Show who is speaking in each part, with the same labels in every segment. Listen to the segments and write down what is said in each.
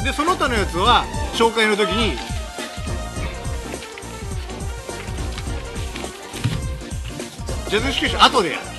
Speaker 1: でその他のやつは紹介の時にジャズ始球式後でやる。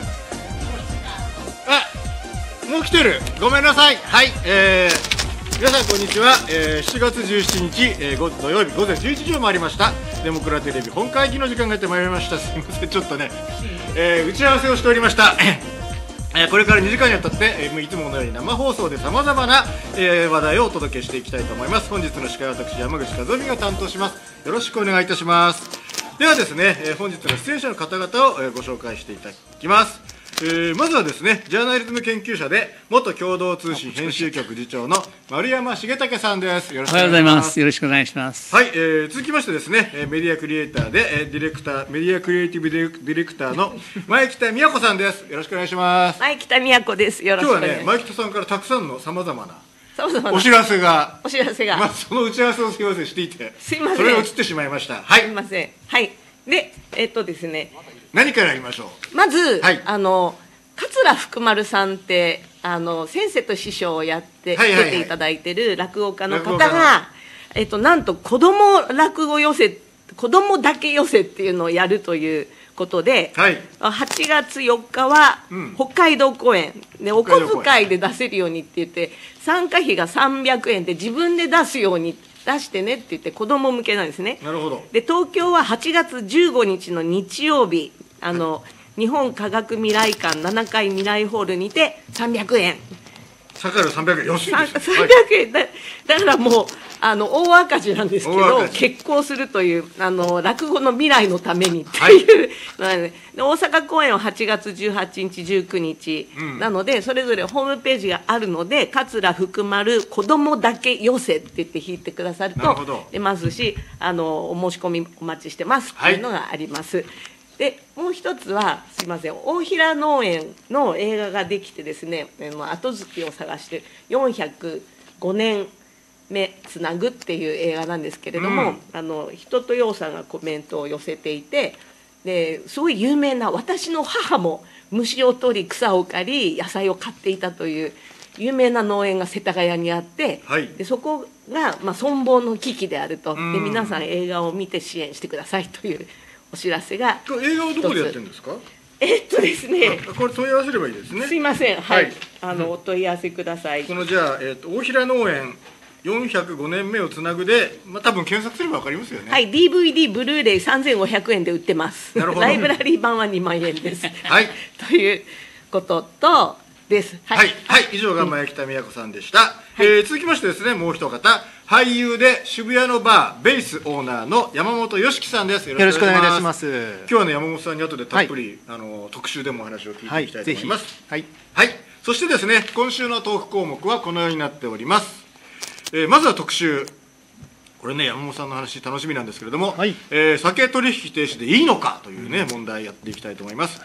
Speaker 1: あ、もう来てる。ごめんなさい。はい、皆さんこんにちは。7月17日、土曜日午前11時を回りました。デモクラテレビ本会議の時間がやってまいりました。すみません、ちょっとね、打ち合わせをしておりました。これから2時間にわたって、いつものように生放送でさまざまな、話題をお届けしていきたいと思います。本日の司会は私山口和臣が担当します。よろしくお願いいたします。ではですね、本日の出演者の方々を、ご紹介していただきます。まずはですね、ジャーナリズム研究者で元共同通信編集局次長の丸山重武さんです。よろしくお願いします。
Speaker 2: おはようございます。よろしくお願いします。
Speaker 1: はい、続きましてですね、メディアクリエイターで、ディレクター、メディアクリエイティブディレクターの前北美也子さんです。よろしくお願いします。
Speaker 3: 前北美也子です。よろしくお願いします。
Speaker 1: 今日はね、前北さんからたくさんのさまざまなお知らせが、まあ、その打ち合わせをすみませんしていて、
Speaker 3: すいません、
Speaker 1: それが映ってしまいました。はい。
Speaker 3: すいません。はい。で、ですね、
Speaker 1: 何からやりましょう。
Speaker 3: まず、
Speaker 1: はい、
Speaker 3: 桂福丸さんって先生と師匠をやって出ていただいてる落語家の方が、なんと子供落語寄せ、子供だけ寄せっていうのをやるということで、
Speaker 1: はい、
Speaker 3: 8月4日は北海道公演で、お小遣いで出せるようにって言って、参加費が300円で自分で出すように出してねって言って、子供向けなんですね。
Speaker 1: なるほど。
Speaker 3: で、東京は8月15日の日曜日、日本科学未来館7階未来ホールにて300円。
Speaker 1: 下がる300円、安いです。
Speaker 3: 300円、だからもう大赤字なんですけど、決行するという落語の未来のためにっていうのは、ね、で大阪公演は8月18日19日、なのでそれぞれホームページがあるので、桂福丸子供だけ寄せって言って弾いてくださると出ますし、お申し込みお待ちしてますっていうのがあります。はい。でもう一つは、すいません、大平農園の映画ができてですね、後継ぎを探して405年目つなぐっていう映画なんですけれども、人とようさんがコメントを寄せていて、ですごい有名な、私の母も虫を取り草を刈り野菜を買っていたという有名な農園が世田谷にあって、
Speaker 1: はい、
Speaker 3: でそこが、存亡の危機であると、で皆さん映画を見て支援してくださいというお知らせが。
Speaker 1: 映画はどこでやってるんですか。
Speaker 3: ですね、
Speaker 1: これ問い合わせればいいですね。
Speaker 3: すいません、はい、お問い合わせください。
Speaker 1: このじゃあ、大平農園405年目をつなぐで、多分検索すれば分かりますよね。
Speaker 3: はい、DVD ブルーレイ3500円で売ってます。
Speaker 1: なるほど。
Speaker 3: ライブラリー版は2万円です。
Speaker 1: はい。
Speaker 3: ということとです。
Speaker 1: はい、はい、以上が前北美也子さんでした。続きましてですね、もう一方、俳優で渋谷のバーベースオーナーの山本良樹さんです。
Speaker 4: よろしくお願いいたします。
Speaker 1: 今日はね、山本さんに後でたっぷり、特集でもお話を聞いていきたいと思います。
Speaker 4: はい、
Speaker 1: はい、そしてですね、今週のトーク項目はこのようになっております。まずは特集。これね、山本さんの話楽しみなんですけれども、はい、酒取引停止でいいのかというね、問題やっていきたいと思います。はい、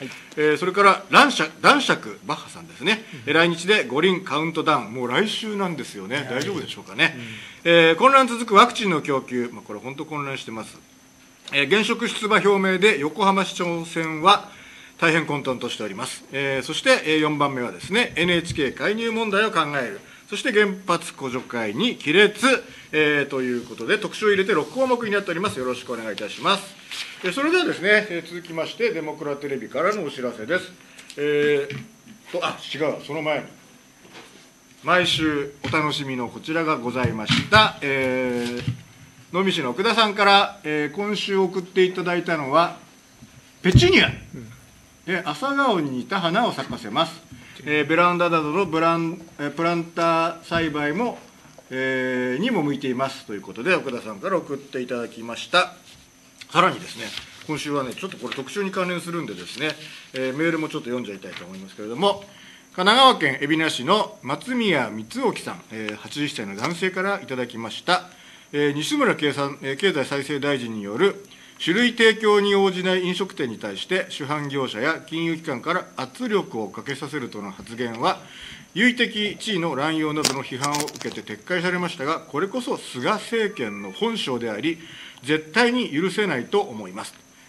Speaker 1: それから男爵バッハさんですね、来日で五輪カウントダウン、もう来週なんですよね、大丈夫でしょうかね。混乱続くワクチンの供給、これ本当混乱してます。現職出馬表明で横浜市長選は大変混沌としております。そして4番目はですね、NHK 介入問題を考える。そして原発互助会に亀裂、ということで特集を入れて6項目になっております。よろしくお願いいたします。それではですね、続きましてデモクラテレビからのお知らせです。違う、その前に毎週お楽しみのこちらがございました。能美市の奥田さんから、今週送っていただいたのはペチュニア、朝顔に似た花を咲かせます。ベランダなどのプランター栽培も、にも向いていますということで奥田さんから送っていただきました。さらにですね、今週はね、ちょっとこれ特集に関連するんでですね、メールもちょっと読んじゃいたいと思いますけれども、神奈川県海老名市の松宮光興さん、80歳の男性からいただきました。西村経済再生大臣による酒類提供に応じない飲食店に対して主販業者や金融機関から圧力をかけさせるとの発言は優位的地位の乱用などの批判を受けて撤回されましたが、これこそ菅政権の本性であり絶対に許せないと思います。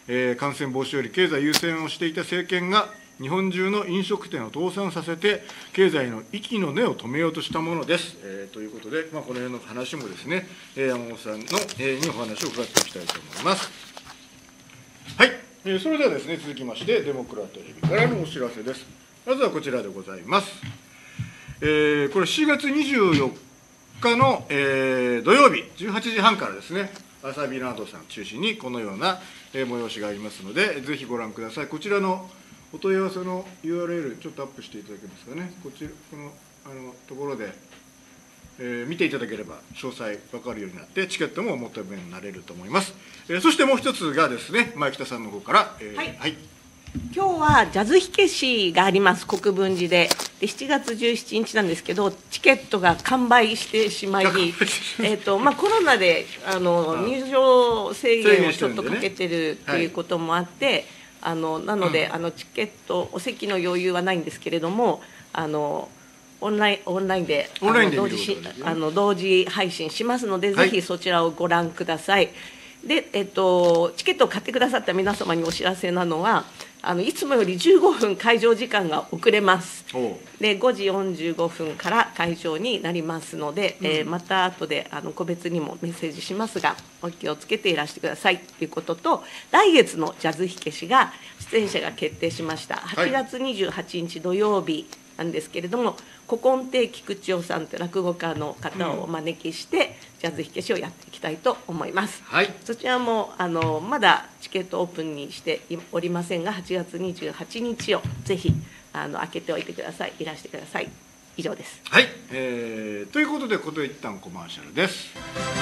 Speaker 1: 感染防止より経済優先をしていた政権が日本中の飲食店を倒産させて経済の息の根を止めようとしたものです。ということで、この辺の話もですね、山本さんの、にお話を伺っていきたいと思います。はい、それではですね、続きましてデモクラテレビからのお知らせです。まずはこちらでございます。これ7月24日の、土曜日18時半からですね、アサビランドさん中心にこのような、催しがありますので、ぜひご覧ください。こちらのお問い合わせの URL ちょっとアップしていただけますかね。このところで、見ていただければ詳細分かるようになってチケットもお求めになれると思います。そしてもう一つがですね、前北さんの方から、はい、
Speaker 3: 今日はジャズ火消しがあります、国分寺で。7月17日なんですけど、チケットが完売してしまい、コロナで入場制限をちょっとかけてるということもあって、なので、チケット、お席の余裕はないんですけれども、オンラインで同時配信しますので、ぜひそちらをご覧ください。で、チケットを買ってくださった皆様にお知らせなのは、いつもより15分会場時間が遅れます。で、5時45分から会場になりますので、また後で個別にもメッセージしますが、お気をつけていらしてくださいということと、来月のジャズ火消しが出演者が決定しました。8月28日土曜日なんですけれども、古今亭菊池夫さんという落語家の方をお招きして、ジャズ火消しをやっていきたいと思います。はい、そちらもまだチケットオープンにしておりませんが、8月28日をぜひ開けておいてください。いらしてください。以上です。
Speaker 1: はい、ということで、ここで一旦コマーシャルです。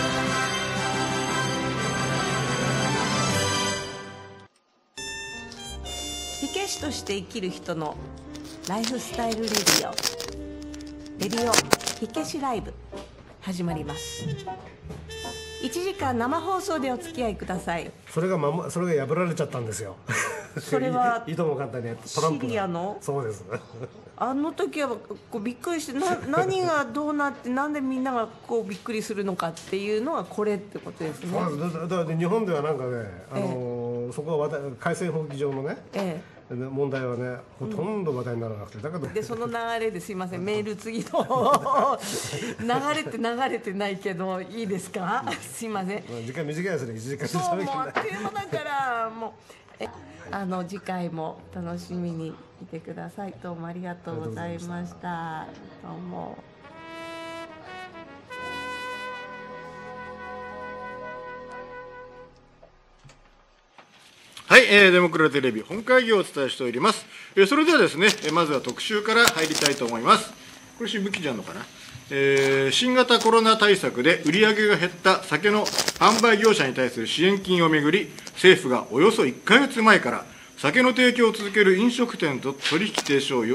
Speaker 3: 火消しとして生きる人のライフスタイルレディオ、火消しライブ始まります。1時間生放送でお付き合いください。
Speaker 4: それが破られちゃったんですよ。
Speaker 3: それはい
Speaker 4: とも簡単にトランプ
Speaker 3: シリアの。
Speaker 4: そうです。
Speaker 3: あの時はこうびっくりして、何がどうなって、なんでみんながこうびっくりするのかっていうのがこれってことですね。
Speaker 4: だから日本ではなんかね、そこは改正法規上のね、問題はね、ほとんど話題にならなくて、だけど
Speaker 3: でその流れですいません、メール次の流れてないけどいいですか、すいません。
Speaker 4: 時間短いですね、1時間。
Speaker 3: そう、もうあっという間だからもう次回も楽しみに来てください。どうもありがとうございました。どうも。
Speaker 1: はい、デモクラテレビ本会議をお伝えしております。それではですね、まずは特集から入りたいと思います。これ新聞記事あるのかな。新型コロナ対策で売り上げが減った酒の販売業者に対する支援金をめぐり、政府がおよそ1ヶ月前から酒の提供を続ける飲食店と取引停止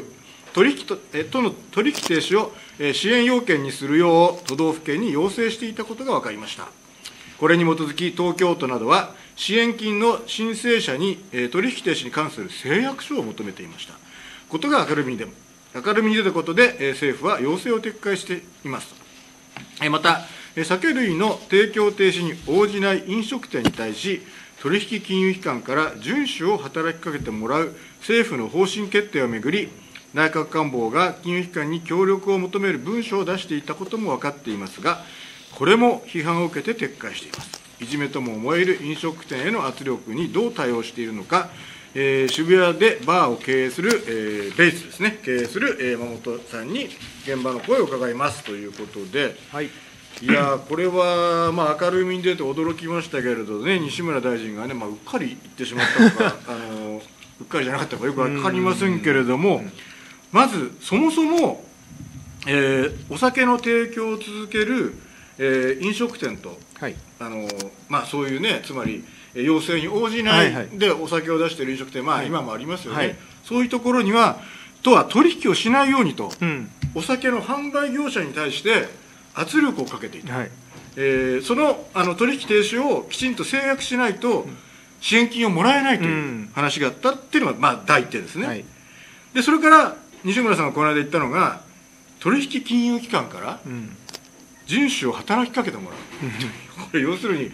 Speaker 1: を支援要件にするよう都道府県に要請していたことが分かりました。これに基づき東京都などは支援金の申請者に取引停止に関する誓約書を求めていましたことが明るみに出たことで、政府は要請を撤回しています。また、酒類の提供停止に応じない飲食店に対し、取引金融機関から遵守を働きかけてもらう政府の方針決定をめぐり、内閣官房が金融機関に協力を求める文書を出していたことも分かっていますが、これも批判を受けて撤回しています。いじめとも思える飲食店への圧力にどう対応しているのか、渋谷でバーを経営する、ベイツですね、経営する、山本さんに現場の声を伺いますということで、はい、いやこれは、明るみに出て驚きましたけれどね、西村大臣がね、うっかり言ってしまったのかうっかりじゃなかったのかよく分かりませんけれども、まずそもそも、お酒の提供を続ける、飲食店と、はい、そういうね、つまり要請に応じないでお酒を出している飲食店、今もありますよね、そういうところには都は取引をしないようにと、お酒の販売業者に対して圧力をかけていた、その取引停止をきちんと誓約しないと支援金をもらえないという話があったっていうのが第一点ですね。でそれから西村さんがこの間言ったのが、取引金融機関から遵守を働きかけてもらう、これ要するに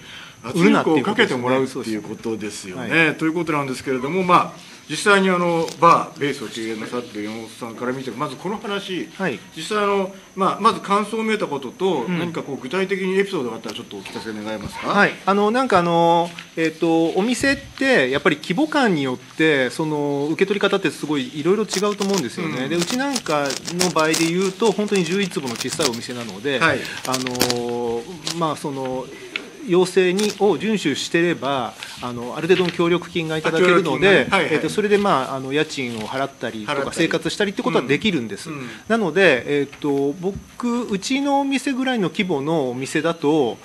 Speaker 1: 圧力をかけてもらうっていうことですよね。ということなんですけれども、実際にベースを経営なさっている山本さんから見て、まずこの話、実際まず感想を見えたことと、何か具体的にエピソードがあったらちょっとお聞かせ願えますか。
Speaker 5: はい、なんかお店ってやっぱり規模感によってその受け取り方ってすごいいろいろ違うと思うんですよね。でうちなんかの場合で言うと本当に11坪の小さいお店なので、その要請を遵守していればある程度の協力金がいただけるので、それで家賃を払ったりとか生活したりってことはできるんです。なので、うちのお店ぐらいの規模のお店だと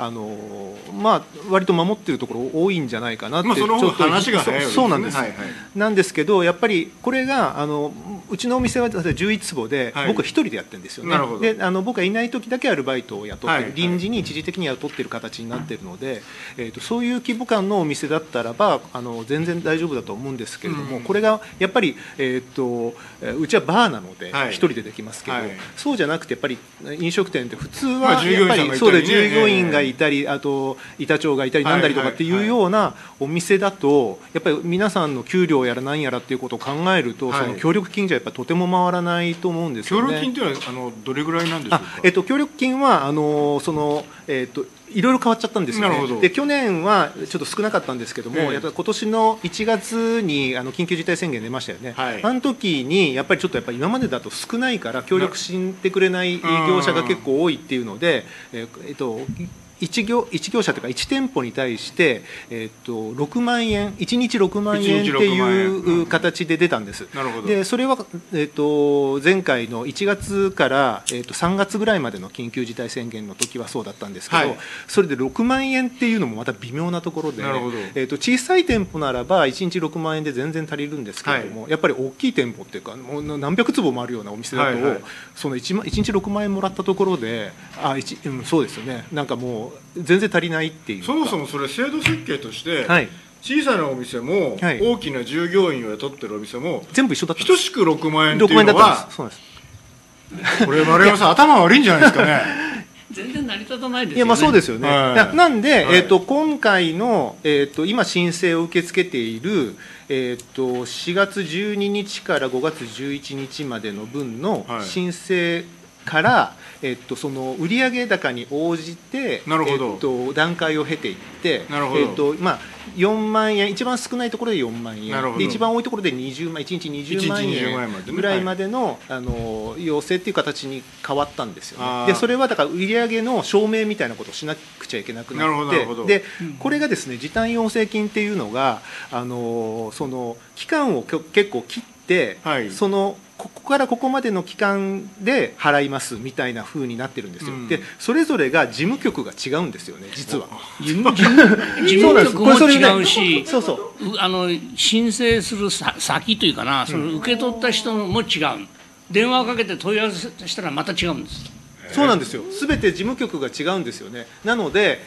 Speaker 5: 割と守ってるところ多いんじゃないかなって、
Speaker 1: その方が話が早いようですね。
Speaker 5: そうなんです、なんですけどやっぱりこれがうちのお店は11坪で、僕は一人でやってるんですよね。で僕がいない時だけアルバイトを雇ってる、臨時に一時的に雇ってる形になっているので、そういう規模感のお店だったらば全然大丈夫だと思うんですけれども、これがやっぱり、うちはバーなので一人でできますけど、そうじゃなくてやっぱり飲食店って普通はやっぱりそうで従業員がいたり、あと板長がいたりなんだりとかっていうようなお店だとやっぱり皆さんの給料やら何やらっていうことを考えると、その協力金じゃやっぱとても回らないと思うんですよね。
Speaker 1: 協力金というのはどれぐらいなんでしょうか。
Speaker 5: 協力金はいろいろ変わっちゃったんですよね。で去年はちょっと少なかったんですけども、やっぱり今年の1月に緊急事態宣言出ましたよね。あの時にやっぱりちょっと今までだと少ないから協力してくれない業者が結構多いっていうので、1業者というか1店舗に対して、6万円1日6万円っていう形で出たんです。でそれは、前回の1月から、3月ぐらいまでの緊急事態宣言の時はそうだったんですけど、それで6万円っていうのもまた微妙なところで、小さい店舗ならば1日6万円で全然足りるんですけれども、やっぱり大きい店舗っていうかもう何百坪もあるようなお店だと、その 1日6万円もらったところでそうですよね、なんかもう全然足りないっていうか。
Speaker 1: そもそもそれ制度設計として、小さなお店も、大きな従業員を雇ってるお店も
Speaker 5: 全部一緒だったんです。
Speaker 1: 等しく6万円っていうのは、これ丸山さん頭悪いんじゃないですかね。
Speaker 2: 全然成り立たないですよね。
Speaker 5: そうですよね。なんで、今回の、今申請を受け付けている、4月12日から5月11日までの分の申請から、その売上高に応じて、段階を経ていって、4万円、一番少ないところで4万円で、一番多いところで20万、1日20万円ぐらいまでの、要請っていう形に変わったんですよね。でそれはだから売上の証明みたいなことをしなくちゃいけなくなって、でこれがですね、時短要請金っていうのがその期間を結構切って、ここからここまでの期間で払いますみたいな風になってるんですよ。でそれぞれが事務局が違うんですよね、実は。
Speaker 2: 事務局も違うし、申請する先というかな、その受け取った人も違う。電話をかけて問い合わせしたらまた違うんです。
Speaker 5: そうなんですよ。すべて事務局が違うんですよね。なので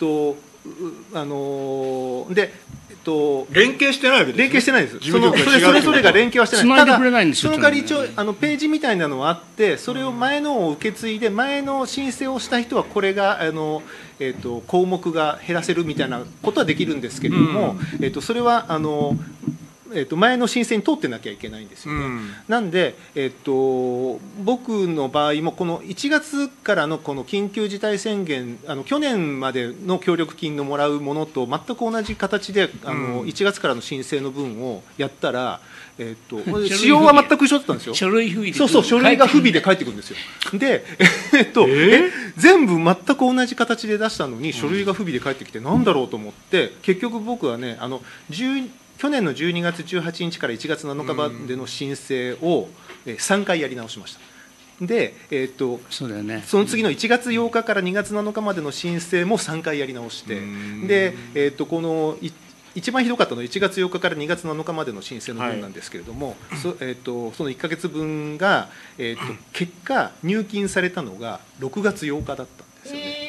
Speaker 1: 連携してないわけですね。
Speaker 5: 連携してないです。それぞれが連携はしてない。ただその代わり一応ページみたいなのはあって、それを前のを受け継いで前の申請をした人はこれが項目が減らせるみたいなことはできるんですけれども、それは前の申請に通ってなきゃいけないんですよね。なんで、僕の場合もこの1月からのこの緊急事態宣言、去年までの協力金のもらうものと全く同じ形で1月からの申請の分をやったら、仕様は全く一緒だったんですよ。
Speaker 2: 書類不備で。
Speaker 5: 書類が不備で返ってくるんですよ。で、全部全く同じ形で出したのに書類が不備で返ってきてなんだろうと思って、結局僕はね去年の12月18日から1月7日までの申請を3回やり直しました。で、
Speaker 2: そうだよね、
Speaker 5: その次の1月8日から2月7日までの申請も3回やり直して、で、この一番ひどかったのは1月8日から2月7日までの申請の分なんですけれども、その1ヶ月分が、結果入金されたのが6月8日だったんですよね。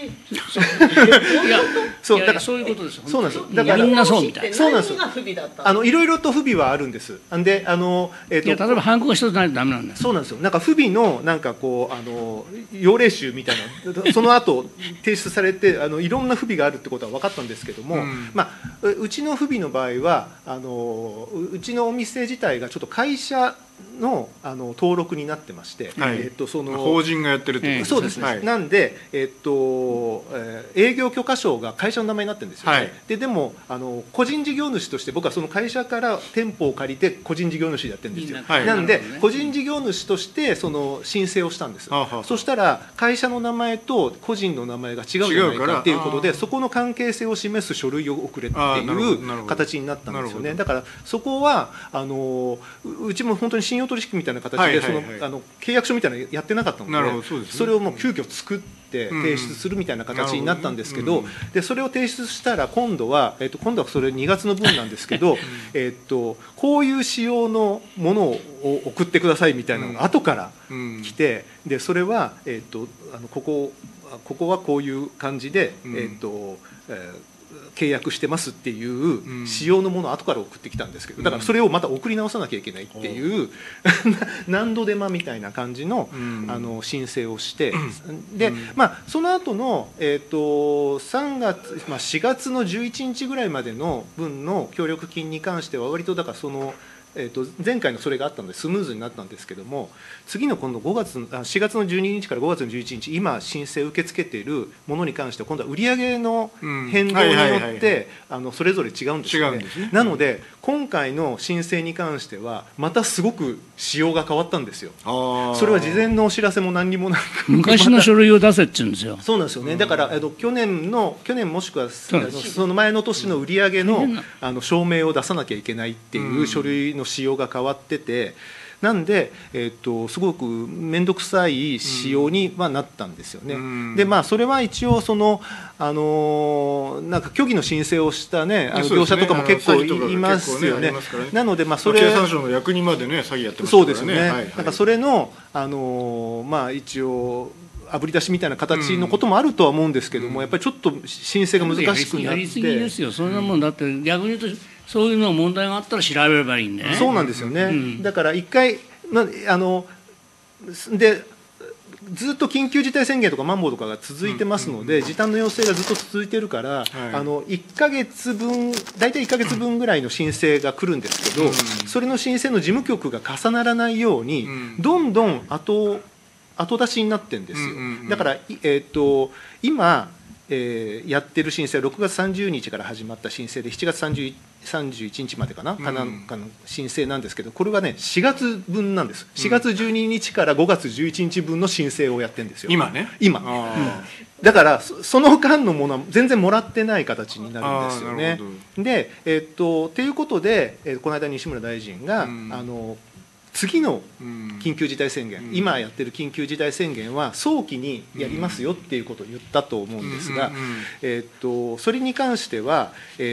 Speaker 2: いやそうだからそういうことですよ。そうなんですよ。だからみんなそうみたいな。
Speaker 3: そうなんですよ。
Speaker 5: いろいろと不備はあるんです。で
Speaker 2: 例えばハンコが一つないとダメなんだよ。
Speaker 5: そうなんですよ。なんか不備のなんかこう要領集みたいなその後提出されていろんな不備があるってことは分かったんですけども、まあうちの不備の場合はうちのお店自体がちょっと会社の登録になってまして、
Speaker 1: その法人がやってるって
Speaker 5: ことですね。そうですね。なんで営業許可証が会社の名前になってるんですよね。でも個人事業主として僕はその会社から店舗を借りて個人事業主でやってるんですよ。なんで個人事業主としてその申請をしたんです。そしたら会社の名前と個人の名前が違うじゃないかっていうことで、そこの関係性を示す書類を送れっていう形になったんですよね。だからそこはうちも本当に信用取引みたいな形で契約書みたいなのやってなかったので、それをもう急遽作って提出するみたいな形になったんですけど、でそれを提出したら今度はそれ2月の分なんですけどこういう仕様のものを送ってくださいみたいなのが後から来て、でそれはここはこういう感じで契約してますっていう仕様のものを後から送ってきたんですけど、だからそれをまた送り直さなきゃいけないっていう何度手間みたいな感じの申請をして、でその後の4月の11日ぐらいまでの分の協力金に関しては割とだから前回のそれがあったのでスムーズになったんですけども、次の今度4月の12日から5月の11日今申請受け付けているものに関しては今度は売上の変動によってそれぞれ違うんですよね。なので今回の申請に関してはまたすごく仕様が変わったんですよ。それは事前のお知らせも何にもなく
Speaker 2: 昔の書類を出せって言うんですよ。
Speaker 5: そうなんですよね。だから去年もしくはその前の年の売上の証明を出さなきゃいけないっていう書類の仕様が変わってて、なんで、すごく面倒くさい仕様にはなったんですよね。でそれは一応なんか虚偽の申請をしたね業者とかも結構いますよね。なのでそれ
Speaker 1: 経産省の役人までね詐欺やってますからね。
Speaker 5: そうですね。なんかそれの一応あぶり出しみたいな形のこともあるとは思うんですけども、やっぱりちょっと申請が難しくなって
Speaker 2: やりすぎですよ。そんなもんだって逆に言うとそういうの問題があったら調べればいいんでね。
Speaker 5: そうなんですよね。だから一回でずっと緊急事態宣言とかまん防とかが続いてますので、時短の要請がずっと続いてるから、1ヶ月分大体1ヶ月分ぐらいの申請が来るんですけど、それの申請の事務局が重ならないようにどんどん後出しになってるんですよ。だから今やってる申請は6月30日から始まった申請で7月31日までかなの申請なんですけど、これはね4月分なんです。4月12日から5月11日分の申請をやってるんですよ
Speaker 1: 今ね。
Speaker 5: だからその間のものは全然もらってない形になるんですよね。でっていうことでこの間西村大臣が次の緊急事態宣言、今やってる緊急事態宣言は早期にやりますよっていうことを言ったと思うんですが、それに関しては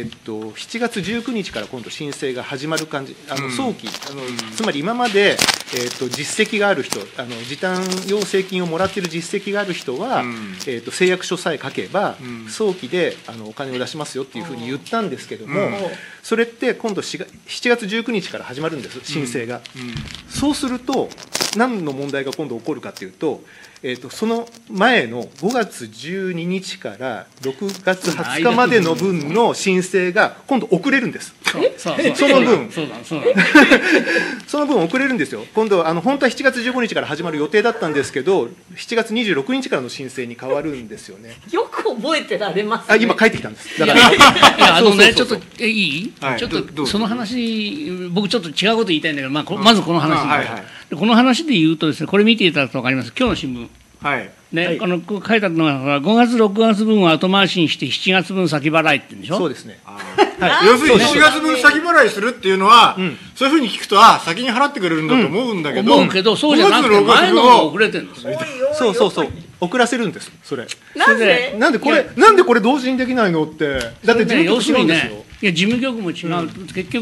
Speaker 5: 7月19日から今度申請が始まる感じ、早期つまり今まで実績がある人時短要請金をもらっている実績がある人は誓約書さえ書けば早期でお金を出しますよっていうふうに言ったんですけども、それって今度7月19日から始まるんです申請が。そうすると何の問題が今度起こるかというと、その前の5月12日から6月20日までの分の申請が今度遅れるんです。その分その分遅れるんですよ。今度本当は7月15日から始まる予定だったんですけど7月26日からの申請に変わるんですよね。
Speaker 3: よく覚えてられますね。
Speaker 5: 今帰ってきたんです。だ
Speaker 2: からちょっといい、ちょっとその話僕ちょっと違うこと言いたいんだけど、まずこの話この話で言うとですね、これ見ていただくと分かります。今日の新聞ね、書いてあるのが5月6月分を後回しにして7月分先払いって言うんでしょ。
Speaker 5: そうですね。
Speaker 1: 要するに7月分先払いするっていうのは、そういうふうに聞くと先に払ってくれるんだと思うんだけど、
Speaker 2: そうじゃなくて前のが遅れてるんですよ。
Speaker 5: そう遅らせるんです。それ
Speaker 3: なんで
Speaker 5: これ同時にできないのって、だって事務局違うんですよ。
Speaker 2: いや事務局も違う、結局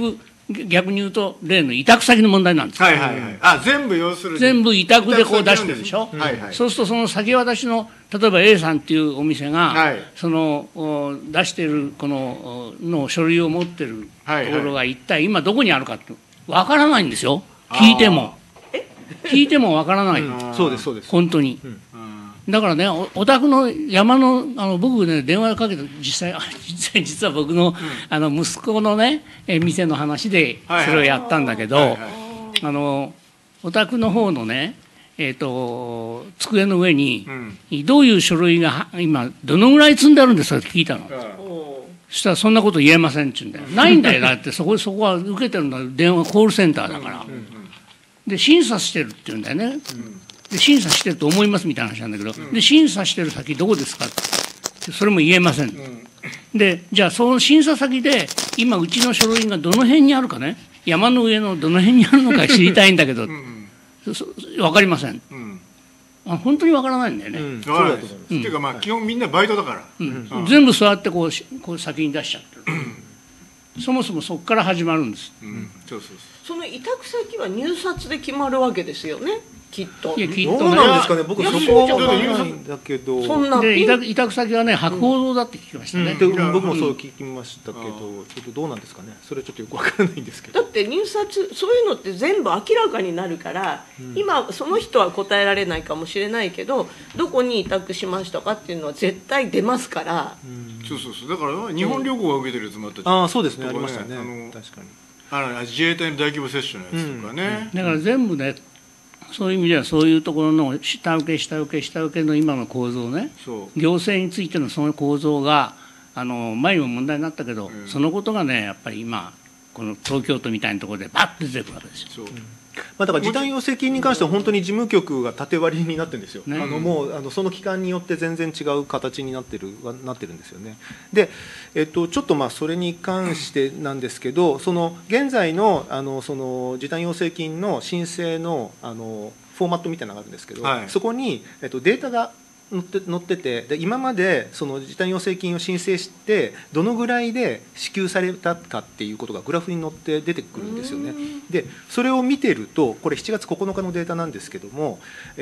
Speaker 2: 逆に言うと例の委託先の問題なんですよ。
Speaker 1: 全部要するに
Speaker 2: 全部委託でこう出してるでしょ。そうするとその先渡しの例えば A さんっていうお店が、その出しているこの書類を持ってるところが一体今どこにあるかってわからないんですよ。聞いてもわからない。
Speaker 5: そうですそうです。
Speaker 2: 本当に。だからね、お宅の山の僕ね電話かけて実は僕の息子のね店の話でそれをやったんだけど、お宅の方のね机の上にどういう書類が今どのぐらい積んであるんですかって聞いたの。そしたらそんなこと言えませんって言うんだよ。ないんだよ。だってそこは受けてるのは電話コールセンターだから。で審査してるって言うんだよね。で審査してると思いますみたいな話なんだけど、で審査してる先どこですかってそれも言えません。でじゃあその審査先で今うちの書類がどの辺にあるかね、山の上のどの辺にあるのか知りたいんだけど分かりません。本当に分からないんだよね。
Speaker 1: っていうかまあ基本みんなバイトだから、
Speaker 2: 全部そうやってこう先に出しちゃってる。そもそもそこから始まるんです。
Speaker 3: その委託先は入札で決まるわけですよね、きっと。
Speaker 2: いやきっ
Speaker 5: どう
Speaker 2: とね。
Speaker 5: なんですかね、僕そこは分からないんだけど。
Speaker 2: で委託先はね博報堂だって聞きましたね。
Speaker 5: 僕もそう聞きましたけど、ちょっとどうなんですかね。それちょっとよく分からないんですけど。
Speaker 3: だって入札そういうのって全部明らかになるから、今その人は答えられないかもしれないけど、どこに委託しましたかっていうのは絶対出ますから。
Speaker 1: そうだから日本旅行が受けてるやつもあったじゃん。
Speaker 5: ああそうですね、ありましたね。確かに。
Speaker 1: 自衛隊の大規模接種のやつとかね。
Speaker 2: だから全部ね。そういう意味ではそういうところの下請けの今の構造ね、行政についてのその構造が前にも問題になったけど、そのことがねやっぱり今この東京都みたいなところでバッと出てくるわけですよ。
Speaker 5: だから時短要請金に関しては本当に事務局が縦割りになってるんですよ。もうその期間によって全然違う形になってるんですよね。で、ちょっとそれに関してなんですけど、その現在のその時短要請金の申請のフォーマットみたいなのがあるんですけど、そこにデータが載ってて、で今までその時短要請金を申請してどのぐらいで支給されたかっていうことがグラフに載って出てくるんですよね。でそれを見てると、これ7月9日のデータなんですけども、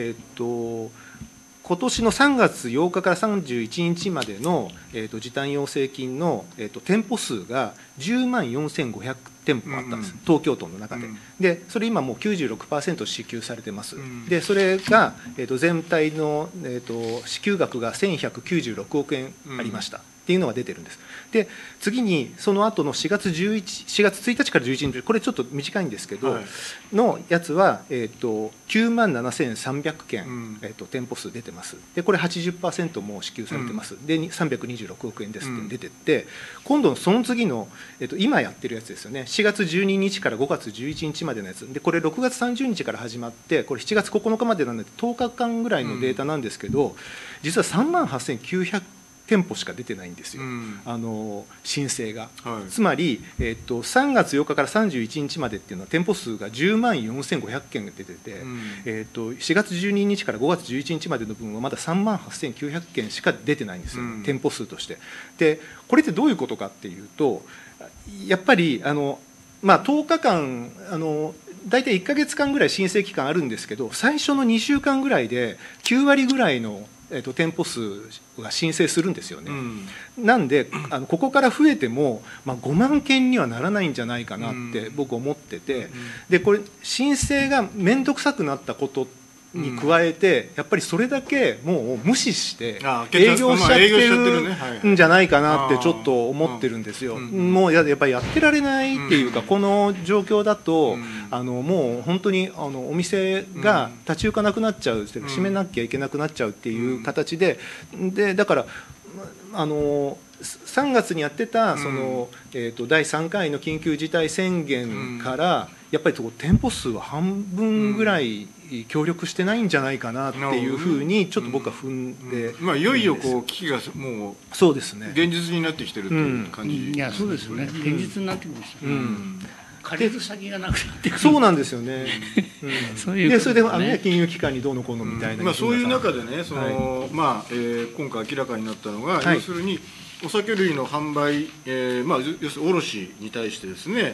Speaker 5: 今年の3月8日から31日までの、時短要請金の、店舗数が10万4500店舗あったんです、東京都の中で。でそれ今もう 96% 支給されてます。でそれが、全体の、支給額が1196億円ありました、っていうのが出てるんです。で次にその後の4月1日から11日、これちょっと短いんですけど、のやつは、9万7300件、店舗数出てます。でこれ 80% もう支給されてます。で326億円ですって出てって、今度のその次の、今やってるやつですよね。4月12日から5月11日までのやつで、これ6月30日から始まって、これ7月9日までなんで10日間ぐらいのデータなんですけど、実は3万8900店舗しか出てないんですよ、申請が、つまり、3月8日から31日までっていうのは店舗数が10万4500件が出てて、4月12日から5月11日までの分はまだ3万8900件しか出てないんですよ、店舗数として。でこれってどういうことかっていうと、やっぱり10日間大体1ヶ月間ぐらい申請期間あるんですけど、最初の2週間ぐらいで9割ぐらいの店舗数が申請するんですよね。なんでここから増えても、5万件にはならないんじゃないかなって僕思ってて、でこれ申請が面倒くさくなったことに加えて、やっぱりそれだけもう無視して営業しちゃってるんじゃないかなってちょっと思ってるんですよ。もうやっぱりやってられないっていうか、この状況だともう本当にお店が立ち行かなくなっちゃう、閉めなきゃいけなくなっちゃうっていう形で、だから3月にやってたその、第3回の緊急事態宣言からやっぱり店舗数は半分ぐらい協力してないんじゃないかなっていうふうにちょっと僕は踏んで、
Speaker 1: いよいよこう危機がもう
Speaker 5: そうですね、
Speaker 1: 現実になってきてるっていう感じ。
Speaker 2: いやそうですよね、現実になってきましたね。借りる先がなくなってくる。
Speaker 5: そうなんですよね。
Speaker 2: そういうことですね。
Speaker 5: でそれで金融機関にどうのこうのみたいな、
Speaker 1: そういう中でね、今回明らかになったのが、要するにお酒類の販売、要するに卸に対してですね、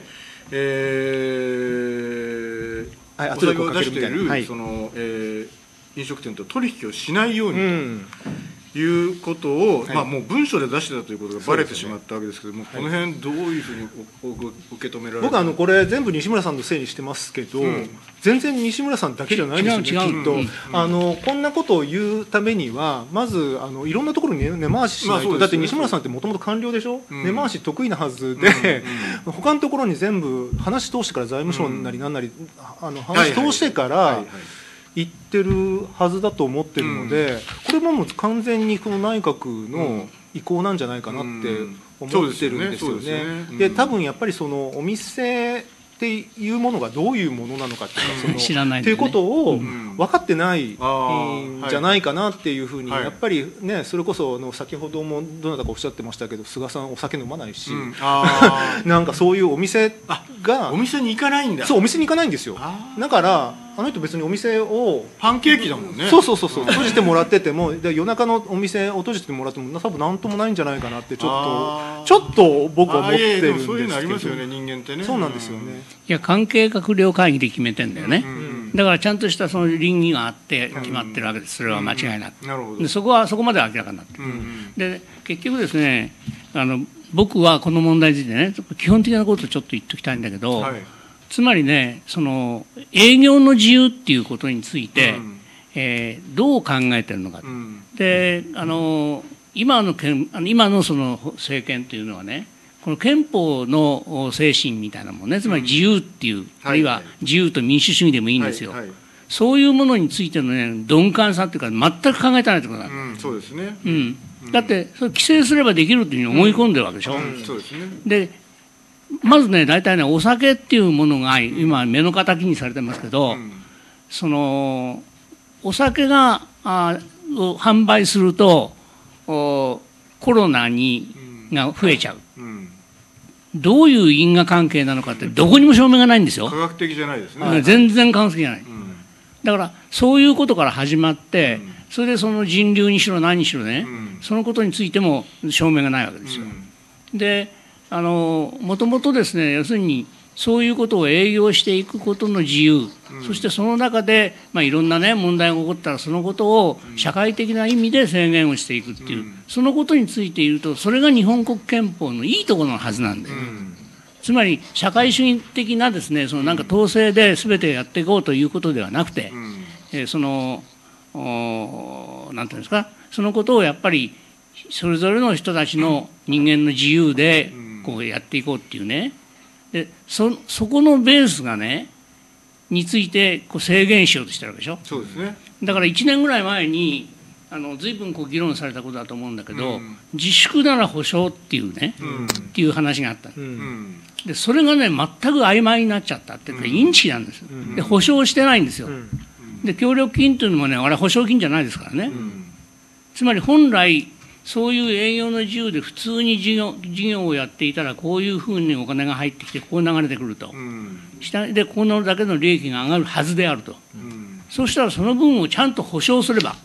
Speaker 1: お酒を出しているその飲食店と取引をしないようにということを、もう文書で出してたということがバレてしまったわけですけども、この辺どういうふうに受け止められる？
Speaker 5: 僕これ全部西村さんのせいにしてますけど、全然西村さんだけじゃないんですよね、きっと。こんなことを言うためにはまずいろんなところに根回ししないと。だって西村さんってもともと官僚でしょ、根回し得意なはずで、他のところに全部話通してから財務省なりなんなり話通してから言ってるはずだと思ってるので、これも完全にこの内閣の意向なんじゃないかなって思ってるんですよね。で多分やっぱりそのお店っていうものがどういうものなのかっていうことを分かってないんじゃないかなっていうふうに、やっぱりね、それこそ先ほどもどなたかおっしゃってましたけど、菅さんお酒飲まないし、なんかそういうお店が
Speaker 1: お店に行かないんだ。
Speaker 5: そう、お店に行かないんですよ。だからあの人別にお店を
Speaker 1: パンケーキだもんね。
Speaker 5: そう閉じてもらってても、夜中のお店を閉じてもらっても多分何ともないんじゃないかなってちょっと僕は思ってるんですけど。
Speaker 1: そういうのありますよね、人間ってね。
Speaker 5: そうなんですよね。
Speaker 2: いや、関係閣僚会議で決めてんだよね。だからちゃんとしたその倫理があって決まってるわけです。それは間違いなく。でそこまでは明らかになってる。で結局ですね、僕はこの問題についてね、基本的なことをちょっと言っておきたいんだけど、つまりね、その営業の自由っていうことについて、どう考えてるのか。で今のその政権というのはね、この憲法の精神みたいなもんね、つまり自由っていう、あるいは自由と民主主義でもいいんですよ。そういうものについてのね、鈍感さっていうか全く考えてないってことなんだ。
Speaker 1: そうですね。
Speaker 2: だってそれ規制すればできるというふうに思い込んでるわけでしょ。
Speaker 1: そうですね。
Speaker 2: でまずね、大体ね、お酒っていうものが今目の敵にされてますけど、そのお酒が販売するとコロナが増えちゃう。どういう因果関係なのかってどこにも証明がないんですよ。
Speaker 1: 科学的じゃないですね。
Speaker 2: 全然科学的じゃない。だからそういうことから始まって、それでその人流にしろ何にしろね、そのことについても証明がないわけですよ。でもともとですね、要するにそういうことを営業していくことの自由、そしてその中で、いろんなね問題が起こったらそのことを社会的な意味で制限をしていくっていう、そのことについて言うと、それが日本国憲法のいいところのはずなんで、つまり社会主義的なですね、そのなんか統制で全てやっていこうということではなくて、そのなんていうんですか、そのことをやっぱりそれぞれの人たちの人間の自由でこうやっていこうっていうね、でそこのベースがねについてこう制限しようとしてるわけでしょ。
Speaker 1: そうですね。
Speaker 2: だから1年ぐらい前に随分こう議論されたことだと思うんだけど、自粛なら保証っていうね、っていう話があった。でそれがね全く曖昧になっちゃったっていうか、インチキなんですよ。で保証してないんですよ。で協力金というのもね、あれ保証金じゃないですからね。つまり本来そういう営業の自由で普通に事業をやっていたら、こういうふうにお金が入ってきてこう流れてくると、でこのだけの利益が上がるはずであると、そうしたらその分をちゃんと保証すれば、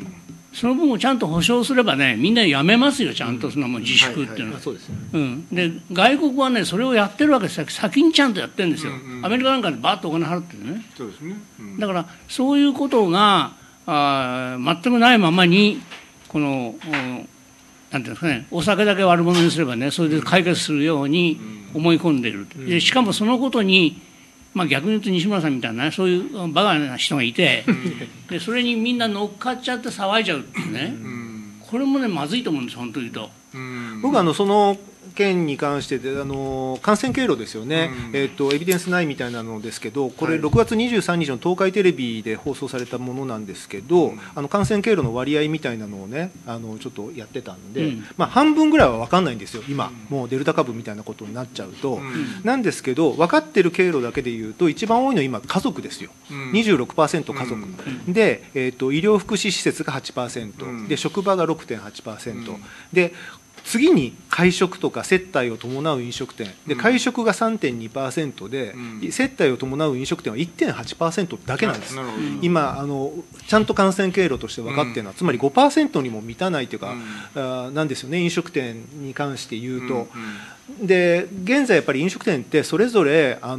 Speaker 2: ね、みんなやめますよ、ちゃんとその自粛っていうのは。で外国はねそれをやってるわけですよ。先にちゃんとやってるんですよ。アメリカなんかでバーッとお金払ってるね。だからそういうことが全くないままに、このなんていうんですかね、お酒だけ悪者にすればね、それで解決するように思い込んでいる。でしかもそのことに、逆に言うと西村さんみたいな、ね、そういうバカな人がいてでそれにみんな乗っかっちゃって騒いじゃうっていうね、これもねまずいと思うんです、本当に言うと。
Speaker 5: 僕はその件に関してで感染経路ですよね、エビデンスないみたいなのですけど、これ6月23日の東海テレビで放送されたものなんですけど、感染経路の割合みたいなのをねちょっとやってたんで、半分ぐらいは分かんないんですよ今、もうデルタ株みたいなことになっちゃうと、なんですけど分かってる経路だけでいうと一番多いのは今家族ですよ、26% 家族、で、医療福祉施設が 8%、で職場が 6.8%、で次に会食とか接待を伴う飲食店で、会食が 3.2% で、接待を伴う飲食店は 1.8% だけなんです。今ちゃんと感染経路として分かっているのは、つまり 5% にも満たないというか、なんですよね、飲食店に関して言うと。 で現在やっぱり飲食店ってそれぞれいろ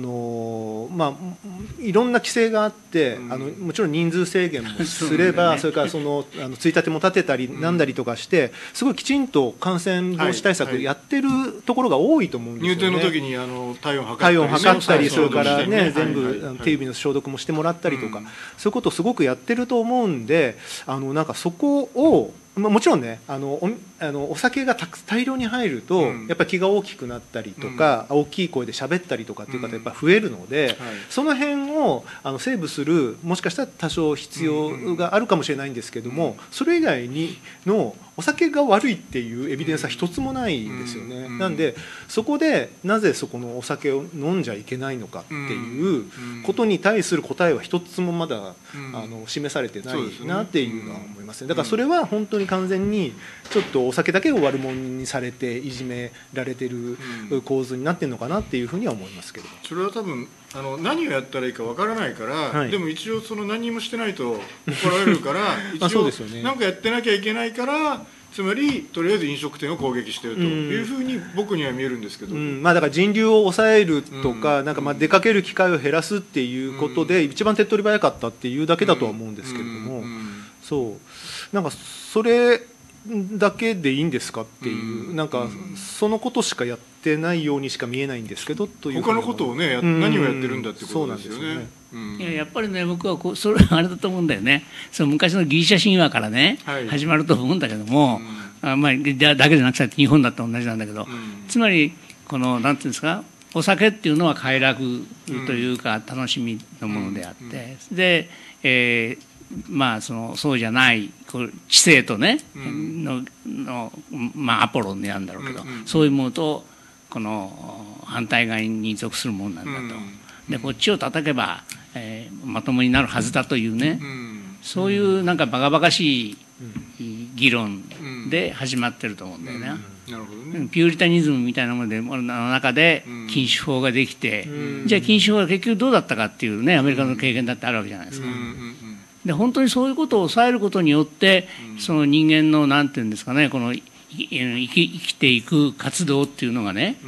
Speaker 5: んな規制があって、もちろん人数制限もすれば、それからついたても立てたりなんだりとかして、すごいきちんと感染防止対策やってるところが多いと思うんですよね。
Speaker 1: 入店の時に体温
Speaker 5: 測ったり、それからね全部手指の消毒もしてもらったりとか、そういうことをすごくやってると思うんで、なんかそこをもちろんねお酒が大量に入ると、やっぱり気が大きくなったりとか、大きい声で喋ったりとかっていう方やっぱ増えるので、その辺をセーブするもしかしたら多少必要があるかもしれないんですけども、それ以外のお酒が悪いっていうエビデンスは一つもないんですよね。なんでそこでなぜそこのお酒を飲んじゃいけないのかっていうことに対する答えは一つもまだ示されてないなっていうのは思いますね。だからそれは本当に完全にちょっとお酒だけを悪者にされていじめられてる構図になってるのかなっていうふうには思いますけど、
Speaker 1: それは多分何をやったらいいかわからないから、でも一応何もしてないと怒られるから一応何かやってなきゃいけないから、つまりとりあえず飲食店を攻撃しているというふうに僕には見えるんですけど、
Speaker 5: だから人流を抑えるとか、なんか出かける機会を減らすっていうことで一番手っ取り早かったっていうだけだとは思うんですけれども、そうなんかそれだけでいいんですかっていう、なんかそのことしかやってないようにしか見えないんですけど、という
Speaker 1: 他のことをね何をやってるんだってことですよね。
Speaker 2: やっぱりね、僕はそれはあれだと思うんだよね。昔のギリシャ神話からね、始まると思うんだけども、だけじゃなくて日本だって同じなんだけど、つまりなんていうんですか、お酒っていうのは快楽というか楽しみのものであって、で、そうじゃない知性とねアポロンになるんだろうけど、そういうものと反対側に属するものなんだと。でこっちを叩けば、まともになるはずだというね、そういうなんかバカバカしい議論で始まってると思うんだよね。ピューリタニズムみたいなものの中で禁酒法ができて、じゃあ禁酒法は結局どうだったかっていうね、アメリカの経験だってあるわけじゃないですか。で本当にそういうことを抑えることによって、その人間のなんていうんですかね、生きていく活動っていうのがね、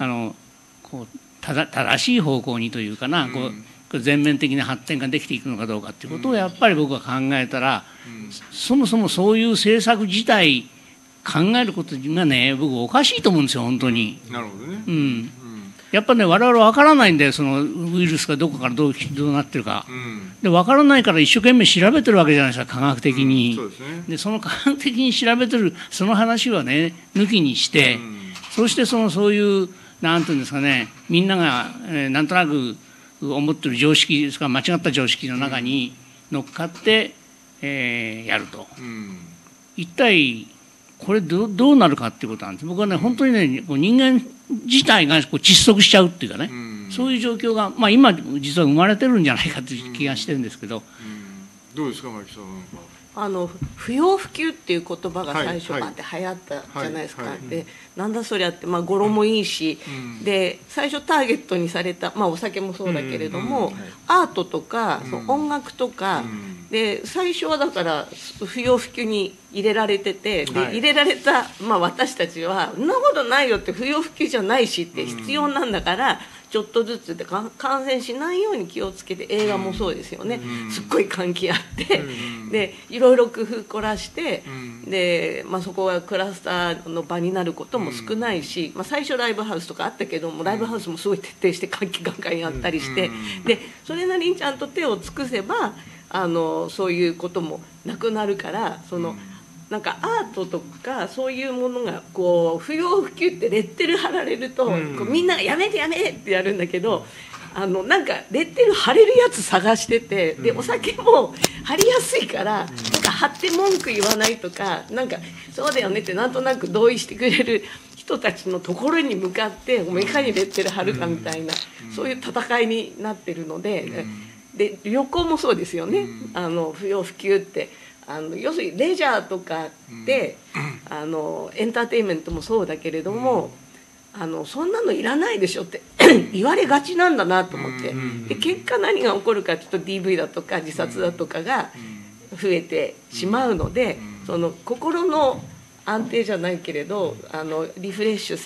Speaker 2: 正しい方向にというかな、全面的な発展ができていくのかどうかっていうことをやっぱり僕は考えたら、そもそもそういう政策自体考えることがね、僕おかしいと思うんですよ、本当に。
Speaker 1: なるほどね。
Speaker 2: やっぱね、我々分からないんだよ、そのウイルスがどこからどうなってるか。で分からないから一生懸命調べてるわけじゃないですか、科学的に。でその科学的に調べてるその話はね抜きにして、そしてそういうなんていうんですかね、みんなが、なんとなく思ってる常識ですか、間違った常識の中に乗っかって、やると、一体これどうなるかっていうことなんです。僕はね、本当にね、人間自体が窒息しちゃうっていうかね、そういう状況が、今実は生まれてるんじゃないかという気がしてるんですけど、
Speaker 1: どうですか、牧さん。
Speaker 3: 不要不急っていう言葉が最初バーって流行ったじゃないですか。でなんだそりゃって、語呂もいいし、で最初ターゲットにされた、お酒もそうだけれども、アートとか、音楽とか、で最初はだから不要不急に入れられてて、で入れられた、私たちは「そんなことないよ」って、不要不急じゃないしって必要なんだから。ちょっとずつで感染しないように気をつけて、映画もそうですよね、すっごい換気あって、でいろいろ工夫凝らして、で、そこがクラスターの場になることも少ないし、最初ライブハウスとかあったけども、ライブハウスもすごい徹底して換気ガンガンやったりして、でそれなりにちゃんと手を尽くせばそういうこともなくなるから、なんかアートとかそういうものが不要不急ってレッテル貼られると、みんながやめてやめてってやるんだけど、なんかレッテル貼れるやつ探してて、でお酒も貼りやすいから、なんか貼って文句言わないとか、なんかそうだよねってなんとなく同意してくれる人たちのところに向かっていかにレッテル貼るかみたいな、そういう戦いになってるので、で旅行もそうですよね、不要不急って。要するにレジャーとかで、エンターテインメントもそうだけれども、そんなのいらないでしょって言われがちなんだなと思って、で結果何が起こるかというと DV だとか自殺だとかが増えてしまうので、その心の安定じゃないけれどリフレッシュ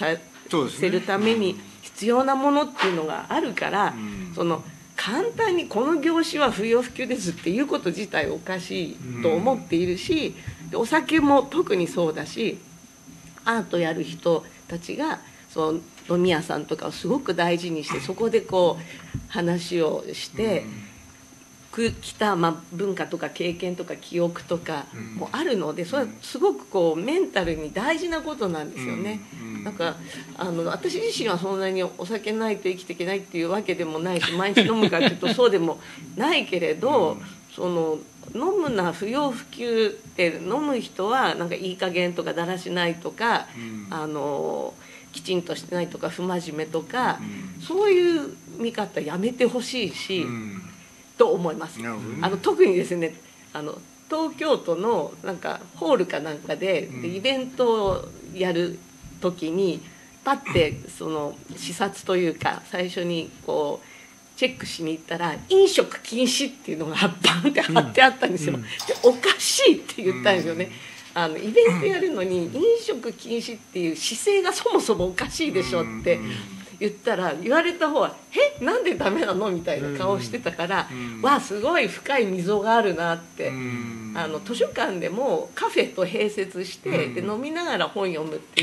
Speaker 3: せるために必要なものっていうのがあるから、その簡単にこの業種は不要不急ですっていうこと自体おかしいと思っているし、お酒も特にそうだし、アートやる人たちがその飲み屋さんとかをすごく大事にして、そこでこう話をしてきた、文化とか経験とか記憶とかもあるので、それはすごくこうメンタルに大事なことなんですよね。だから私自身はそんなにお酒ないと生きていけないっていうわけでもないし、毎日飲むかっていうとそうでもないけれど、その飲むな不要不急って飲む人はなんかいい加減とかだらしないとか、きちんとしてないとか不真面目とか、そういう見方やめてほしいし、と思います。特にですね、東京都のなんかホールかなんかで、イベントをやる時にパッてその視察というか最初にこうチェックしに行ったら、飲食禁止っていうのがバンって貼ってあったんですよ。でおかしいって言ったんですよね。イベントやるのに飲食禁止っていう姿勢がそもそもおかしいでしょって言ったら、言われた方は「なんでダメなの?」みたいな顔してたから、わあすごい深い溝があるなって。図書館でもカフェと併設して、で飲みながら本読むっていう、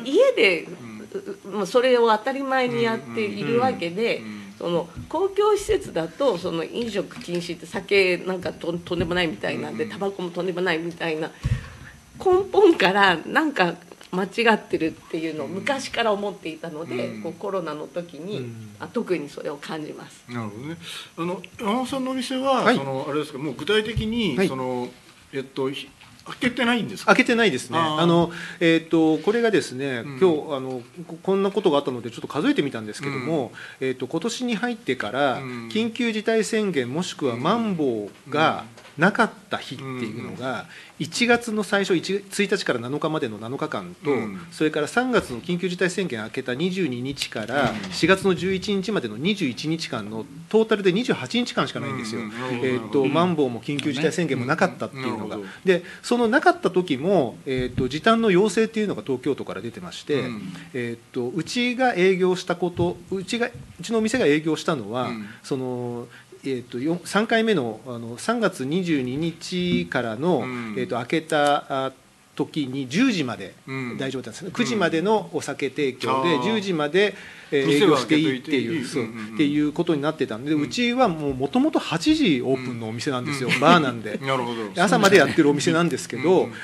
Speaker 3: 家でそれを当たり前にやっているわけで、その公共施設だとその飲食禁止って、酒なんかとんでもないみたいなんで、タバコもとんでもないみたいな、根本からなんか間違ってるっていうのを昔から思っていたので、こうコロナの時に特にそれを感じます。
Speaker 1: なるほどね。山本さんのお店は、そのあれですか、もう具体的にその開けてないんですか？
Speaker 5: 開けてないですね。これがですね、今日こんなことがあったのでちょっと数えてみたんですけども、今年に入ってから緊急事態宣言もしくはまん防がなかった日っていうのが1月の最初 1日から7日までの7日間と、それから3月の緊急事態宣言明けた22日から4月の11日までの21日間のトータルで28日間しかないんですよ。まん防も緊急事態宣言もなかったっていうのが。でそのなかった時も、時短の要請っていうのが東京都から出てまして、うちが営業したことうちのお店が営業したのは、その3回目の3月22日からの開けた時に10時まで大丈夫だったんですね。9時までのお酒提供で10時まで営業していいっていうことになってたんで、うちはもともと8時オープンのお店なんですよ。バーなんで朝までやってるお店なんですけど、もう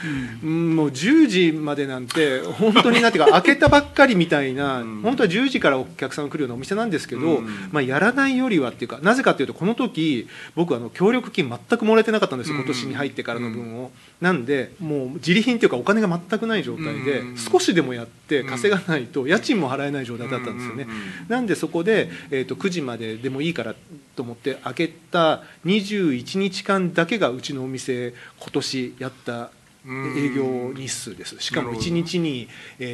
Speaker 5: 10時までなんて本当になんていうか開けたばっかりみたいな、本当は10時からお客さんが来るようなお店なんですけど、やらないよりはっていうか、なぜかというとこの時僕協力金全くもらえてなかったんですよ、今年に入ってからの分を。なんでもう自利品っていうかお金が全くない状態で、少しでもやって稼がないと家賃も払えない状態だったんですよね。なんでそこで、9時まででもいいからと思って開けた21日間だけがうちのお店今年やった営業日数です。しかも1日に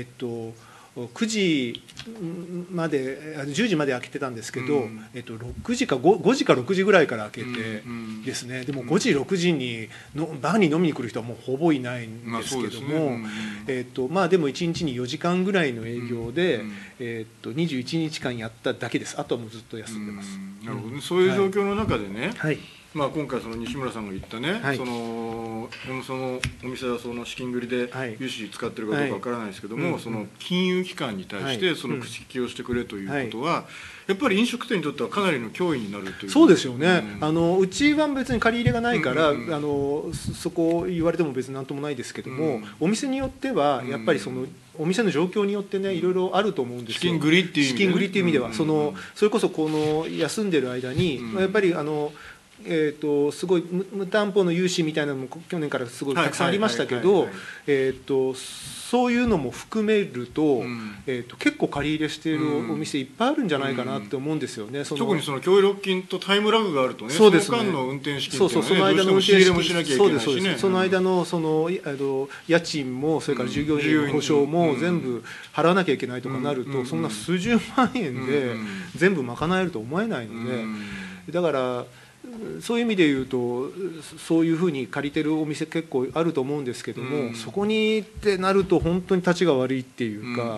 Speaker 5: 9時まで10時まで開けてたんですけど、6時か5時か6時ぐらいから開けてですね。でも5時6時にバーに飲みに来る人はもうほぼいないんですけども、でも1日に4時間ぐらいの営業で、21日間やっただけです。あとはもうずっと休んでます。
Speaker 1: なるほどね。そういう状況の中でね、今回その西村さんが言ったね、そのお店はその資金繰りで融資使ってるかどうかわからないですけども、その金融機関に対してその口利きをしてくれということは、やっぱり飲食店にとってはかなりの脅威になるという。
Speaker 5: そうですよね。うちは別に借り入れがないから、そこ言われても別になんともないですけども、お店によってはやっぱりそのお店の状況によってね、いろいろあると思うんですよ。
Speaker 1: 資金繰りっていう
Speaker 5: 意味では、それこそこの休んでる間にやっぱりすごい無担保の融資みたいなのも去年からすごいたくさんありましたけど、そういうのも含めると、結構借り入れしているお店いっぱいあるんじゃないかなって思うんですよね。
Speaker 1: 特にその協力金とタイムラグがあるとね、その間の運転資金っていうのはね、どうしても仕入れもしなきゃいけないしね。
Speaker 5: その間の家賃もそれから従業員の保証も全部払わなきゃいけないとかなると、そんな数十万円で全部賄えると思えないので、だからそういう意味で言うとそういうふうに借りてるお店結構あると思うんですけども、そこにってなると本当に立ちが悪いっていうか、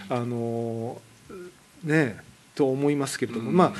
Speaker 5: ねと思いますけれども、も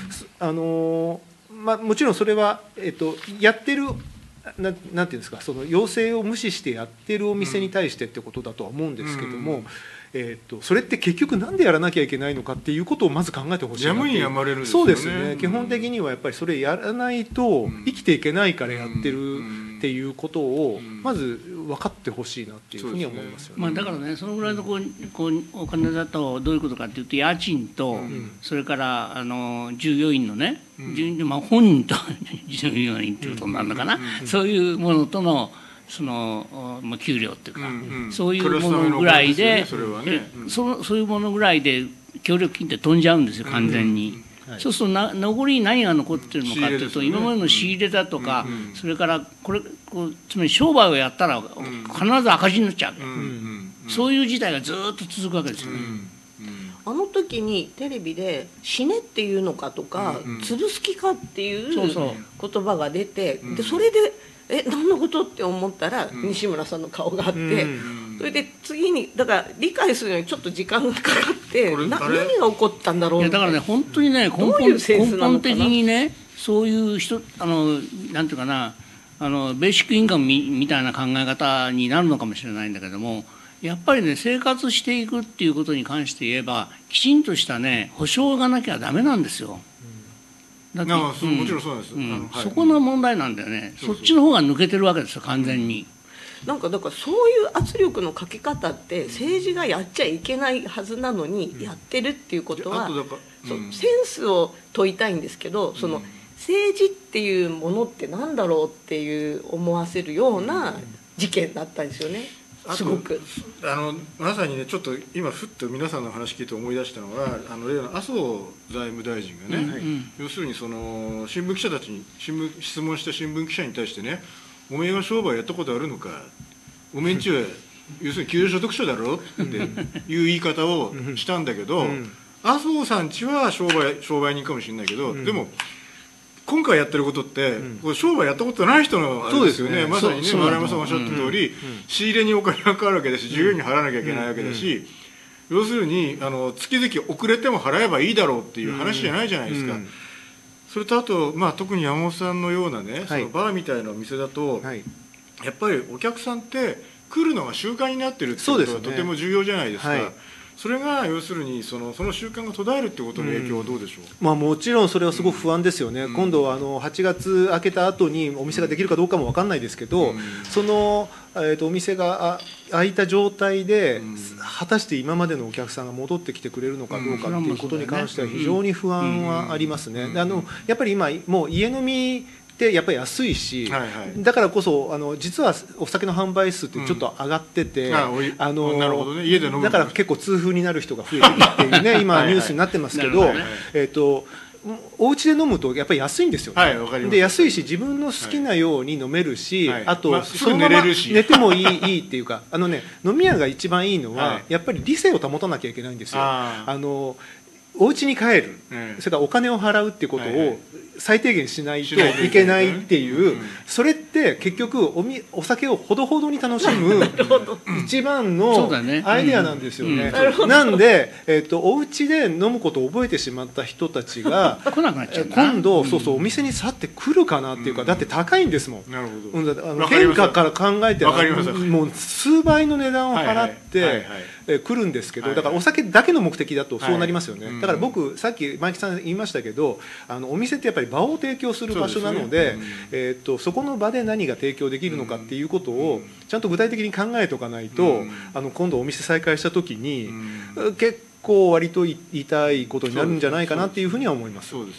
Speaker 5: ちろんそれは、やってるなんていうんですか、その要請を無視してやってるお店に対してってことだとは思うんですけども、それって結局なんでやらなきゃいけないのかっていうことをまず考えてほしいなって。
Speaker 1: やむにやまれるんです
Speaker 5: よね。そうですね。基本的にはやっぱりそれやらないと生きていけないからやってるっていうことをまず分かってほしいなっていうふうに思いますよね。
Speaker 2: だからね、そのぐらいのこうお金だとどういうことかっていうと、家賃と、それから従業員のね、本人と従業員っていうことになるのかな、そういうものとの給料っていうか、そういうものぐらいで、そういうものぐらいで協力金って飛んじゃうんですよ、完全に。そうすると残り何が残ってるのかというと、今までの仕入れだとか、それからつまり商売をやったら必ず赤字になっちゃう、そういう事態がずっと続くわけですよね。
Speaker 3: あの時にテレビで「死ね」っていうのかとか「吊るす気か」っていう言葉が出て、でそれで何のことって思ったら西村さんの顔があって、それで次にだから理解するのにちょって時間がかかって何が起こったんだろうって。
Speaker 2: だからね、本当にね、根本的にね、そういう人なんていうかな、ベーシックインカムみたいな考え方になるのかもしれないんだけども、やっぱりね、生活していくっていうことに関して言えばきちんとしたね保障がなきゃダメなんですよ。
Speaker 1: だってもちろんそうなんです、
Speaker 2: そこの問題なんだよね。そっちの方が抜けてるわけですよ、完全に。
Speaker 3: だからそういう圧力のかけ方って政治がやっちゃいけないはずなのにやってるっていうことは、センスを問いたいんですけど、政治っていうものってなんだろうっていう思わせるような事件だったんですよね。すごく
Speaker 1: まさにね、ちょっと今ふっと皆さんの話聞いて思い出したのは、例の麻生財務大臣がね、要するに新聞記者たちに質問した新聞記者に対してね、おめえは商売やったことあるのか、おめえんちは要するに給与所得者だろっていう言い方をしたんだけど、麻生さんちは商売人かもしれないけど、でも今回やってることって、商売やったことない人のあれですよね。まさにね、丸山さんおっしゃった通り、仕入れにお金がかかるわけだし、従業員に払わなきゃいけないわけだし、要するに月々遅れても払えばいいだろうっていう話じゃないじゃないですか。それとあと、特に山本さんのようなね、そのバーみたいなお店だと、やっぱりお客さんって来るのが習慣になってるってことがとても重要じゃないですか。それが要するにその習慣が途絶えるってことの影響はどうでしょう。
Speaker 5: もちろんそれはすごく不安ですよね。今度8月明けた後にお店ができるかどうかも分かんないですけど、そのお店が開いた状態で果たして今までのお客さんが戻ってきてくれるのかどうかっていうことに関しては非常に不安はありますね。やっぱり今もう家飲みってやっぱり安いし、だからこそ実はお酒の販売数ってちょっと上がってて、だから結構痛風になる人が増えてるっていうね今ニュースになってますけど、お家で飲むとやっぱり安いんですよね。で安いし自分の好きなように飲めるし、あとそのまま寝てもいいっていうか飲み屋が一番いいのはやっぱり理性を保たなきゃいけないんですよ。お家に帰る、それからお金を払うっていうことを最低限しないといけないっていう、それって結局お酒をほどほどに楽しむ一番のアイデアなんですよね。なんでお家で飲むことを覚えてしまった人たちが今度お店に去ってくるかなっていうか、だって高いんですもん。原価から考えてもう数倍の値段を払って来るんですけど、だからお酒だけの目的だとそうなりますよね。だから僕さっき前木さん言いましたけど、お店ってやっぱり場を提供する場所なので、そこの場で何が提供できるのかっていうことをちゃんと具体的に考えておかないと、今度お店再開した時に結構割と痛いことになるんじゃないかなっていうふうには思います。
Speaker 2: 山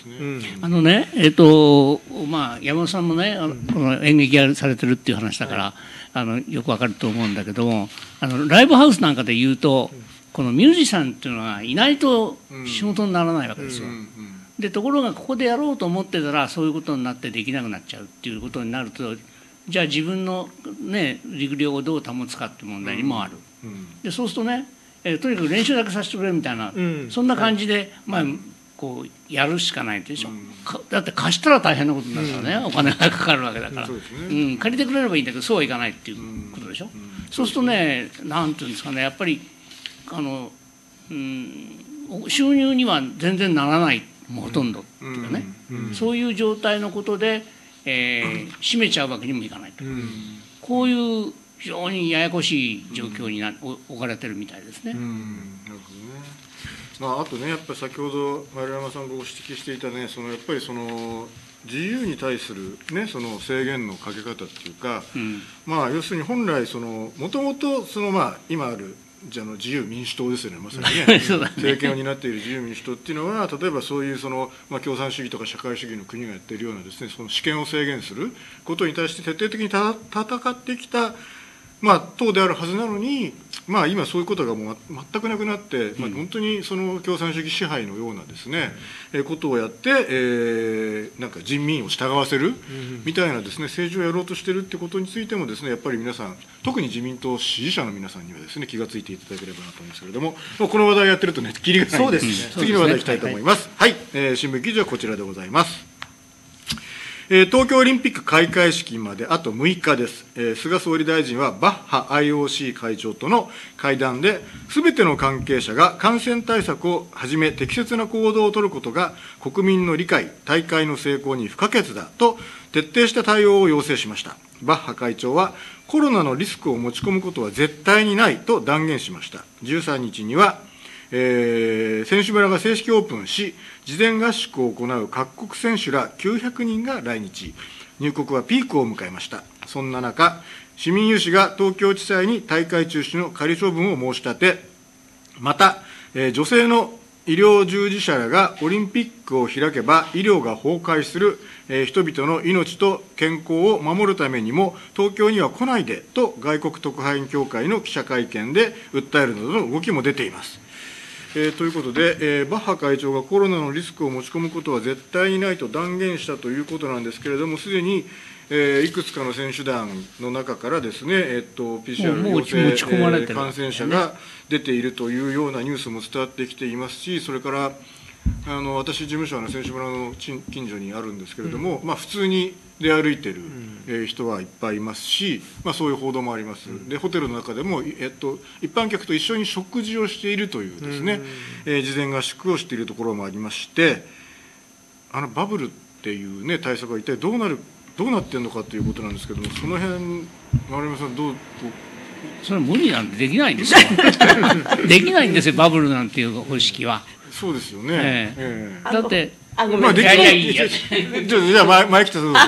Speaker 2: 本さんもねこの演劇やされてるっていう話だから、よくわかると思うんだけども、ライブハウスなんかで言うと、このミュージシャンっていうのがいないと仕事にならないわけですよ。でところがここでやろうと思ってたらそういうことになってできなくなっちゃうっていうことになると、じゃあ自分のね力量をどう保つかって問題にもある。でそうするとね、とにかく練習だけさせてくれみたいな、そんな感じで、 こうやるしかないでしょ、だって貸したら大変なことになるからね、お金がかかるわけだから、借りてくれればいいんだけどそうはいかないっていうことでしょ、そうするとね、なんていうんですかね、やっぱり収入には全然ならない、ほとんどっていうかね、そういう状態のことで、閉めちゃうわけにもいかないと、こういう非常にややこしい状況に置かれてるみたいですね。
Speaker 1: なるほどね。あとね、やっぱり先ほど丸山さんがご指摘していたね、やっぱり自由に対する、ね、制限のかけ方っていうか、要するに本来もともと今ある自由民主党ですよね、まさにね政権を担っている自由民主党っていうのは、例えばそういう共産主義とか社会主義の国がやっているようなですね、私権を制限することに対して徹底的に戦ってきた党であるはずなのに、今そういうことがもう全くなくなって、本当に共産主義支配のようなですね、ことをやって、なんか人民を従わせるみたいなですね、政治をやろうとしているってことについてもですね、やっぱり皆さん、特に自民党支持者の皆さんにはですね、気がついていただければなと思うんですけれども、この話題やってるとね、キリがないので、次の話題いきたいと思います。はい、新聞記事はこちらでございます。東京オリンピック開会式まであと6日です。菅総理大臣はバッハ IOC 会長との会談で、すべての関係者が感染対策をはじめ適切な行動を取ることが国民の理解、大会の成功に不可欠だと徹底した対応を要請しました。バッハ会長はコロナのリスクを持ち込むことは絶対にないと断言しました。13日には選手村が正式オープンし、事前合宿を行う各国選手ら900人が来日、入国はピークを迎えました。そんな中、市民有志が東京地裁に大会中止の仮処分を申し立て、また、女性の医療従事者らがオリンピックを開けば医療が崩壊する、人々の命と健康を守るためにも東京には来ないでと外国特派員協会の記者会見で訴えるなどの動きも出ています。ということで、バッハ会長がコロナのリスクを持ち込むことは絶対にないと断言したということなんですけれども、すでに、いくつかの選手団の中からですね、PCR 陽性感染者が出ているというようなニュースも伝わってきていますし、それから私、事務所は選手村の近所にあるんですけれども、普通に出歩いている人はいっぱいいますし、そういう報道もあります。で、ホテルの中でも、一般客と一緒に食事をしているというですね、事前合宿をしているところもありまして、バブルっていうね、対策は一体どうなっているのかということなんですけども、その辺、丸山さん、
Speaker 2: それは無理なんでできないんですよ。できないんですよ、バブルなんていう方式は。
Speaker 1: そうですよね。
Speaker 2: だって、
Speaker 3: ごめん、
Speaker 1: じゃあ前来たそう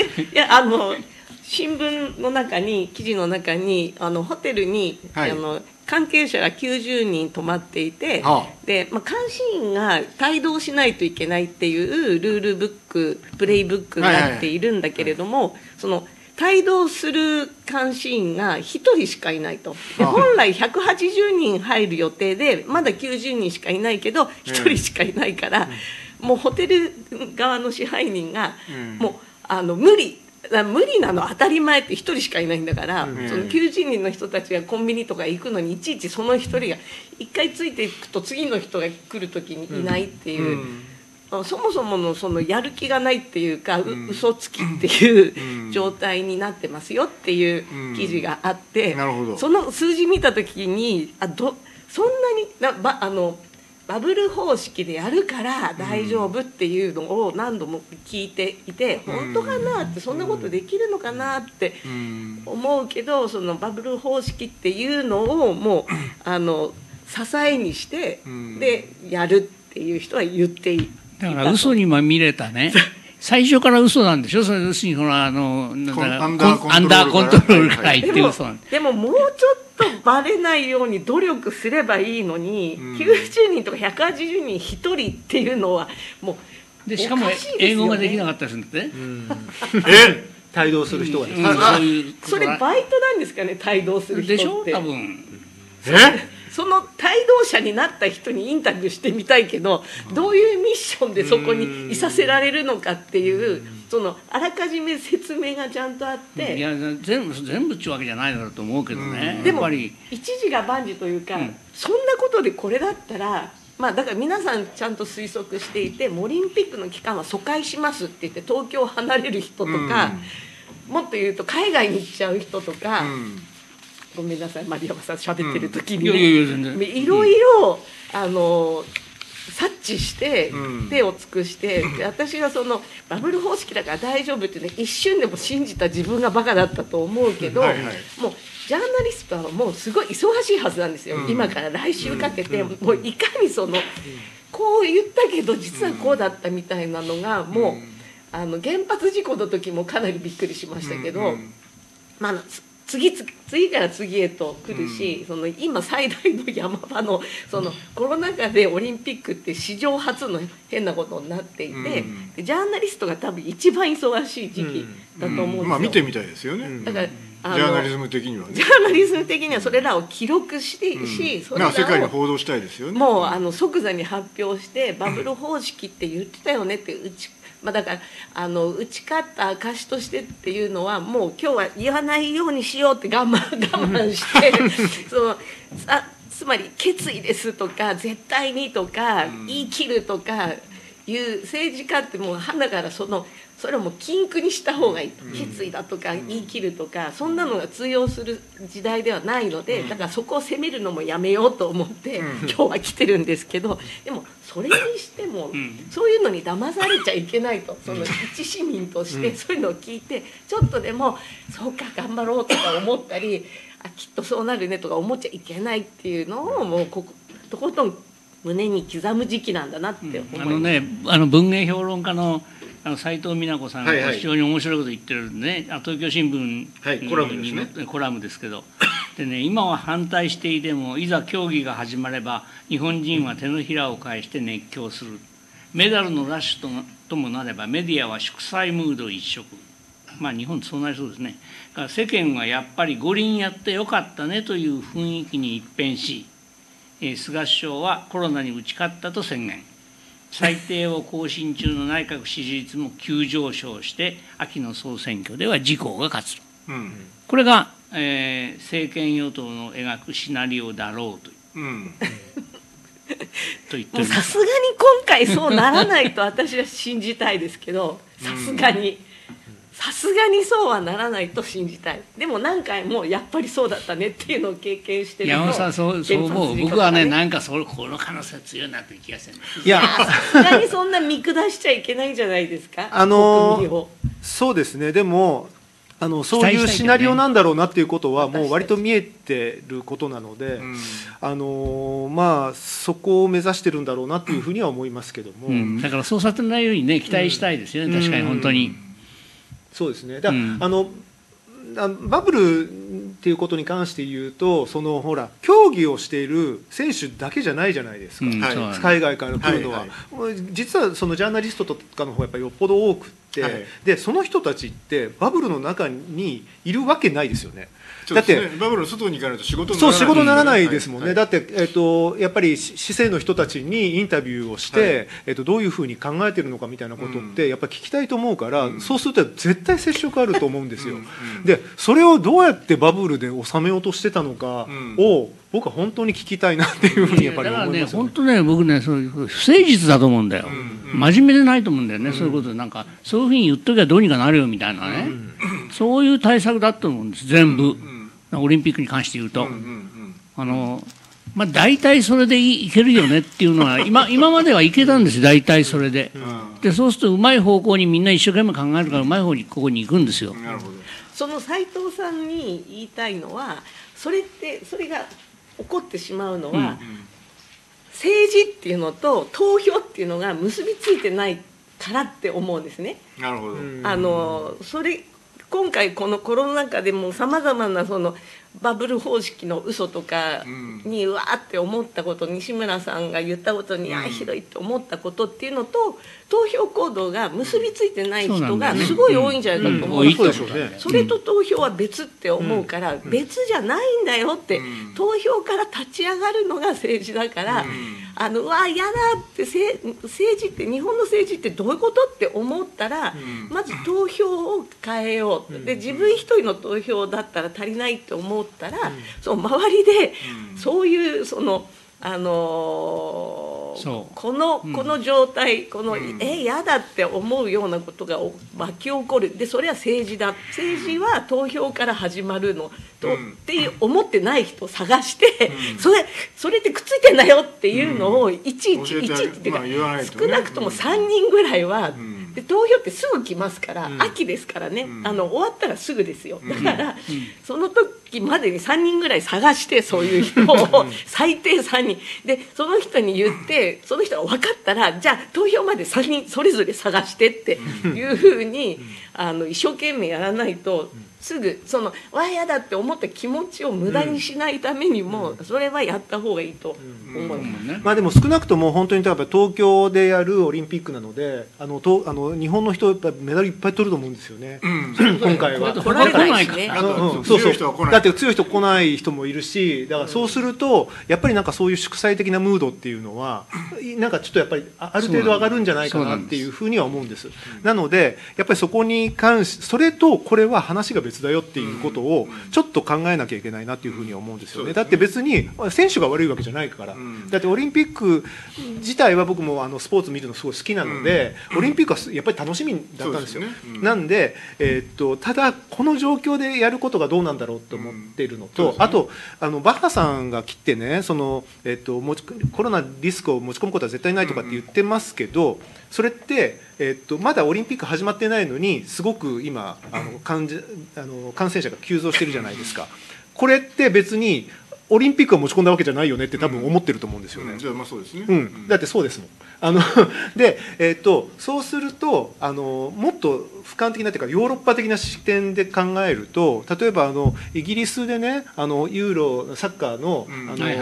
Speaker 3: 新聞の中に、記事の中に、ホテルに、関係者が90人泊まっていて、で、監視員が帯同しないといけないっていうルールブック、プレイブックがなっているんだけれども、帯同する監視員が1人しかいないと。で、本来180人入る予定でまだ90人しかいないけど1人しかいないから、もうホテル側の支配人がもう無理なの当たり前って1人しかいないんだから、その90人の人たちがコンビニとか行くのにいちいちその1人が1回ついていくと次の人が来る時にいないっていう。そもそものそのやる気がないっていうか、嘘つきっていう状態になってますよっていう記事があって、その数字見たときにそんなにバブル方式でやるから大丈夫っていうのを何度も聞いていて、本当かなって、そんなことできるのかなって思うけど、そのバブル方式っていうのをもう支えにしてでやるっていう人は言っている。
Speaker 2: だから嘘にまみれたね、最初から嘘なんでしょ、それ要するにアンダーコントロールから言って嘘なん
Speaker 3: でももうちょっとバレないように努力すればいいのに、90人とか180人1人っていうのはもう
Speaker 2: で、しかも英語ができなかったりするんだって
Speaker 5: 帯同する人がですね、
Speaker 3: それバイトなんですかね、帯同する人って
Speaker 2: でしょ、多分。
Speaker 3: その帯同者になった人にインタビューしてみたいけど、どういうミッションでそこにいさせられるのかっていう、あらかじめ説明がちゃんとあって、
Speaker 2: いや全部っていうわけじゃないだろうと思うけどね。
Speaker 3: でも一時が万事というか、そんなことでこれだったらだから皆さんちゃんと推測していて、オリンピックの期間は疎開しますって言って東京を離れる人とか、もっと言うと海外に行っちゃう人とか、ごめんなさい丸山さん喋ってる時にね、いろいろ察知して手を尽くして、私がそのバブル方式だから大丈夫ってね、一瞬でも信じた自分がバカだったと思うけど、もうジャーナリストはもうすごい忙しいはずなんですよ、今から来週かけて、もういかにそのこう言ったけど実はこうだったみたいなのが、もう原発事故の時もかなりびっくりしましたけど、次から次へと来るし、その今最大の山場のそのコロナ禍でオリンピックって史上初の変なことになっていて、ジャーナリストが多分一番忙しい時期だと思うんですよ。
Speaker 1: 見てみたいですよね。
Speaker 3: だから
Speaker 1: ジャーナリズム的にはね。
Speaker 3: ジャーナリズム的にはそれらを記録してし、それらを
Speaker 1: 世界に報道したいですよね。
Speaker 3: もう即座に発表してバブル方式って言ってたよねってだから打ち勝った証としてっていうのはもう今日は言わないようにしようって我慢してつまり決意ですとか絶対にとか言い切るとかいう政治家ってもう花からそれをもう禁句にした方がいい、決意だとか言い切るとかそんなのが通用する時代ではないので、だからそこを責めるのもやめようと思って今日は来てるんですけど、でもそれにしてもそういうのに騙されちゃいけないと、その一市民としてそういうのを聞いてちょっとでもそうか頑張ろうとか思ったり、きっとそうなるねとか思っちゃいけないっていうのをもうとことん胸に刻む時期なんだなって思います。
Speaker 2: 文芸評論家の斉藤美奈子さんが非常に面白いこと言ってるね、東京新聞コラムですけど、でね、今は反対していてもいざ競技が始まれば日本人は手のひらを返して熱狂する。メダルのラッシュともなればメディアは祝祭ムード一色。日本そうなりそうですね。世間はやっぱり五輪やってよかったねという雰囲気に一変し、菅首相はコロナに打ち勝ったと宣言。最低を更新中の内閣支持率も急上昇して秋の総選挙では自公が勝つと、これが、政権与党の描くシナリオだろうとと言っております。
Speaker 3: さすがに今回そうならないと私は信じたいですけど、さすがにそうはならないと信じたい。でも何回もやっぱりそうだったねっていうのを経験してると。
Speaker 2: 山本さんそう思う。僕はね、なんかこの可能性は強いなという気がする。
Speaker 3: さすがにそんな見下しちゃいけないんじゃないですか。
Speaker 5: そうですね。でもそういうシナリオなんだろうなっていうことはもう割と見えてることなので、そこを目指してるんだろうなというふうには思いますけども、
Speaker 2: だからそうさせないようにね期待したいですよね、確かに本当に。
Speaker 5: そうですね。バブルっていうことに関して言うと、ほら競技をしている選手だけじゃないじゃないですか、海外から来るのは、実はそのジャーナリストとかの方がやっぱりよっぽど多くて、でその人たちってバブルの中にいるわけないですよね。
Speaker 1: だってバブルの外に行かないと仕事
Speaker 5: にならないですもんね。だってやっぱり市政の人たちにインタビューをして、どういうふうに考えてるのかみたいなことってやっぱり聞きたいと思うから、そうすると絶対接触あると思うんですよ。でそれをどうやってバブルで収めようとしてたのかを僕は本当に聞きたいなっていうふうにやっぱり思いますよね。
Speaker 2: 本当ね、僕ね、そういう不誠実だと思うんだよ。真面目でないと思うんだよね。そういうことでそういうふうに言っときゃどうにかなるよみたいなね。そういう対策だと思うんです。全部。オリンピックに関して言うと、大体それでいけるよねっていうのは今まではいけたんですよ、大体それで。でそうするとうまい方向にみんな一生懸命考えるからうまい方にここに行くんですよ。
Speaker 1: なるほど。
Speaker 3: その斉藤さんに言いたいのは、それが起こってしまうのは、政治っていうのと投票っていうのが結びついてないからって思うんですね。
Speaker 1: なるほど。
Speaker 3: 今回このコロナ禍でもさまざまなそのバブル方式の嘘とかにうわーって思ったこと、西村さんが言ったことにひどいって思ったことっていうのと投票行動が結びついてない人がすごい多いんじゃないかと思うんですよ。それと投票は別って思うから別じゃないんだよって、投票から立ち上がるのが政治だから、うわ嫌だって政治って日本の政治ってどういうことって思ったら、まず投票を変えようで、自分一人の投票だったら足りないって思ったら、その周りでそういうこの状態、嫌だって思うようなことが巻き起こる。でそれは政治だ、政治は投票から始まるのと、って思ってない人を探して、それってくっついてんだよっていうのをいちいちっていうか、少なくとも3人ぐらいは、で投票ってすぐ来ますから、秋ですからね、終わったらすぐですよ。だから、その時までに3人ぐらい探して、そういう人を最低3人でその人に言って、その人が分かったら、じゃあ投票まで3人それぞれ探してっていうふうに一生懸命やらないと、すぐ嫌だって思った気持ちを無駄にしないためにも、それはやった方がいいと思います。
Speaker 5: でも少なくとも本当に東京でやるオリンピックなので、日本の人やっぱメダルいっぱい取ると思うんですよね、今回は。
Speaker 3: 来られないしね。
Speaker 5: だって強い人来ない人もいるし、だからそうするとやっぱりなんかそういう祝祭的なムードっていうのはなんかちょっとやっぱりある程度上がるんじゃないかなっていうふうには思うんです。なのでやっぱりそこに関し、それとこれは話が別だよっていうことをちょっと考えなきゃいけないなっていうふうには思うんですよね。だって別に選手が悪いわけじゃないから、だってオリンピック自体は僕もスポーツ見るのすごい好きなので、オリンピックはやっぱり楽しみだったんですよ。なんで、ただこの状況でやることがどうなんだろうと思っているのと、あとバッハさんが来てね、コロナリスクを持ち込むことは絶対ないとかって言ってますけど、それって、まだオリンピック始まってないのにすごく今感染者が急増してるじゃないですか。これって別にオリンピックを持ち込んだわけじゃないよねって多分思ってると思うんですよね。
Speaker 1: そうですね。
Speaker 5: だってそうですもん。で、そうするともっと俯瞰的なというかヨーロッパ的な視点で考えると、例えばイギリスでね、ユーロサッカーの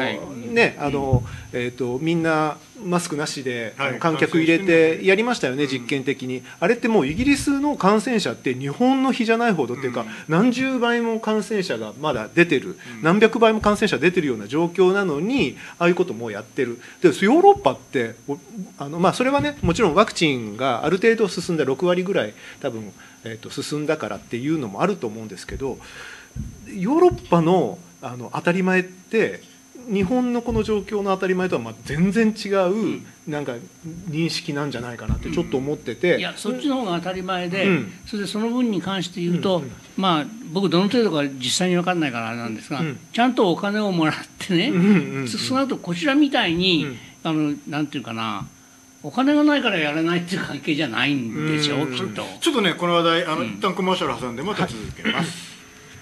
Speaker 5: みんなマスクなしで観客入れてやりましたよね、実験的に。あれってもうイギリスの感染者って日本の比じゃないほどっていうか、何十倍も感染者がまだ出てる、何百倍も感染者出てるような状況なのに、ああいうこともやってる。でヨーロッパってそれはね、もちろんワクチンがある程度進んだ、6割ぐらい多分、進んだからっていうのもあると思うんですけど、ヨーロッパの当たり前って日本のこの状況の当たり前とは全然違うなんか認識なんじゃないかなってちょっと思ってて、
Speaker 2: いやそっちの方が当たり前で、それでその分に関して言うと、僕どの程度か実際に分かんないからあれなんですが、ちゃんとお金をもらってね、その後こちらみたいに、なんていうかな、お金がないからやらないっていう関係じゃないんでしょう、きっと。
Speaker 1: ちょっとねこの話題一旦コマーシャル挟んでまた続けます。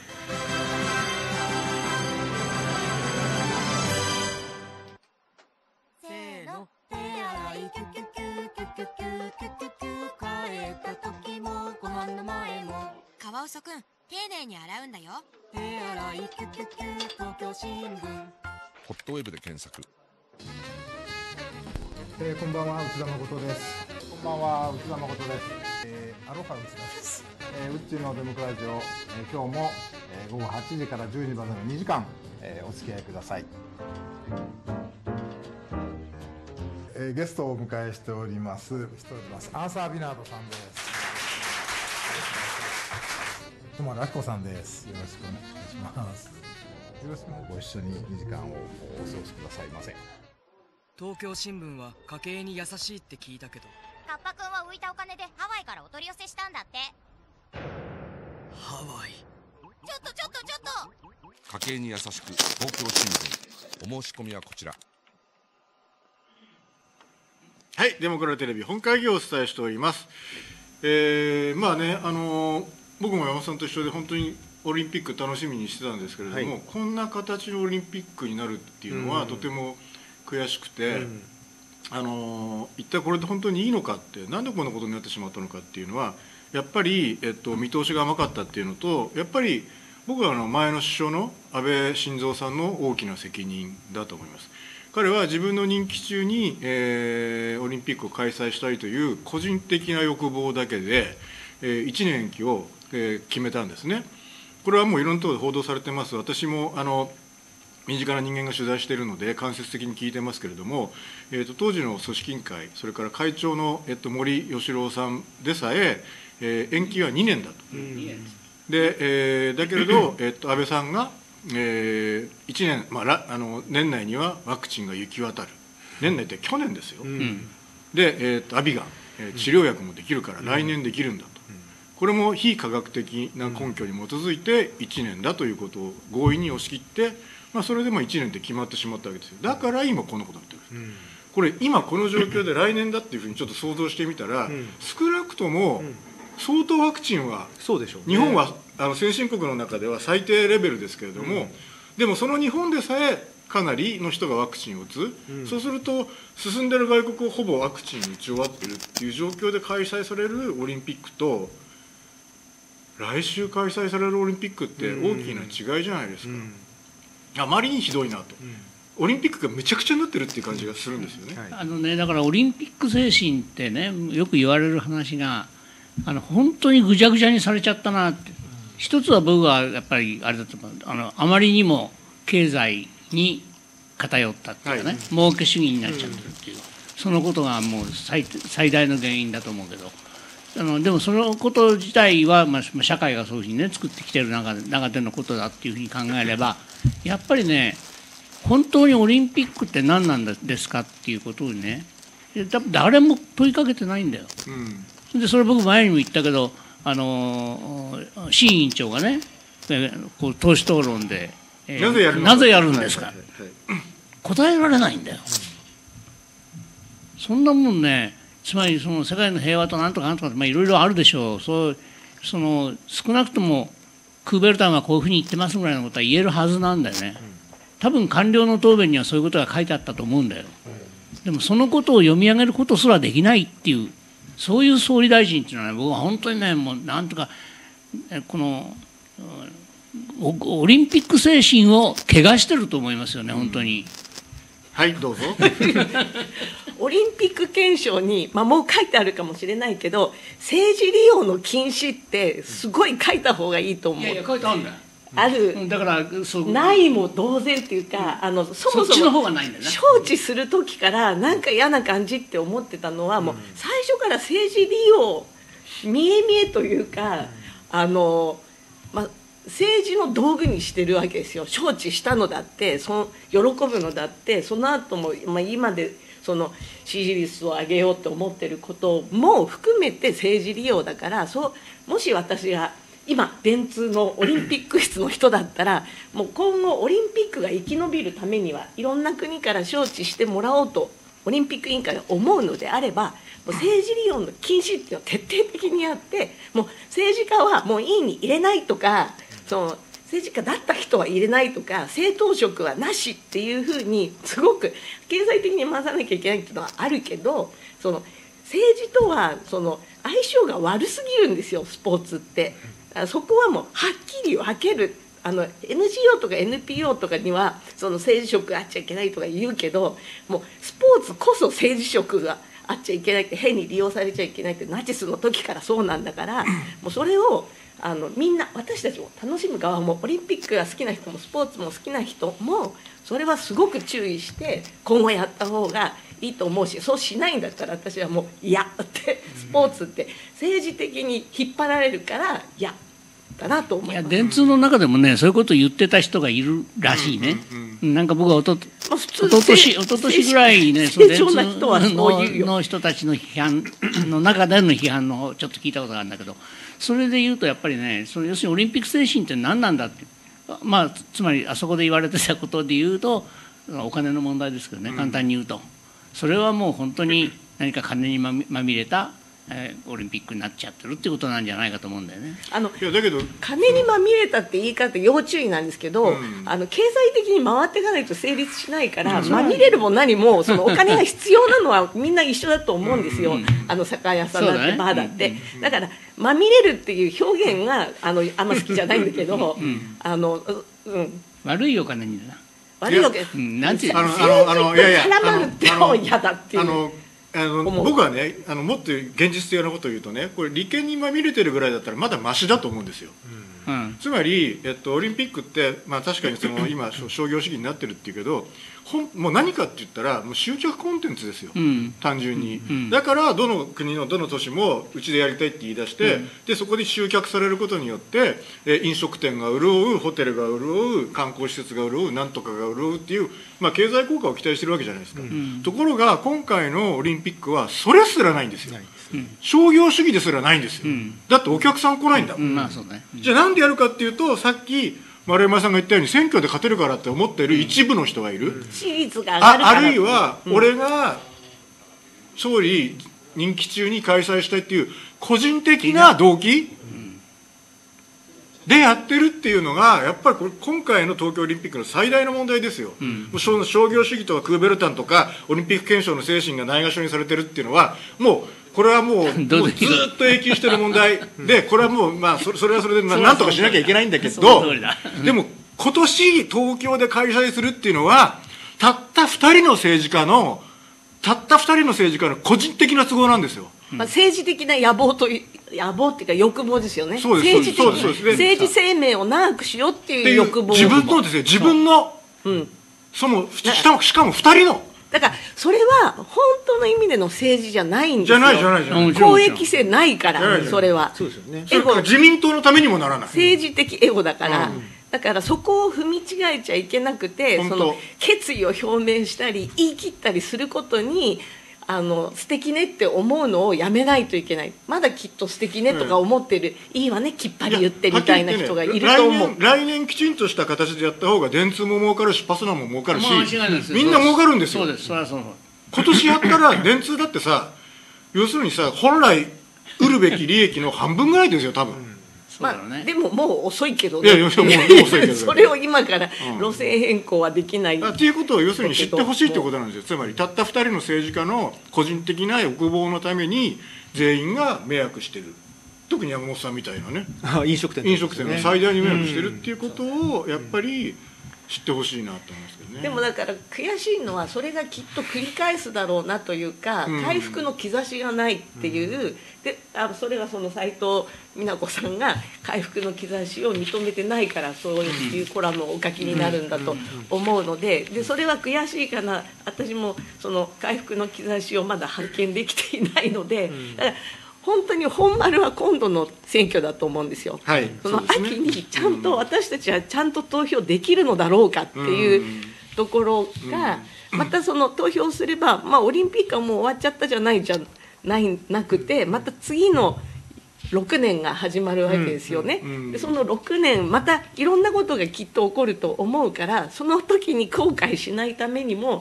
Speaker 6: カワウソくん、丁寧に洗うんだよ。手洗いキュキュキュ東京新聞。
Speaker 7: ホットウェブで検索。
Speaker 8: こんばんは、内田誠です。
Speaker 9: こんばんは、内田誠です。
Speaker 8: アロハ内田です。
Speaker 9: ウッチーのデモクラジオ、今日も、午後8時から10時までの2時間、お付き合いください。ゲストをお迎えしております。アーサー・ビナードさんです。友原明子さんです。よろしくお願いします。よろしくご一緒に2時間をお過ごしくださいませ。
Speaker 10: 東京新聞は家計に優しいって聞いたけど、
Speaker 11: カッパくんは浮いたお金でハワイからお取り寄せしたんだって。
Speaker 10: ハワイ。
Speaker 11: ちょっと
Speaker 7: 家計に優しく東京新聞。お申し込みはこちら。
Speaker 1: はい、デモクラテレビ本会議をお伝えしております。僕も山本さんと一緒で本当にオリンピック楽しみにしてたんですけれども、こんな形のオリンピックになるっていうのはとても悔しくて、一体これで本当にいいのかって、なんでこんなことになってしまったのかっていうのはやっぱり、見通しが甘かったっていうのと、やっぱり僕は前の首相の安倍晋三さんの大きな責任だと思います。彼は自分の任期中に、オリンピックを開催したいという個人的な欲望だけで、1年延期を、決めたんですね。これはもういろんなところで報道されてます。私も身近な人間が取材しているので間接的に聞いてますけれども、当時の組織委員会、それから会長の、森喜朗さんでさえ延期は2年だと。でだけれど、安倍さんが1年、年内にはワクチンが行き渡る、 年内って去年ですよ、で、アビガン、治療薬もできるから来年できるんだと、これも非科学的な根拠に基づいて1年だということを強引に押し切って、それでも1年って決まってしまったわけですよ。だから今こんなことになってる、これ今この状況で来年だっていうふうにちょっと想像してみたら、少なくとも相当ワクチンは、
Speaker 5: そうでしょうね、
Speaker 1: 日本は先進国の中では最低レベルですけれども、でもその日本でさえかなりの人がワクチンを打つ、そうすると進んでる外国をほぼワクチン打ち終わってるっていう状況で開催されるオリンピックと、来週開催されるオリンピックって大きな違いじゃないですか、あまりにひどいなと、オリンピックがめちゃくちゃになってるっていう感じがするんですよね。
Speaker 2: だからオリンピック精神ってね、よく言われる話が本当にぐちゃぐちゃにされちゃったなって。一つは僕はやっぱりあれだと思う、あまりにも経済に偏ったっていうかね、儲け主義になっちゃってるっていう、そのことがもう最大の原因だと思うけど、でもそのこと自体は、社会がそういうふうにね作ってきてる中でのことだっていうふうに考えれば、やっぱりね、本当にオリンピックって何なんですかっていうことをね、多分誰も問いかけてないんだよ。でそれ僕前にも言ったけど、志位委員長がね、こう党首討論で、なぜやるんですか、答えられないんだよ。そんなもんね、つまりその世界の平和となんとかなんとかいろいろあるでしょう。その少なくともクーベルタンがこういうふうに言ってますぐらいのことは言えるはずなんだよね。多分官僚の答弁にはそういうことが書いてあったと思うんだよ。でもそのことを読み上げることすらできないっていう、そういう総理大臣っていうのは、ね、僕は本当にね、もうなんとかこのオリンピック精神を汚してると思いますよね、本当に。
Speaker 1: はいどうぞ
Speaker 3: オリンピック憲章に、もう書いてあるかもしれないけど、政治利用の禁止ってすごい書いた方がいいと思う。
Speaker 2: いやいや書いてあるんだよ。
Speaker 3: ある、
Speaker 2: だから
Speaker 3: ないも同然っていうか、そもそも招致する時からなんか嫌な感じって思ってたのは、もう最初から政治利用見え見えというか、政治の道具にしてるわけですよ。招致したのだって、喜ぶのだって、その後も、今でその支持率を上げようと思ってることも含めて政治利用だから、もし私が今電通のオリンピック室の人だったら、もう今後オリンピックが生き延びるためにはいろんな国から招致してもらおうとオリンピック委員会が思うのであれば、もう政治利用の禁止っていうのを徹底的にやって、もう政治家はもう委員に入れないとか、政治家だった人は入れないとか、政党職はなしっていうふうにすごく経済的に回さなきゃいけないっていうのはあるけど、政治とは相性が悪すぎるんですよ、スポーツって。そこはもうはっきり分ける。NGO とか NPO とかには政治色があっちゃいけないとか言うけど、もうスポーツこそ政治色があっちゃいけないって、変に利用されちゃいけないってナチスの時からそうなんだから、もうそれをみんな、私たちも楽しむ側も、オリンピックが好きな人もスポーツも好きな人も、それはすごく注意して今後やった方がいいと思うし、そうしないんだったら私はもう嫌って、スポーツって政治的に引っ張られるから嫌だなと思います。
Speaker 2: いや、電通の中でもね、そういうことを言ってた人がいるらしいね。なんか僕はおととしぐらいにね、電通の人たちの批判の中での批判のちょっと聞いたことがあるんだけど、それで言うとやっぱりね、要するにオリンピック精神って何なんだって、つまりあそこで言われてたことで言うと、お金の問題ですけどね、簡単に言うと、それはもう本当に何か金にまみれたオリンピックになっちゃってるっていうことなんじゃないかと思うんだよね。
Speaker 1: いやだけど
Speaker 3: 金にまみれたって言い方要注意なんですけど、経済的に回っていかないと成立しないから、まみれるも何もお金が必要なのはみんな一緒だと思うんですよ。酒屋さんだってバーだって、だからまみれるっていう表現があんま好きじゃないんだけど、
Speaker 2: 悪いお金にだな。
Speaker 3: 悪いお金、
Speaker 2: なんていうの、
Speaker 3: 絡まるっても嫌だっていう。
Speaker 1: 僕はね、もっと現実的なことを言うとね、これ利権にまみれてるぐらいだったらまだマシだと思うんですよ。つまり、オリンピックって、確かに今商業主義になってるっていうけど、 もう何かって言ったらもう集客コンテンツですよ、単純に、だからどの国のどの都市もうちでやりたいって言い出して、でそこで集客されることによって飲食店が潤う、ホテルが潤う、観光施設が潤う、なんとかが潤うっていう、経済効果を期待してるわけじゃないですか、ところが今回のオリンピックはそれすらないんですよ、商業主義ですらないんですよ、だってお客さん来ないんだもん、じゃあなんでやるかっていうと、さっき丸山さんが言ったように選挙で勝てるからって思っている一部の人がいる、
Speaker 3: 支持率が上がるから、
Speaker 1: あるいは俺が総理任期中に開催したいっていう個人的な動機でやってるっていうのがやっぱり今回の東京オリンピックの最大の問題ですよ、商業主義とかクーベルタンとかオリンピック憲章の精神がないがしろにされてるっていうのはもうこれはもうずっと永久してる問題で、これはもうそれはそれでなんとかしなきゃいけないんだけど、でも今年東京で開催するっていうのはたった2人の政治家の個人的な都合なんですよ。
Speaker 3: 政治的な野望っていうか欲望ですよね。政治生命を長くしようっていう欲望、
Speaker 1: 自分のですよ、自分の、しかも2人の。
Speaker 3: だからそれは本当の意味での政治じゃないんですよ。
Speaker 1: じゃない
Speaker 3: 公益性ないから、それは
Speaker 1: エゴ、自民党のためにもならない、
Speaker 3: 政治的エゴだから、だからそこを踏み違えちゃいけなくて、その決意を表明したり言い切ったりすることに素敵ねって思うのをやめないといけない。まだきっと素敵ねとか思ってる、いいわねきっぱり言ってみたいな人がいると思う。
Speaker 1: 来年きちんとした形でやった方が電通も儲かるしパスナも儲かるし、みんな儲かるんですよ。今年やったら電通だってさ、要するにさ、本来売るべき利益の半分ぐらいですよ多分。
Speaker 3: でももう遅いけどね。それを今から路線変更はできない。
Speaker 1: っていうことを要するに知ってほしいってことなんですよ。つまりたった2人の政治家の個人的な欲望のために全員が迷惑してる。特に山本さんみたいなね、飲食店が最大に迷惑してるっていうことをやっぱり知ってほしいなと思いますけどね。
Speaker 3: でもだから悔しいのはそれがきっと繰り返すだろうなというか、回復の兆しがないっていう、でそれはその斉藤美奈子さんが回復の兆しを認めてないからそういうコラムをお書きになるんだと思うので、それは悔しいかな。私もその回復の兆しをまだ発見できていないので、だから本当に本丸は今度の選挙だと思うんですよ、その秋にちゃんと私たちはちゃんと投票できるのだろうかっていうところが、またその投票すれば、オリンピックはもう終わっちゃったじゃなくて、また次の6年が始まるわけですよね、でその6年またいろんなことがきっと起こると思うから、その時に後悔しないためにも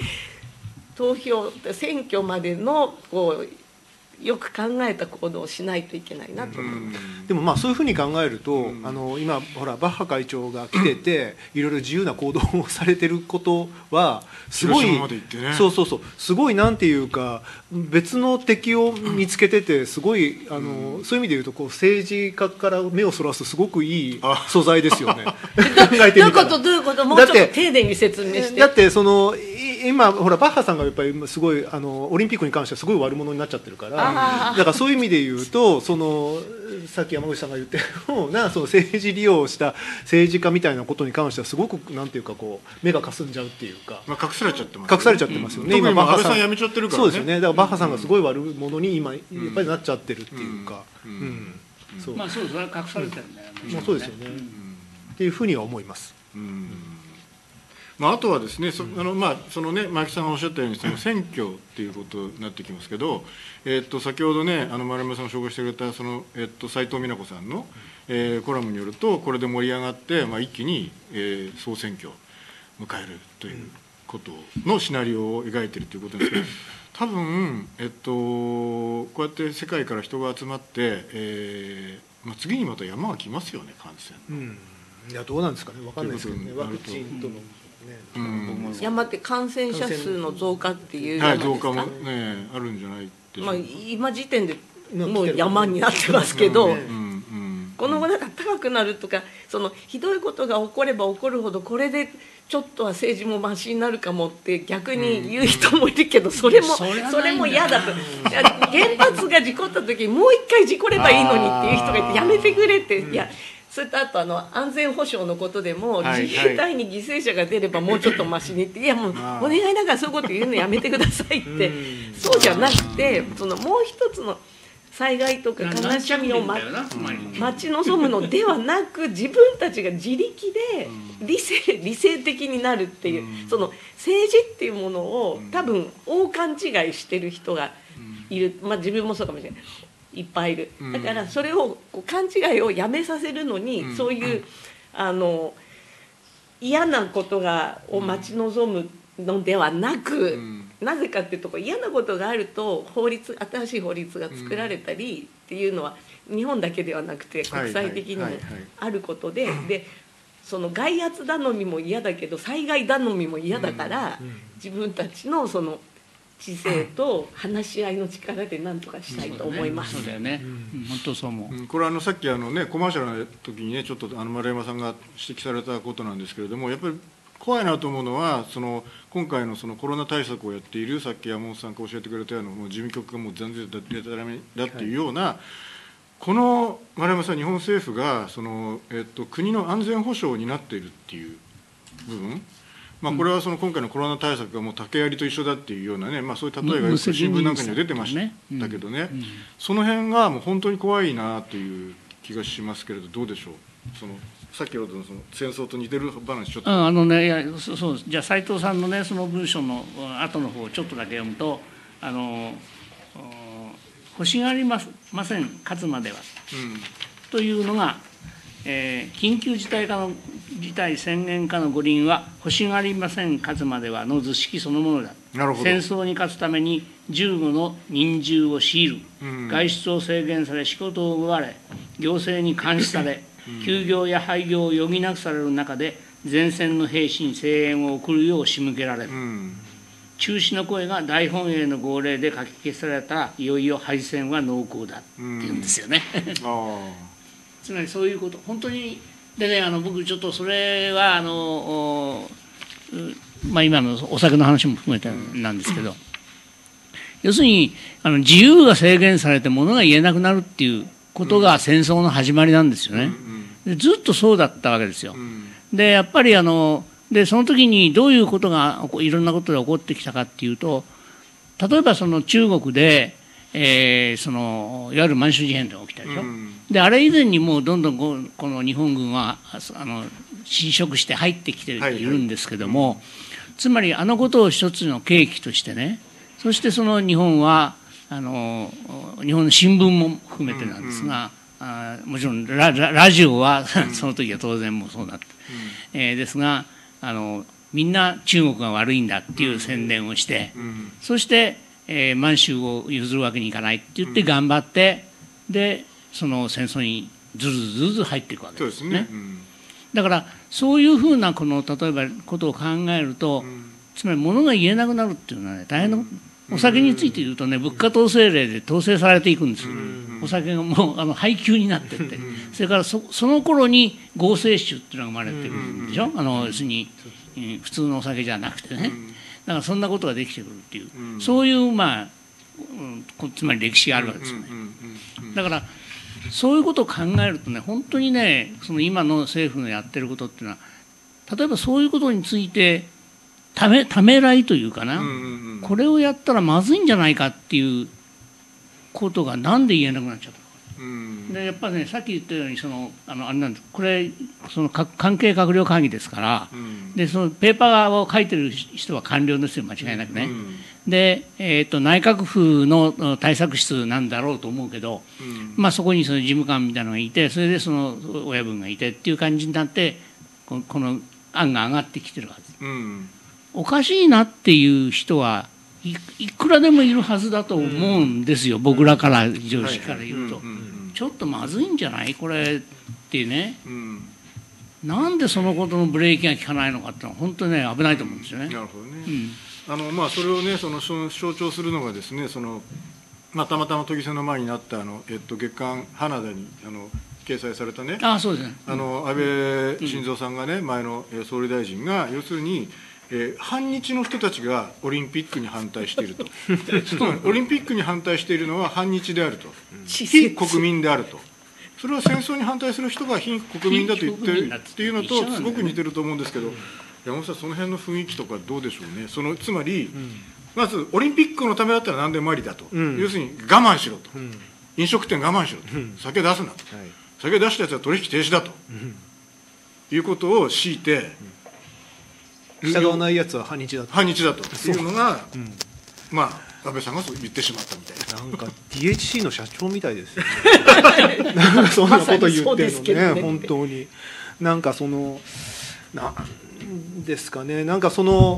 Speaker 3: 選挙までのよく考えた行動をしないといけないなと思う。
Speaker 5: でもそういうふうに考えると、今ほらバッハ会長が来てていろいろ自由な行動をされてることはすごい、すごいなんていうか別の敵を見つけてて、すごいそういう意味で言うと政治家から目をそらすすごくいい素材ですよね。考
Speaker 3: えてみたらどういうこともうちょっと丁寧に説明して。
Speaker 5: だって今ほらバッハさんがやっぱりすごいオリンピックに関してはすごい悪者になっちゃってるから、だからそういう意味で言うとさっき山口さんが言ったような政治利用した政治家みたいなことに関してはすごくなんていうか目がかすんじゃうっていうか、
Speaker 1: 隠されちゃってますよね。
Speaker 5: 今
Speaker 1: バッハさん辞めちゃってるからね。
Speaker 5: そうですよね。だからバッハさんがすごい悪者に今やっぱりなっちゃってるっていうか、
Speaker 2: そうですね、隠されてるんだよね。
Speaker 5: そうですよね。っていうふうには思います。
Speaker 1: あとはですね、その前木さんがおっしゃったように選挙っていうことになってきますけど、先ほどね丸山さんが紹介してくれた斉藤美奈子さんの、コラムによると、これで盛り上がって、一気に、総選挙を迎えるということのシナリオを描いているということですけど、多分、こうやって世界から人が集まって、次にまた山が来ますよね、感染。
Speaker 5: いやどうなんですかね、分かんないですけどね、ワクチンとの。
Speaker 3: 山って感染者数の増加っていう山ですか。
Speaker 1: 増加もねあるんじゃないでしょうか。
Speaker 3: 今時点でもう山になってますけど、この後なんか高くなるとか、ひどいことが起これば起こるほどこれでちょっとは政治もマシになるかもって逆に言う人もいるけど、それも嫌だと。原発が事故った時にもう一回事故ればいいのにっていう人がいて、やめてくれって。いやそれとあと安全保障のことでも、自衛隊に犠牲者が出ればもうちょっとマシにって、いやもうお願いだからそういうこと言うのやめてくださいって、そうじゃなくて、もう一つの災害とか悲しみを待ち望むのではなく、自分たちが自力で理性的になるっていう、その政治っていうものを多分大勘違いしてる人がいる、自分もそうかもしれない、いっぱいいる。だからそれを勘違いをやめさせるのに、そういう嫌なことを待ち望むのではなく、なぜかっていうと、嫌なことがあると新しい法律が作られたりっていうのは日本だけではなくて国際的にもあることで、その外圧頼みも嫌だけど災害頼みも嫌だから、自分たちのその知性と話し合いの力で何とかしたいと思います。
Speaker 2: そうだよね。本当そう思う。
Speaker 1: これさっきコマーシャルの時にね、ちょっと丸山さんが指摘されたことなんですけれども、やっぱり怖いなと思うのは、今回のコロナ対策をやっている、さっき山本さんが教えてくれたような、もう事務局がもう残念だっていうような、この丸山さん、日本政府が国の安全保障になっているっていう部分、これは今回のコロナ対策がもう竹槍と一緒だっていうようなね、そういう例えがよく新聞なんかには出てましたけどね、その辺がもう本当に怖いなという気がしますけれど、どうでしょう。先ほどの戦争と似てる話、ちょっと
Speaker 2: そうじゃあ斉藤さんのね、その文章の後の方をちょっとだけ読むと、欲しがりません勝つまでは、というのが、緊急事態宣言下の五輪は欲しがりません勝つまではの図式そのものだ。戦争に勝つために15の忍従を強いる、外出を制限され仕事を奪われ行政に監視され休業や廃業を余儀なくされる中で、前線の兵士に声援を送るよう仕向けられる、中止の声が大本営の号令でかき消されたら、いよいよ敗戦は濃厚だって言うんですよね。つまりそういうこと、本当にでね、僕ちょっとそれは今のお酒の話も含めてなんですけど、要するに自由が制限されて物が言えなくなるっていうことが戦争の始まりなんですよね。でずっとそうだったわけですよ。でやっぱりその時にどういうことがいろんなことで起こってきたかっていうと、例えば中国で、いわゆる満州事変が起きたでしょ。であれ以前にもうどんどんこの日本軍は侵食して入ってきているんですけども、つまりことを一つの契機としてね、そして日本は日本の新聞も含めてなんですが、もちろんラジオはその時は当然もうそうだった、ですがみんな中国が悪いんだっていう宣伝をして、そして、満州を譲るわけにいかないって言って頑張って、でその戦争にずるずる入っていくわけですね。だからそういうふうな例えばことを考えると、つまり物が言えなくなるっていうのはね、大変なお酒について言うとね、物価統制令で統制されていくんですよ。お酒がもう配給になっていって、それからその頃に合成酒っていうのが生まれてくるんでしょ。要するに普通のお酒じゃなくてね、だからそんなことができてくるっていう、そういうつまり歴史があるわけですよね。だからそういうことを考えるとね、本当にね、今の政府のやってることっていうのは、例えばそういうことについてためらいというかな、これをやったらまずいんじゃないかっていうことがなんで言えなくなっちゃったのか。でやっぱりね、さっき言ったようにあれなんです、これ関係閣僚会議ですから、でそのペーパーを書いてる人は官僚ですよ、間違いなくね。で、内閣府の対策室なんだろうと思うけど、そこに事務官みたいなのがいて、それで親分がいてっていう感じになって、この案が上がってきてるはず。おかしいなっていう人はいくらでもいるはずだと思うんですよ、僕らから上司から言うと。ちょっとまずいんじゃないこれってね、なんでそのことのブレーキが効かないのかってのは本当にね、危ないと思うんですよね。
Speaker 1: なるほどね。それをね、象徴するのがですね、たまたま都議選の前になった月刊花田に掲載されたね、
Speaker 2: そうですね、
Speaker 1: 安倍晋三さんがね、前の総理大臣が要するに反日の人たちがオリンピックに反対しているとオリンピックに反対しているのは反日であると、非国民であるとそれは戦争に反対する人が非国民だと言ってるっていうのとすごく似てると思うんですけど、山本さん、その辺の雰囲気とかどうでしょうね。つまり、まずオリンピックのためだったら何でもありだと、要するに我慢しろと、飲食店我慢しろと、酒出すなと、酒出したやつは取引停止だと、いうことを強いて、
Speaker 5: 従わないやつは反日だと
Speaker 1: いうのが、まあ安倍さんがそう言ってしまったみたいな。
Speaker 5: なんか DHC の社長みたいですよね。なんかそんなこと言ってるのね、本当に。なんかなんですかね、なんか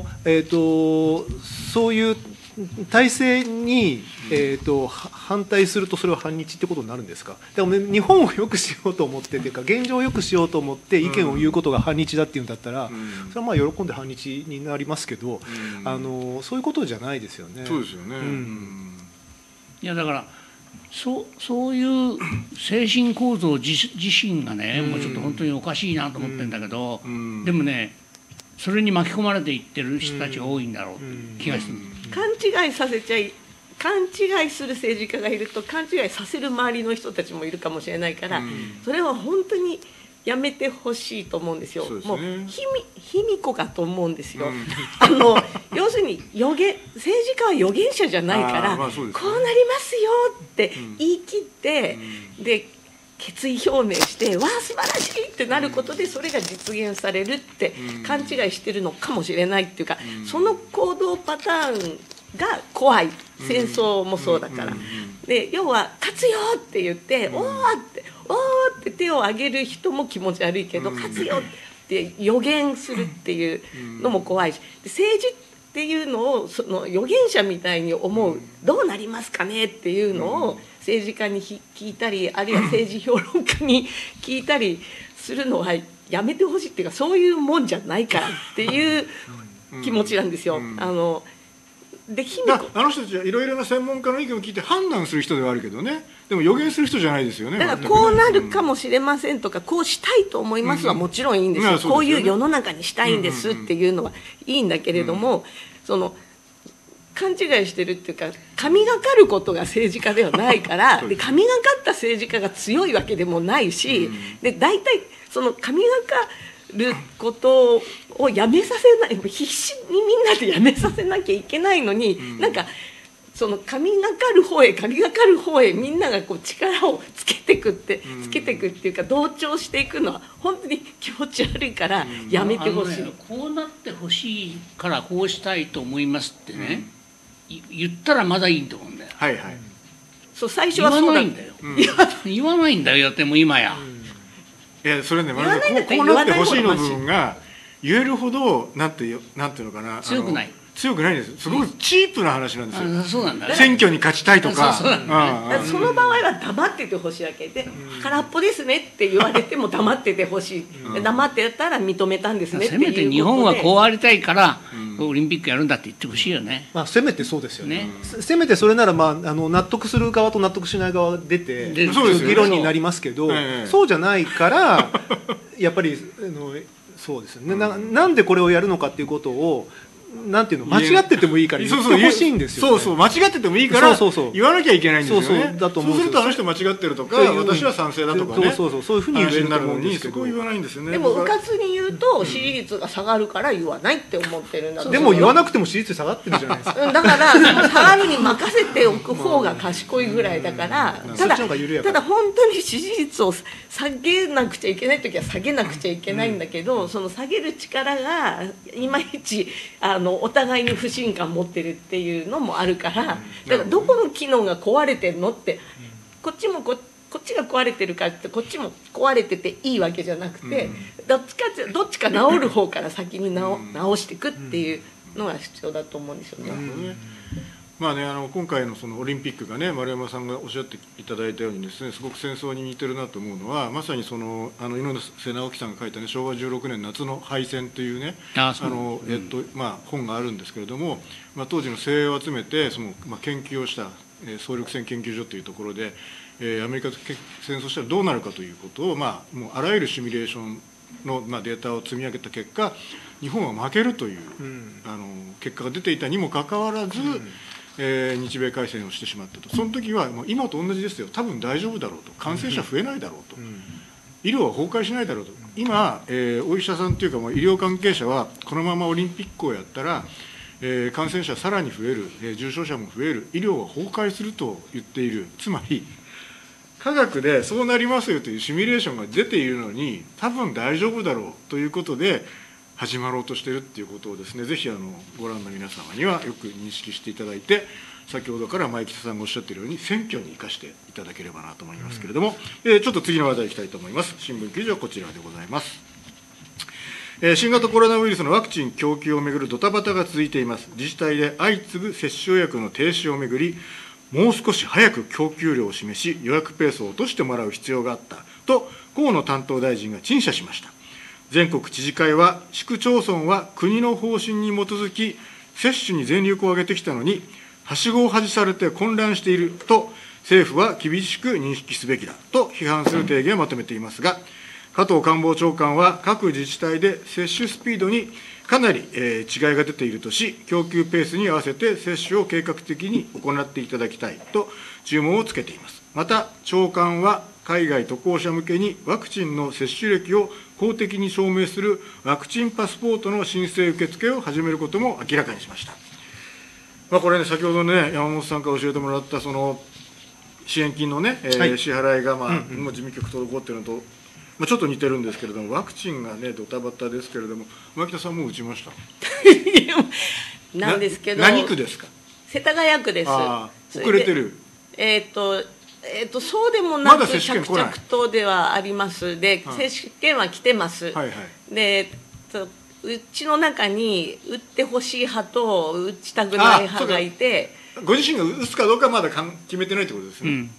Speaker 5: そういう体制に、反対するとそれは反日ってことになるんですか。でも、日本を良くしようと思ってというか現状を良くしようと思って意見を言うことが反日だっていうんだったら、それはまあ喜んで反日になりますけど、そういうことじゃないですよね。
Speaker 1: そうですよね。
Speaker 2: いやだからそういう精神構造自身がね、もうちょっと本当におかしいなと思ってるんだけど、でもねそれに巻き込まれていってる人たちが多いんだろうって気がする。
Speaker 3: 勘違いする政治家がいると勘違いさせる周りの人たちもいるかもしれないから、それは本当にやめてほしいと思うんですよ。もう卑弥呼かと思うんですよ。要するに政治家は預言者じゃないから、こうなりますよって言い切って、で決意表明してわあ素晴らしいってなることでそれが実現されるって勘違いしてるのかもしれないっていうか、その行動パターンが怖い。戦争もそうだから。で要は勝つよって言っておーって手を挙げる人も気持ち悪いけど、勝つよって予言するっていうのも怖いし、政治っていうのをその預言者みたいに思う、どうなりますかねっていうのを政治家に聞いたり、あるいは政治評論家に聞いたりするのはやめてほしいっていうか、そういうもんじゃないからっていう気持ちなんですよ。で
Speaker 1: あの人たちはいろいろな専門家の意見を聞いて判断する人ではあるけどね、でも予言する人じゃないですよね。
Speaker 3: だからこうなるかもしれませんとか、こうしたいと思いますはもちろんいいんですよ。こういう世の中にしたいんですっていうのはいいんだけれども、その勘違いしてるっていうか、神がかることが政治家ではないからで、神がかった政治家が強いわけでもないし、で大体その神がかることをやめさせない、必死にみんなでやめさせなきゃいけないのに、なんかその神がかる方へみんながこう力をつけていくっていうか、同調していくのは本当に気持ち悪いからやめてほしい。
Speaker 2: こうなってほしいからこうしたいと思いますってね、言ったらまだいいと思うんだよ。
Speaker 1: はいはい。
Speaker 3: そう最初はそうなんだよ。
Speaker 2: 言わないんだよ。だってもう今や。
Speaker 1: いやそれね、こうなってほしいの部分が言えるほどなんていうのかな、
Speaker 2: 強くない
Speaker 1: んです。すごくチープな話なんですよ。
Speaker 2: そうなんだね。
Speaker 1: 選挙に勝ちたいとか。
Speaker 3: その場合は黙っててほしいわけで、空っぽですねって言われても黙っててほしい。黙ってたら認めたんですねっていうことで。
Speaker 2: せめて日本はこうありたいからオリンピックやるんだって言ってほしいよね。
Speaker 5: まあせめてそうですよね。せめてそれなら納得する側と納得しない側が出て議論になりますけど、そうじゃないからやっぱりそうですよね。なんでこれをやるのかっていうことを。なんていうの、間違っててもいいから言ってほしいんですよね。
Speaker 1: 間違っててもいいから言わなきゃいけないんですよね。そうするとあの人間違ってるとか、私は賛成だとかね、そういうふうに言えると思うんですけど、そこを言わないんですよね。
Speaker 3: でもうかつに言うと支持率が下がるから言わないって思ってるんだ。
Speaker 5: でも言わなくても支持率下がってるじゃないですか。
Speaker 3: だから下がるに任せておく方が賢いぐらいだから。ただ本当に支持率を下げなくちゃいけない時は下げなくちゃいけないんだけど、その下げる力がいまいちお互いに不信感持ってるっていうのもあるから、だからどこの機能が壊れてるのって、こっちが壊れてるからってこっちも壊れてていいわけじゃなくて、どっちか治る方から先に直していくっていうのが必要だと思うんですよね。
Speaker 1: まあね、今回のそのオリンピックがね、丸山さんがおっしゃっていただいたようにですね、すごく戦争に似てるなと思うのは、まさに猪瀬直樹さんが書いたね、昭和16年夏の敗戦というね、本があるんですけれども、当時の精鋭を集めて研究をした総力戦研究所というところで、アメリカと戦争したらどうなるかということを、もうあらゆるシミュレーションのデータを積み上げた結果、日本は負けるという結果が出ていたにもかかわらず、 日米開戦をしてしまったと、その時はもう今と同じですよ、多分大丈夫だろうと、感染者増えないだろうと、医療は崩壊しないだろうと、今、お医者さんというか、医療関係者は、このままオリンピックをやったら、感染者さらに増える、重症者も増える、医療は崩壊すると言っている、つまり、科学でそうなりますよというシミュレーションが出ているのに、多分大丈夫だろうということで、始まろうとしているということをですね、ぜひご覧の皆様にはよく認識していただいて、先ほどから前北さんがおっしゃっているように、選挙に生かしていただければなと思いますけれども、ちょっと次の話題いきたいと思います。新聞記事はこちらでございます。新型コロナウイルスのワクチン供給をめぐるドタバタが続いています。自治体で相次ぐ接種予約の停止をめぐり、もう少し早く供給量を示し、予約ペースを落としてもらう必要があったと、河野担当大臣が陳謝しました。全国知事会は、市区町村は国の方針に基づき、接種に全力を挙げてきたのに、はしごを外されて混乱していると、政府は厳しく認識すべきだと批判する提言をまとめていますが、加藤官房長官は各自治体で接種スピードにかなり違いが出ているとし、供給ペースに合わせて接種を計画的に行っていただきたいと注文をつけています。また、長官は海外渡航者向けにワクチンの接種歴を公的に証明するワクチンパスポートの申請受付を始めることも明らかにしました。これね、先ほどね、山本さんから教えてもらったその支援金のね、支払いが、もう事務局滞っているのと、ちょっと似てるんですけれども、ワクチンがね、ドタバタですけれども、前北さんも打ちました
Speaker 3: なんですけど、
Speaker 1: 何区ですか？
Speaker 3: 世田谷区です。
Speaker 1: 遅れてる。
Speaker 3: そうでもなく、着々とではあります。で、接種券は来てます。で、うちの中に打ってほしい派と打ちたくない派がいて、
Speaker 1: ご自身が打つかどうかまだ決めてないってことですね。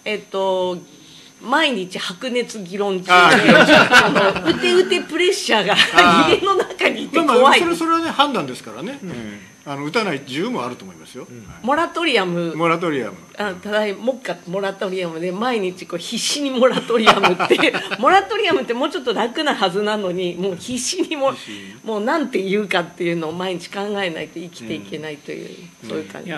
Speaker 3: 毎日白熱議論中で、打てプレッシャーが家の中にいて怖い。
Speaker 1: それはね、判断ですからね。打たない自由もあると思いますよ。
Speaker 3: モラトリアム。ただもっかモラトリアムで毎日必死にモラトリアムってモラトリアムってもうちょっと楽なはずなのに、もう必死にもうなんて言うかっていうのを毎日考えないと生きていけないという、そういう感じ。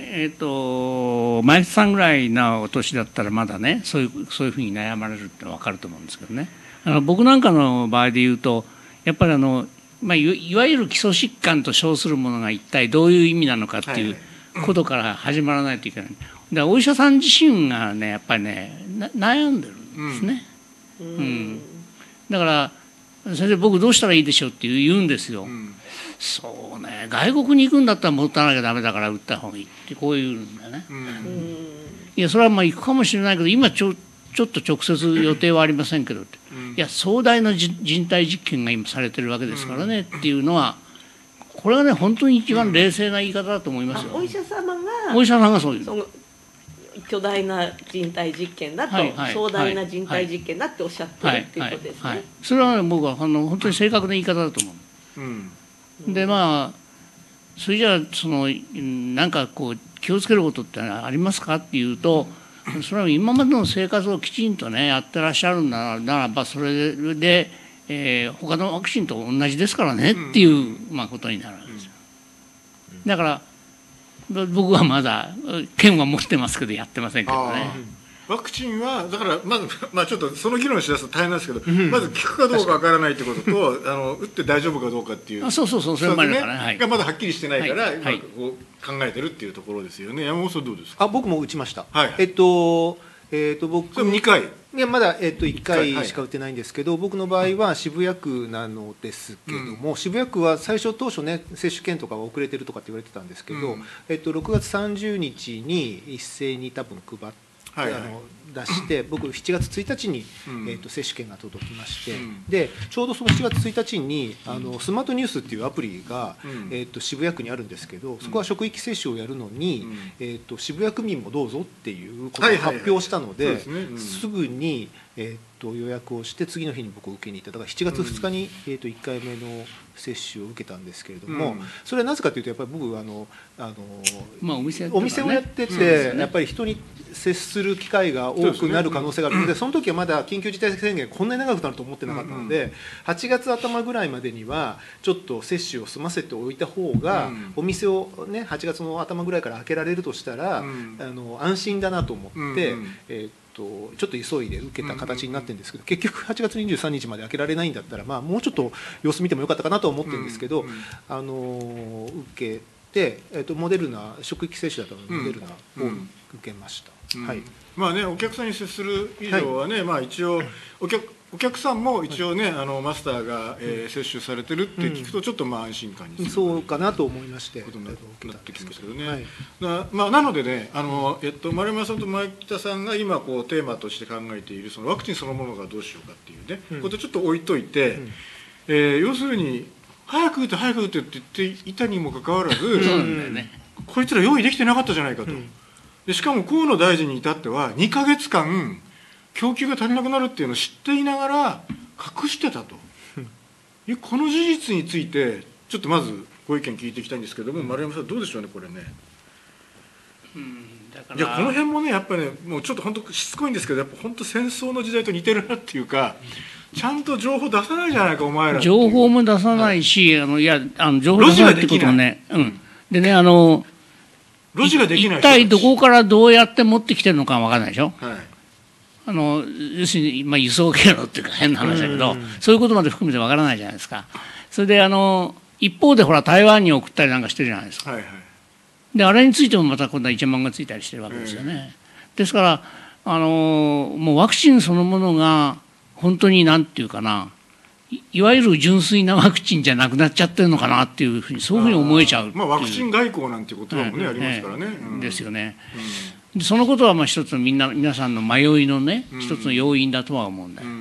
Speaker 2: 前さんぐらいなお年だったらまだね、そういうふうに悩まれるって分かると思うんですけどね、僕なんかの場合で言うと、やっぱりいわゆる基礎疾患と称するものが一体どういう意味なのかっていうことから始まらないといけない。だからお医者さん自身がね、やっぱりね、悩んでるんですね。だから先生、僕どうしたらいいでしょうって言うんですよ。そうね、外国に行くんだったら持たなきゃダメだから打った方がいいってこう言うんだよね。いや、それは行くかもしれないけど、今ちょっと直接予定はありませんけどって、いや、壮大な人体実験が今されてるわけですからねっていうのは、これはね、本当に一番冷静な言い方だと思いますよ。
Speaker 3: お医者様
Speaker 2: がそういう
Speaker 3: 巨大な人体実験だと、壮大な人体実験だっておっしゃってるっていうことですね。
Speaker 2: それは僕は本当に正確な言い方だと思う。で、それじゃあなんか気をつけることってありますかっていうと、それは今までの生活をきちんとねやってらっしゃるならば、それで、他のワクチンと同じですからねっていう、ことになるわけですよ。だから僕はまだ券は持ってますけどやってませんけどね。
Speaker 1: ワクチンはだからまず、ちょっとその議論しだすと大変なんですけど、まず効くかどうかわからないってことと打って大丈夫かどうかっていう、
Speaker 2: それまで
Speaker 1: がまだはっきりしてないから、今考えてるっていうところですよね。山本さんどうですか？
Speaker 5: 僕も打ちました。僕
Speaker 1: 2回
Speaker 5: いやまだ1回しか打ってないんですけど、僕の場合は渋谷区なのですけども、渋谷区は最初当初ね、接種券とかは遅れてるとかって言われてたんですけど、6月30日に一斉に多分配って出して、僕7月1日に、接種券が届きまして、でちょうどその7月1日にスマートニュースっていうアプリが、渋谷区にあるんですけど、そこは職域接種をやるのに、渋谷区民もどうぞっていうことを発表したので、すぐに予約をして次の日に僕を受けに行った。だから7月2日に、1回目の接種を受けたんですけれども、それはなぜかというとやっぱり僕お店をやってて、やっぱり人に接する機会が多くなる可能性があるので、その時はまだ緊急事態宣言こんなに長くなると思ってなかったので、8月頭ぐらいまでにはちょっと接種を済ませておいた方が、お店をね8月の頭ぐらいから開けられるとしたら、安心だなと思って、ちょっと急いで受けた形になってるんですけど、結局8月23日まで開けられないんだったら、もうちょっと様子見てもよかったかなと思ってるんですけど、受けて、モデルナ職域接種だったのでモデルナを受けました。はい。
Speaker 1: まあね、お客さんに接する以上はね、一応お客さんも一応ね、マスターが、接種されてるって聞くとちょっと安心感に
Speaker 5: そうかなと思いまして
Speaker 1: ことになってきますけどね。なのでね、丸山さんと前北さんが今こうテーマとして考えているそのワクチンそのものがどうしようかっていうね、ことちょっと置いといて、要するに早く打ってって言っていたにもかかわらず、こいつら用意できてなかったじゃないかと。でしかも河野大臣に至っては2ヶ月間供給が足りなくなるっていうのを知っていながら隠してたというこの事実についてちょっとまずご意見聞いていきたいんですけども、丸山さんどうでしょうねこれね。いやこの辺もねやっぱりねもうちょっと本当しつこいんですけど、やっぱ本当戦争の時代と似てるなっていうか、ちゃんと情報出さないじゃないかお前ら。
Speaker 2: 情報も出さないし、情報出さないってこともね、でね
Speaker 1: ロジができない。
Speaker 2: 一体どこからどうやって持ってきてるのか分からないでしょ。要するに、輸送経路っていうか変な話だけど、そういうことまで含めて分からないじゃないですか。それで一方でほら台湾に送ったりなんかしてるじゃないですか。であれについてもまた今度は1万がついたりしてるわけですよね。ですからもうワクチンそのものが本当になんていうかな、いわゆる純粋なワクチンじゃなくなっちゃってるのかなっていうふうにそういうふうに思えちゃう。
Speaker 1: ワクチン外交なんていう言葉もねありますからね。
Speaker 2: ですよね。そのことは一つの皆さんの迷いのね一つの要因だとは思うんだよ。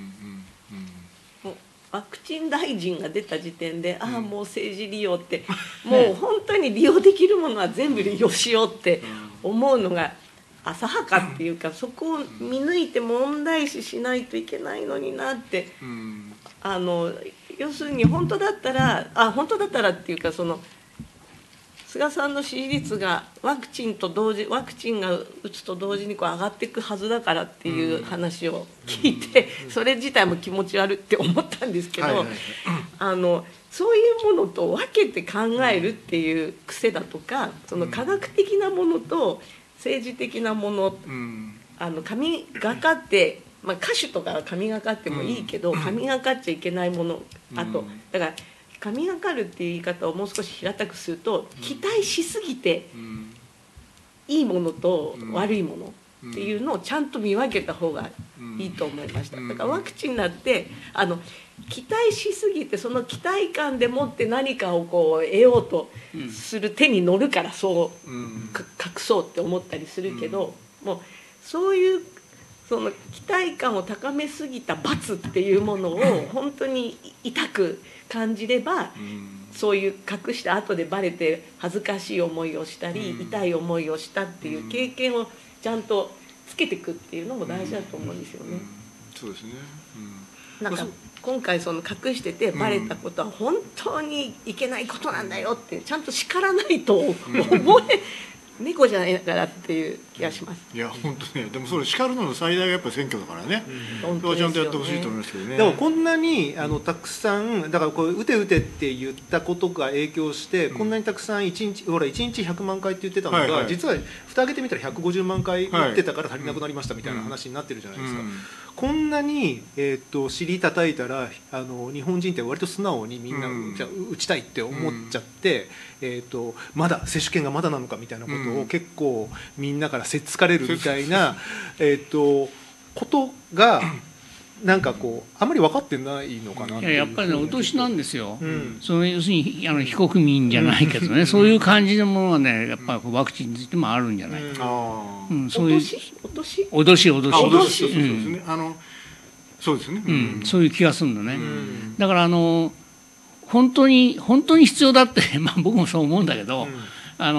Speaker 3: ワクチン大臣が出た時点で、もう政治利用ってもう本当に利用できるものは全部利用しようって思うのが浅はかっていうか、そこを見抜いて問題視しないといけないのになって、要するに本当だったらっていうか、菅さんの支持率がワクチンが打つと同時に上がっていくはずだからっていう話を聞いて、それ自体も気持ち悪いって思ったんですけど、そういうものと分けて考えるっていう癖だとか、その科学的なものと政治的なもの、神がかって、歌手とかは神がかってもいいけど、神がかっちゃいけないもの、あとだから神がかるっていう言い方をもう少し平たくすると、期待しすぎていいものと悪いものっていうのをちゃんと見分けた方がいいと思いました。だからワクチンだって期待しすぎて、その期待感でもって何かを得ようとする手に乗るからそう隠そうって思ったりするけど、もうそういうその期待感を高めすぎた罰っていうものを本当に痛く感じれば、そういう隠して後でバレて恥ずかしい思いをしたり、痛い思いをしたっていう経験をちゃんとつけていくっていうのも大事だと思うんですよね。
Speaker 1: そうですね。
Speaker 3: なんか今回隠しててバレたことは本当にいけないことなんだよってちゃんと叱らないと猫じゃないからっていう気がします。
Speaker 1: いや本当ね、でもそれ叱るのの最大がやっぱ選挙だからね。本当はちゃんとやってほしいと思いますけどね。
Speaker 5: でもこんなにたくさんだから打て打てって言ったことが影響して、こんなにたくさん1日100万回って言ってたのが、実は蓋開けてみたら150万回打ってたから足りなくなりましたみたいな話になってるじゃないですか。こんなに尻叩いたら日本人って割と素直にみんなじゃ打ちたいって思っちゃって、まだ接種券がまだなのかみたいなことを結構みんなからせっつかれるみたいなことがなんかあまり分かってないのかなっていう。
Speaker 2: やっぱりねお年なんですよ。要するに非国民じゃないけどね、そういう感じのものはねやっぱりワクチンについてもあるんじゃないか。
Speaker 3: そういう
Speaker 2: 脅し
Speaker 1: そうですね。
Speaker 2: そういう気がするんだね。だから本当に必要だって僕もそう思うんだけど、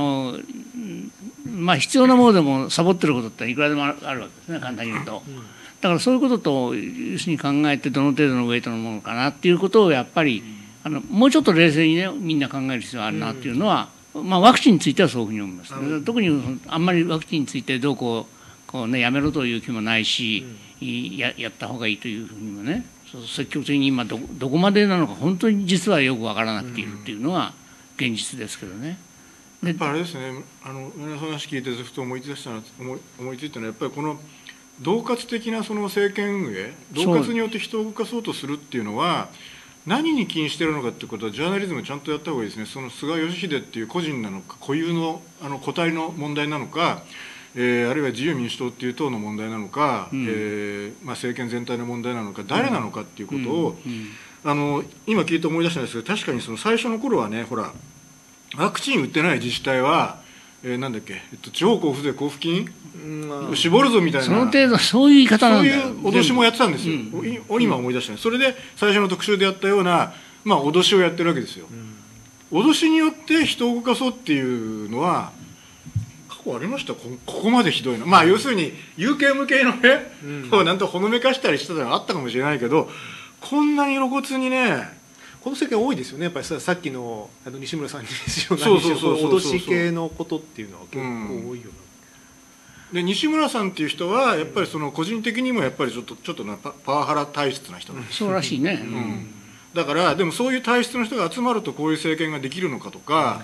Speaker 2: 必要なものでもサボってることっていくらでもあるわけですね、簡単に言うと。 だからそういうことと要するに考えてどの程度のウェイトのものかなっていうことをやっぱりもうちょっと冷静にねみんな考える必要があるなっていうのは、ワクチンについてはそういうふうに思います。特にあんまりワクチンについてどうこうねやめろという気もないし、やった方がいいというふうにもね積極的に今どこまでなのか本当に実はよくわからなくているっていうのは現実ですけどね。
Speaker 1: やっぱあれですね、皆さんの話聞いてふと思いついたのはやっぱりこの恫喝的なその政権運営、恫喝によって人を動かそうとするっていうのは何に起因しているのかっていうことはジャーナリズムちゃんとやった方がいいですね。その菅義偉っていう個人なのか固有の個体の問題なのか、あるいは自由民主党っていう党の問題なのか、政権全体の問題なのか誰なのかっていうことを、今聞いて思い出したんですけど、確かにその最初の頃はね、ほらワクチン打ってない自治体は、なんだっけ、地方交付税交付金絞るぞみたいな、
Speaker 2: その程度そういう言い方なんだよ。
Speaker 1: そういう脅しもやってたんですよ、今思い出したね。それで最初の特集でやったような、脅しをやってるわけですよ。脅しによって人を動かそうっていうのは過去ありました。ここまでひどいの、要するに有形無形のね、なんとほのめかしたりしたのがあったかもしれないけど、こんなに露骨にね、
Speaker 5: この世間多いですよね。やっぱりさっきの西村さんにですよ、脅し系のことっていうのは結構多いよな。
Speaker 1: で西村さんっていう人はやっぱりその個人的にもやっぱりちょっとパワハラ体質な人なんです。
Speaker 2: そうらしいね。
Speaker 1: だからでもそういう体質の人が集まるとこういう政権ができるのかとか、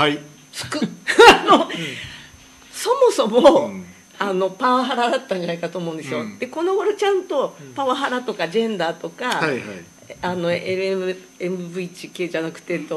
Speaker 3: そもそも、パワハラだったんじゃないかと思うんですよ。でこの頃ちゃんとパワハラとかジェンダーとか、LMVQ じゃなくて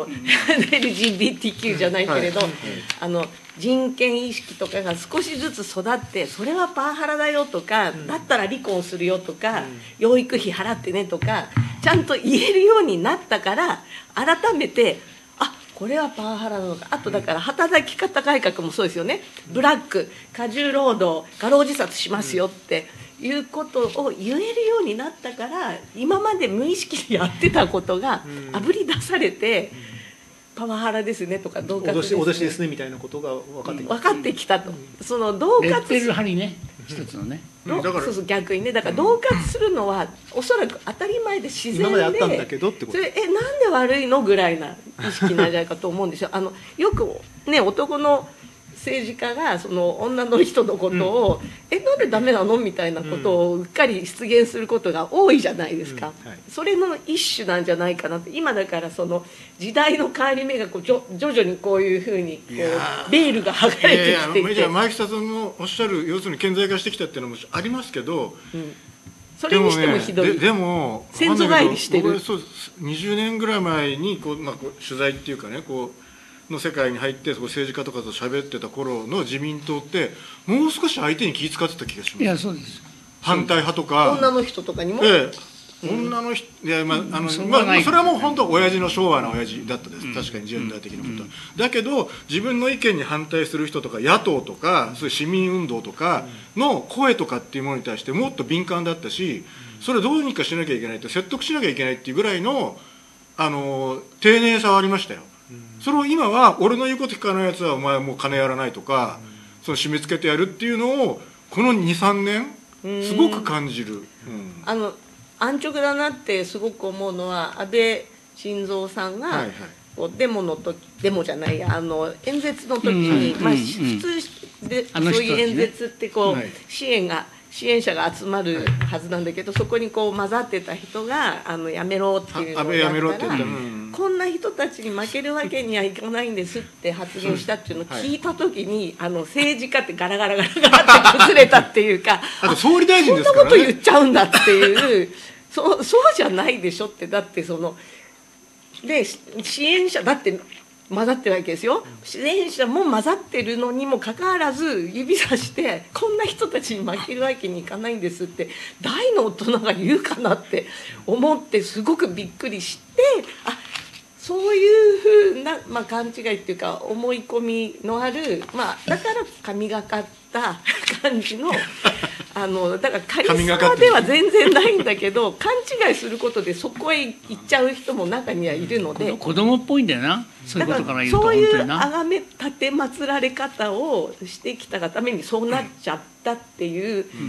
Speaker 3: LGBTQ じゃないけれど、人権意識とかが少しずつ育って、それはパワハラだよとか、だったら離婚するよとか、養育費払ってねとかちゃんと言えるようになったから、改めてこれはパワハラなのか。あとだから働き方改革もそうですよね。ブラック、過重労働、過労自殺しますよっていうことを言えるようになったから、今まで無意識でやってたことがあぶり出されて、パワハラですねとか恫喝ですね、
Speaker 5: 脅しですねみたいなことが分かってき
Speaker 3: たと。その恫喝
Speaker 2: レッテル貼りね、一つのね。
Speaker 3: そう逆にね、だから恫喝するのはおそらく当たり前で自然で、
Speaker 5: 今まであったんだけどってこと。
Speaker 3: それなんで悪いのぐらいな意識なんじゃないかと思うんですよ。よくね、男の政治家がその女の人のことを、なんでダメなのみたいなことをうっかり出現することが多いじゃないですか。それの一種なんじゃないかなって。今だからその時代の変わり目が徐々にこういうふうにベールが剥がれてきていて、
Speaker 1: 前北さんのおっしゃる要するに顕在化してきたっていうのもありますけど、
Speaker 3: それにしてもひどい。
Speaker 1: でも
Speaker 3: 先祖返りしてる。
Speaker 1: 20年ぐらい前に取材っていうかね、の世界に入って政治家とかと喋ってた頃の自民党ってもう少し相手に気遣ってた気がします。
Speaker 2: いやそうです。
Speaker 1: 反対派とか
Speaker 3: 女の人とかにも、
Speaker 1: 女の人、いやそれはもう本当親父の昭和な親父だったです。確かにジェンダー的なことは、だけど自分の意見に反対する人とか野党とかそういう市民運動とかの声とかっていうものに対してもっと敏感だったし、それをどうにかしなきゃいけないと、説得しなきゃいけないっていうぐらいの丁寧さはありましたよ。それを今は俺の言うこと聞かないやつはお前もう金やらないとか、その締め付けてやるっていうのをこの 2,3 年すごく感じる。
Speaker 3: 安直だなってすごく思うのは、安倍晋三さんがデモの時、デモじゃないや、演説の時に、普通でそういう演説って支援者が集まるはずなんだけど、そこに混ざってた人がやめろっていうのをやったら、こんな人たちに負けるわけにはいかないんですって発言したっていうのを聞いた時に、政治家ってガラガラガラガラって崩れたっていうか
Speaker 1: あと総理大臣ですからね、
Speaker 3: こんなこと言っちゃうんだっていうそうじゃないでしょって。だってで支援者だって混ざってるわけですよ。支援者も混ざってるのにもかかわらず指さしてこんな人たちに負けるわけにいかないんですって大の大人が言うかなって思って、すごくびっくりして、そういうふうな、勘違いっていうか思い込みのある、だから神がかった感じのだからカリスマでは全然ないんだけど、勘違いすることでそこへ行っちゃう人も中にはいるので、
Speaker 2: 子供っぽいんだよな、そういうことから言うと。
Speaker 3: そういう崇め立てまつられ方をしてきたがためにそうなっちゃったっていう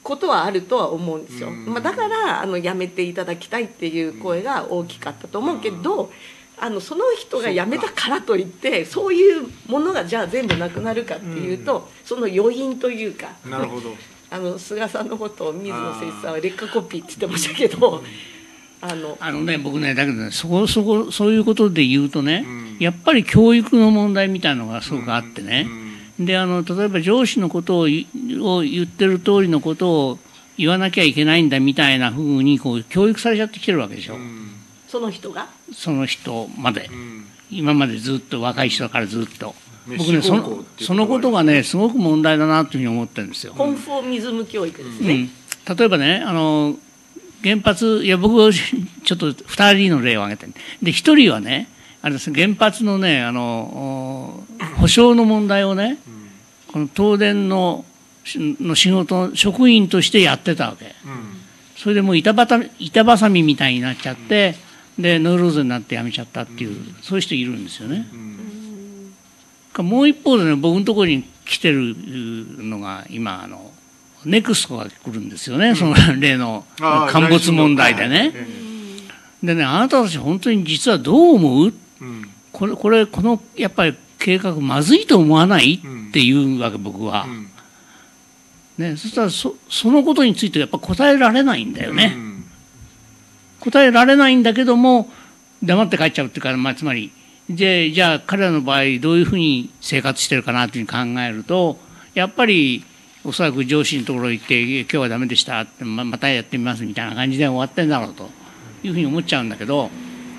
Speaker 3: ことはあるとは思うんですよ。だからやめていただきたいっていう声が大きかったと思うけど、その人が辞めたからといってそういうものがじゃあ全部なくなるかっていうと、その余韻というか。
Speaker 1: なるほど。
Speaker 3: 菅さんのことを水野誠一さんは劣化コピーって言ってましたけど、
Speaker 2: 僕ね、だけどね、そういうことで言うとね、やっぱり教育の問題みたいなのがすごくあってね、で例えば上司のことを言ってる通りのことを言わなきゃいけないんだみたいなふうに教育されちゃってきてるわけでしょ。
Speaker 3: その人
Speaker 2: まで、今までずっと若い人からずっと。僕ね、そのことがねすごく問題だなというふうに思ってるんですよ。
Speaker 3: コンフォーミズム教育ですね。
Speaker 2: 例えばね、原発、僕はちょっと2人の例を挙げて、で1人はね、原発のね、保証の問題をね、この東電の仕事、職員としてやってたわけ。それでもう板挟みみたいになっちゃって、でノイローゼになって辞めちゃったっていう、そういう人いるんですよね。もう一方でね、僕のところに来てるのが今ネクストが来るんですよね、その例の陥没問題でね。でね、あなたたち本当に実はどう思う？このやっぱり計画まずいと思わないっていうわけ、僕は。ね、そしたらそのことについてやっぱ答えられないんだよね。答えられないんだけども黙って帰っちゃうっていうか、つまりじゃあ彼らの場合どういうふうに生活してるかなというふうに考えると、やっぱりおそらく上司のところ行って今日はダメでしたって、またやってみますみたいな感じで終わってんだろうというふうに思っちゃうんだけど、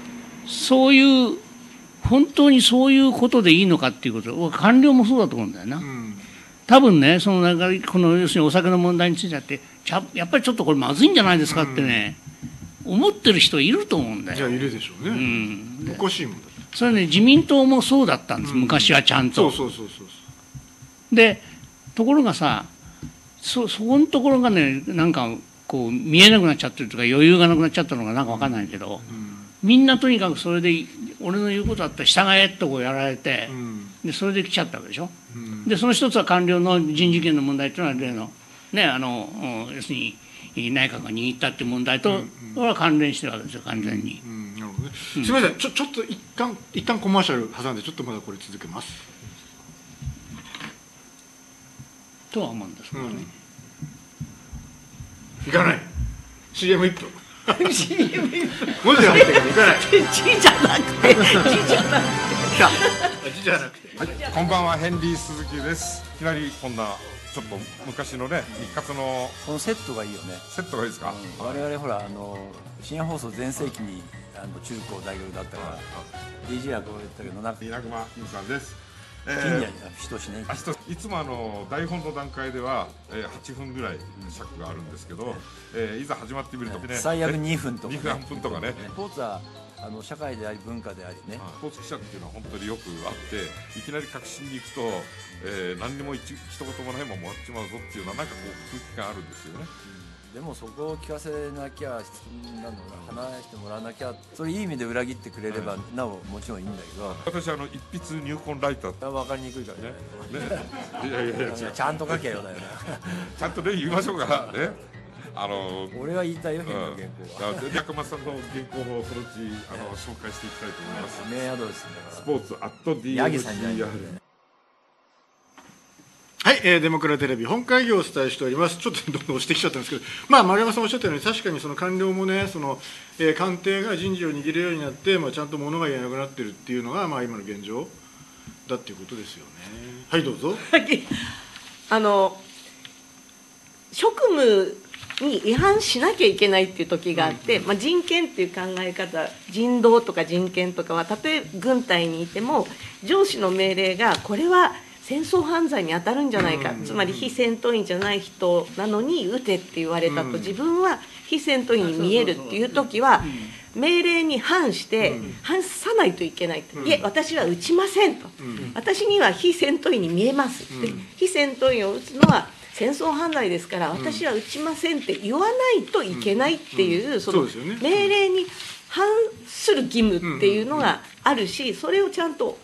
Speaker 2: 本当にそういうことでいいのかっていうこと、官僚もそうだと思うんだよな。多分ね、この要するにお酒の問題についてってやっぱりちょっとこれまずいんじゃないですかってね、思ってる人いると思うんだよ。
Speaker 1: じゃあいるでしょうね。おかしいもんだ。
Speaker 2: それね、自民党もそうだったんです、昔はちゃんと。でところがさ、そこのところがね、なんか見えなくなっちゃってるとか余裕がなくなっちゃったのがなんか分かんないけど、みんなとにかくそれで俺の言うことだったら従えとやられて、でそれで来ちゃったわけでしょ。でその一つは官僚の人事権の問題というのは例のね、要するに内閣が握ったっていう問題とは関連してるわけですよ、完全に。
Speaker 1: なるほどね。すみません、ちょっと一旦コマーシャル挟んでちょっとまだこれ続けます
Speaker 2: とは思うんですけどね。
Speaker 1: いかない。CM1 分。
Speaker 3: CM1 分。
Speaker 1: 文字が入ってからいかない。
Speaker 3: 字じゃなくて。
Speaker 1: 字じゃなくて。
Speaker 9: はい、こんばんは、ヘンリー鈴木です。いきなりこんなちょっと昔のね、日活の
Speaker 12: このセットがいいよね。
Speaker 9: セットがいいですか。
Speaker 12: 我々ほら深夜放送全盛期に中高大学だったから DJ はこう言ったけど、
Speaker 9: 稲熊優さんです。
Speaker 12: 人しね。
Speaker 9: いつも台本の段階では8分ぐらい尺があるんですけど、いざ始まってみるとね、
Speaker 12: 最悪2分とかね。
Speaker 9: 2分とかね。
Speaker 12: スポーツは社会であり文化でありね。
Speaker 9: スポーツ記者っていうのは本当によくあって、いきなり確信に行くと、何にも一言もないまま終わっちまうぞっていうのはなんか空気感あるんですよね。
Speaker 12: でもそこを聞かせなきゃ、話してもらわなきゃ、それいい意味で裏切ってくれればなおもちろんいいんだけど、
Speaker 9: 私一筆入魂ライター
Speaker 12: 分かりにくいからね。
Speaker 9: いや違う、
Speaker 12: ちゃんと書けよだよね。
Speaker 9: ちゃんとね言いましょうかね。
Speaker 12: 俺は言いたいよ、変な原稿は。
Speaker 9: 中間さんの原稿もそのうち紹介していきたいと思います。
Speaker 12: メアドレス
Speaker 9: スポーツ@DMCR。
Speaker 1: はい、デモクラテレビ本会議をお伝えしております。ちょっとどんどん押してきちゃったんですけど、丸山さんおっしゃったように、確かにその官僚もね、官邸が人事を握るようになって、ちゃんと物が言えなくなってるっていうのが、今の現状だっていうことですよね。はい、どうぞ。
Speaker 3: 職務に違反しなきゃいけないっていう時があって、人権っていう考え方、人道とか人権とかは、たとえ軍隊にいても上司の命令がこれは戦争犯罪に当たるんじゃないか、つまり非戦闘員じゃない人なのに撃てって言われたと、自分は非戦闘員に見えるっていう時は、命令に反して反さないといけない、いえ私は撃ちませんと、私には非戦闘員に見えます、非戦闘員を撃つのは戦争犯罪ですから私は撃ちませんって言わないといけないっていう、その命令に反する義務っていうのがあるし、それをちゃんと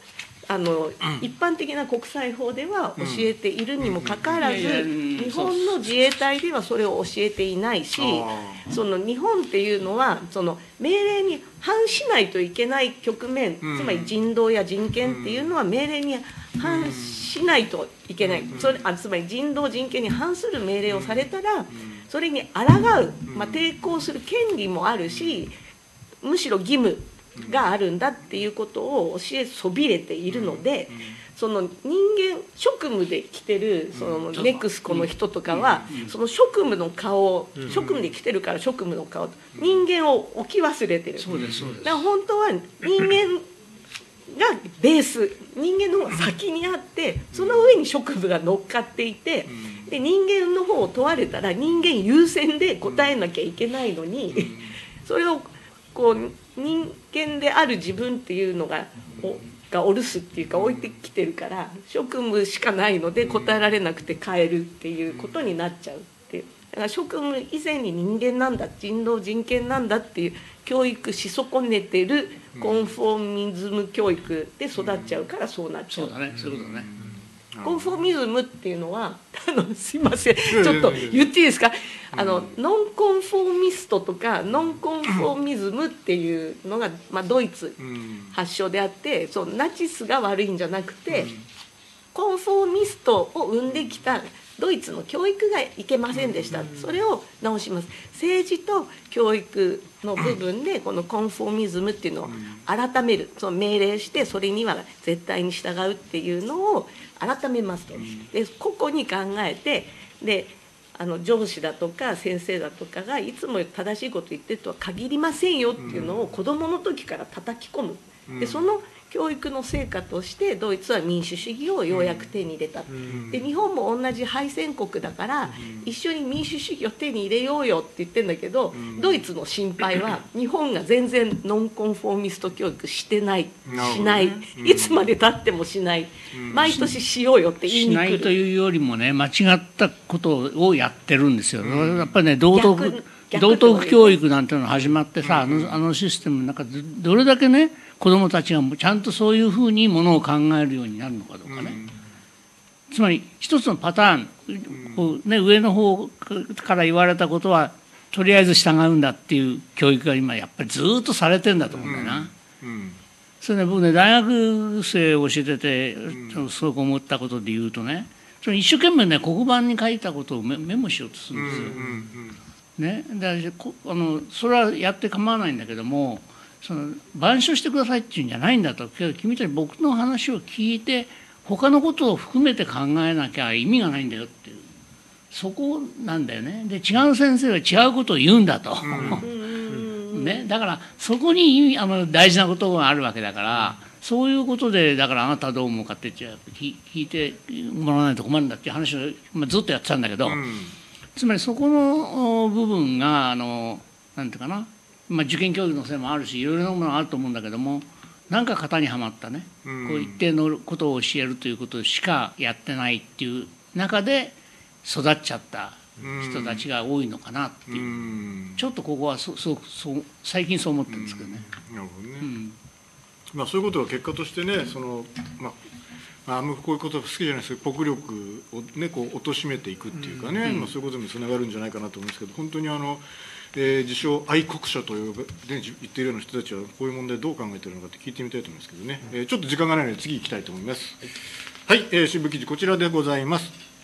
Speaker 3: 一般的な国際法では教えているにもかかわらず、日本の自衛隊ではそれを教えていないし、その日本っていうのはその命令に反しないといけない局面、つまり人道や人権っていうのは命令に反しないといけない、つまり人道人権に反する命令をされたらそれに抗う、抵抗する権利もあるし、むしろ義務があるんだっていうことを教えそびれているので、その人間職務で来てるそのネクスコの人とかはその職務の顔、職務で来てるから職務の顔、人間を置き忘れてる。だから本当は人間がベース、人間の方が先にあって、その上に職務が乗っかっていて、で人間の方を問われたら人間優先で答えなきゃいけないのに、それをこう人間である自分っていうのがお留守っていうか置いてきてるから、職務しかないので答えられなくて帰るっていうことになっちゃうっていう。だから職務以前に人間なんだ、人道人権なんだっていう教育し損ねてるコンフォーミズム教育で育っちゃうからそうなっちゃう。
Speaker 2: そうだね、そういうことね。
Speaker 3: コンフォーミズムっていうのはすいませんちょっと言っていいですか、ノンコンフォーミストとかノンコンフォーミズムっていうのが、ドイツ発祥であって、そうナチスが悪いんじゃなくて、コンフォーミストを生んできたドイツの教育がいけませんでした。それを直します。政治と教育の部分でこのコンフォーミズムっていうのを改める、その命令してそれには絶対に従うっていうのを改めますと。で個々に考えて、で上司だとか先生だとかがいつも正しいこと言ってるとは限りませんよっていうのを子どもの時から叩き込む。でその教育の成果としてドイツは民主主義をようやく手に入れた。で日本も同じ敗戦国だから一緒に民主主義を手に入れようよって言ってるんだけど、ドイツの心配は日本が全然ノンコンフォーミスト教育してない、しない、いつまでたってもしない、毎年しようよって言いに来る。
Speaker 2: しないというよりもね、間違ったことをやってるんですよ。やっぱりね、道徳教育なんていうのが始まってさ、あのシステムの中でどれだけね子どもたちがちゃんとそういうふうにものを考えるようになるのかどうかね、つまり一つのパターン、こうね、上の方から言われたことはとりあえず従うんだっていう教育が今やっぱりずっとされてるんだと思うんだよな。それね、僕ね大学生を教えててすごく思ったことで言うとね、それ一生懸命ね黒板に書いたことをメモしようとするんですよ。ね、だからそれはやって構わないんだけども、その板書してくださいっていうんじゃないんだと。君たち僕の話を聞いて他のことを含めて考えなきゃ意味がないんだよっていう、そこなんだよね。で違う先生は違うことを言うんだと、ね、だからそこに大事なことがあるわけだから、そういうことでだからあなたはどう思うかって聞いてもらわないと困るんだっていう話をずっとやってたんだけど、つまりそこの部分がなんていうかな、受験教育のせいもあるしいろいろなものがあると思うんだけども、なんか型にはまったね、こう一定のことを教えるということしかやってないっていう中で育っちゃった人たちが多いのかなっていう、ちょっとここは最近そう思ってるんですけどね。
Speaker 1: なるほどね。そういうことが結果としてね、あんまこういうこと好きじゃないですけど、国力をねこう貶めていくっていうかね、そういうことにつながるんじゃないかなと思うんですけど、本当に自称愛国者と言っているような人たちはこういう問題どう考えているのかって聞いてみたいと思いますけどね、ちょっと時間がないので次行きたいと思います。はい、新聞記事こちらでございます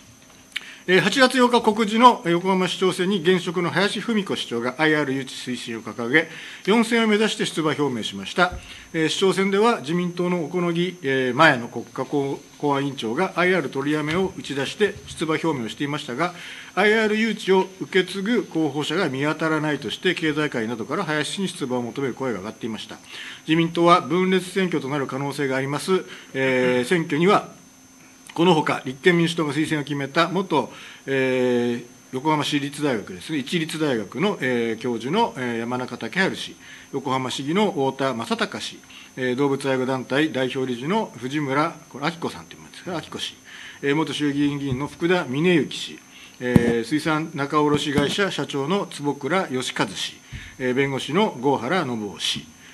Speaker 1: 。8月8日告示の横浜市長選に現職の林文子市長が IR 誘致推進を掲げ、4選を目指して出馬表明しました。市長選では自民党の小此木前の国家公安委員長が IR 取りやめを打ち出して出馬表明をしていましたが、IR 誘致を受け継ぐ候補者が見当たらないとして、経済界などから林氏に出馬を求める声が上がっていました。自民党は分裂選挙となる可能性があります、選挙には、このほか、立憲民主党が推薦を決めた元、横浜市立大学ですね、一律大学の、教授の、山中竹春氏、横浜市議の太田正孝氏、動物愛護団体代表理事の藤村明子さんというんですが、明子氏、元衆議院議員の福田峰之氏、水産仲卸会社社長の坪倉義和氏、弁護士の郷原信夫氏、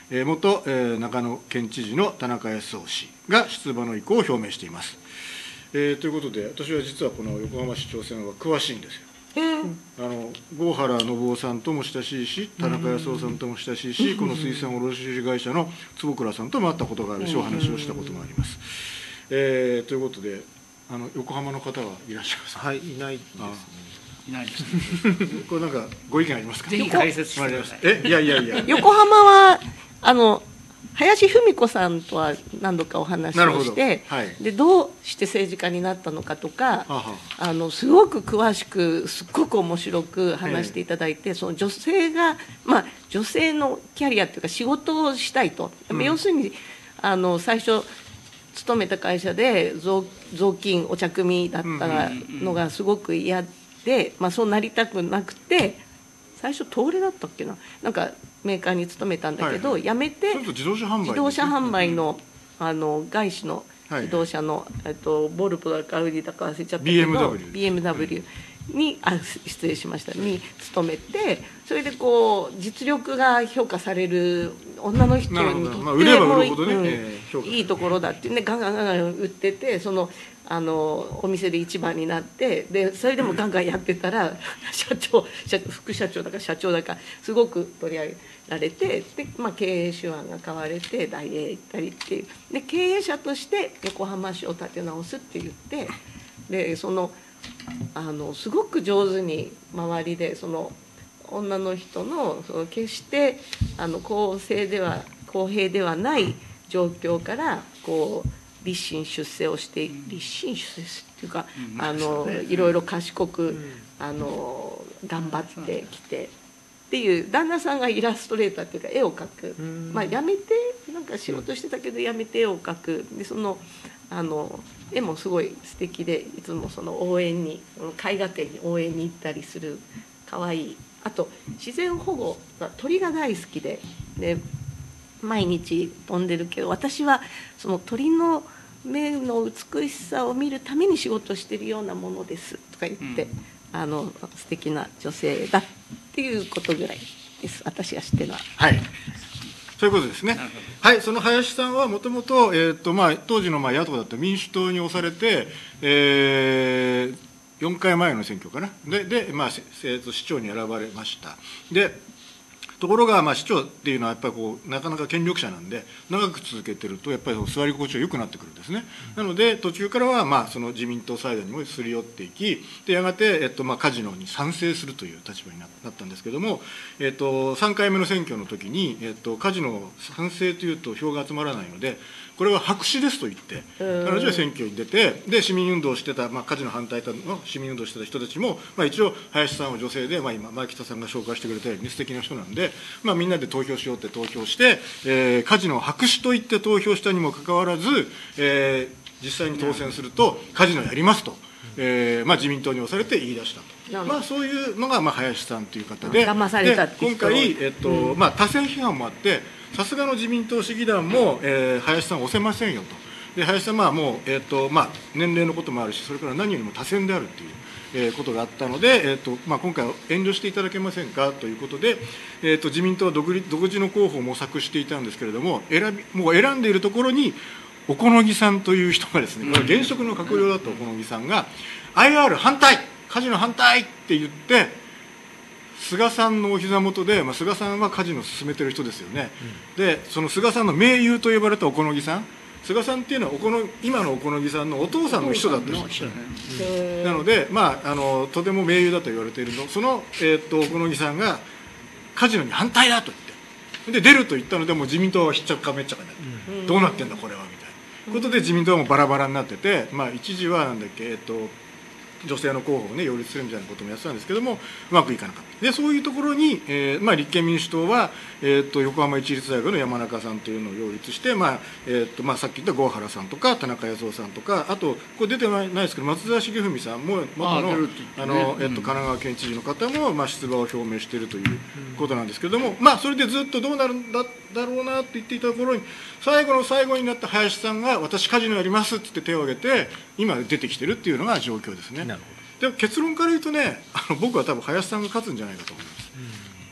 Speaker 1: 元、長野県知事の田中康夫氏が出馬の意向を表明しています。ということで、私は実はこの横浜市長選は詳しいんですよ。郷原信夫さんとも親しいし、田中康夫さんとも親しいし、この水産卸会社の坪倉さんとも会ったことがあるし、お話をしたこともあります。ということで、横浜の方はいらっしゃいますか。
Speaker 5: はい、いないですね。
Speaker 2: いないですね。
Speaker 1: これなんかご意見ありますか。
Speaker 2: ぜひ解説してください。
Speaker 1: いや
Speaker 3: 横浜は林文子さんとは何度かお話をして、でどうして政治家になったのかとか、すごく詳しくすっごく面白く話していただいて、その女性が、女性のキャリアというか仕事をしたいと、要するに最初勤めた会社で雑巾お茶組だったのがすごく嫌で、そうなりたくなくて、最初東レだったっけな、なんかメーカーに勤めたんだけど、辞めて
Speaker 1: 自動車
Speaker 3: 販売の外資の自動車の、ボルボだかアウディだか忘れちゃったけど BMW に失礼しましたに勤めて、それでこう実力が評価される女の人にとっていいところだってね、ガンガン売ってて、お店で一番になって、でそれでもガンガンやってたら副社長だか社長だかすごく取り上げられて、で、経営手腕が買われて大英行ったりっていうで、経営者として横浜市を立て直すって言って、ですごく上手に周りで女の人の決して公平ではない状況からこう立身出世をして立身出世っていうか、いろいろ賢く頑張ってきてっていう、旦那さんがイラストレーターっていうか絵を描く、やめてなんか仕事してたけどやめて絵を描くで、絵もすごい素敵で、いつも応援に絵画展に応援に行ったりする可愛い。あと自然保護が鳥が大好きで毎日飛んでるけど、私はその鳥の目の美しさを見るために仕事してるようなものですとか言って、素敵な女性だっていうことぐらいです、私が知ってるのは。
Speaker 1: そういうことですね。はい、その林さんはもともと当時の野党だった民主党に押されて、4回前の選挙かなで市長に選ばれました。でところが、市長っていうのはやっぱりなかなか権力者なんで、長く続けてるとやっぱり座り心地が良くなってくるんですね。なので途中からはその自民党サイドにもすり寄っていき、でやがて、カジノに賛成するという立場になったんですけども、3回目の選挙の時に、カジノ賛成というと票が集まらないので、これは白紙ですと言って、彼女は選挙に出て、で市民運動をしてた、カジノ反対の市民運動をしてた人たちも、一応、林さんは女性で、今、前北さんが紹介してくれたように素敵な人なんで、みんなで投票しようって投票して、カジノを白紙と言って投票したにもかかわらず、実際に当選すると、カジノやりますと、自民党に押されて言い出したと。そういうのが林さんという方で、
Speaker 3: 騙されたって
Speaker 1: 今回、多選批判もあって、さすがの自民党市議団も、林さんを押せませんよと。で林さんはもう、年齢のこともあるし、それから何よりも多選であるという、ことがあったので、今回は遠慮していただけませんかということで、自民党は独自の候補を模索していたんですけれども、もう選んでいるところに小此木さんという人がですね、現職の閣僚だった小此木さんが IR 反対、カジノ反対って言って、菅さんのお膝元で、菅さんはカジノを進めてる人ですよね、でその菅さんの盟友と呼ばれた小此木さん、菅さんっていうのは今の小此木さんのお父さんの秘書だった人ですよね。なので、とても盟友だと言われているの、その、小此木さんがカジノに反対だと言って、で出ると言ったので、もう自民党はひっちゃかめっちゃかになって、どうなってんだこれはみたいなことで自民党はもうバラバラになってて、一時はなんだっけ、女性の候補を擁立するみたいなこともやってたんですけども、うまくいかなかった。でそういうところに、立憲民主党は、横浜市立大学の山中さんというのを擁立して、さっき言った郷原さんとか田中康夫さんとか、あとこれ出てないですけど松沢重文さんも元の神奈川県知事の方も、出馬を表明しているということなんですけれども、それでずっとどうなるんだろうなって言っていたところに、最後の最後になった林さんが私カジノやりますって言って手を挙げて今出てきてるっていうのが状況ですね。でも結論から言うとね、僕は多分林さんが勝つんじゃないかと思います。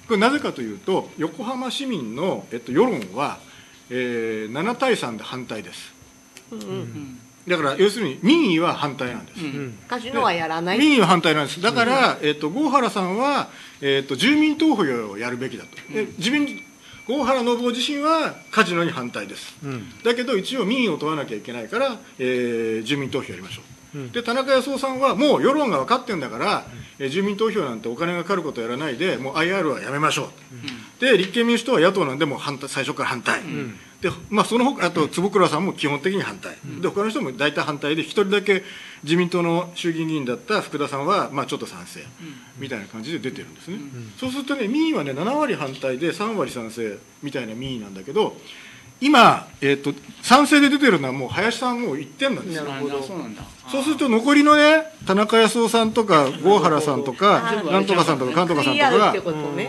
Speaker 1: これなぜかというと、横浜市民の、世論は、7対3で反対です。だから要するに民意は反対なんです。
Speaker 3: カジノはやらない。
Speaker 1: 民意は反対なんです。だから、郷原さんは、住民投票をやるべきだと。郷原信夫自身はカジノに反対です。だけど一応民意を問わなきゃいけないから、住民投票やりましょう。で田中康夫さんはもう世論が分かってるんだから、住民投票なんてお金がかかることをやらないで、もう IR はやめましょう。で立憲民主党は野党なんでもう最初から反対。でその他あと坪倉さんも基本的に反対、で他の人も大体反対で、一人だけ自民党の衆議院議員だった福田さんは、ちょっと賛成みたいな感じで出てるんですね。そうするとね、民意はね7割反対で3割賛成みたいな民意なんだけど、今、賛成で出てるのはもう林さんもう1点なんですよ。そうすると残りのね、田中康夫さんとか郷原さんとかなんとかさんとか監督さんとかが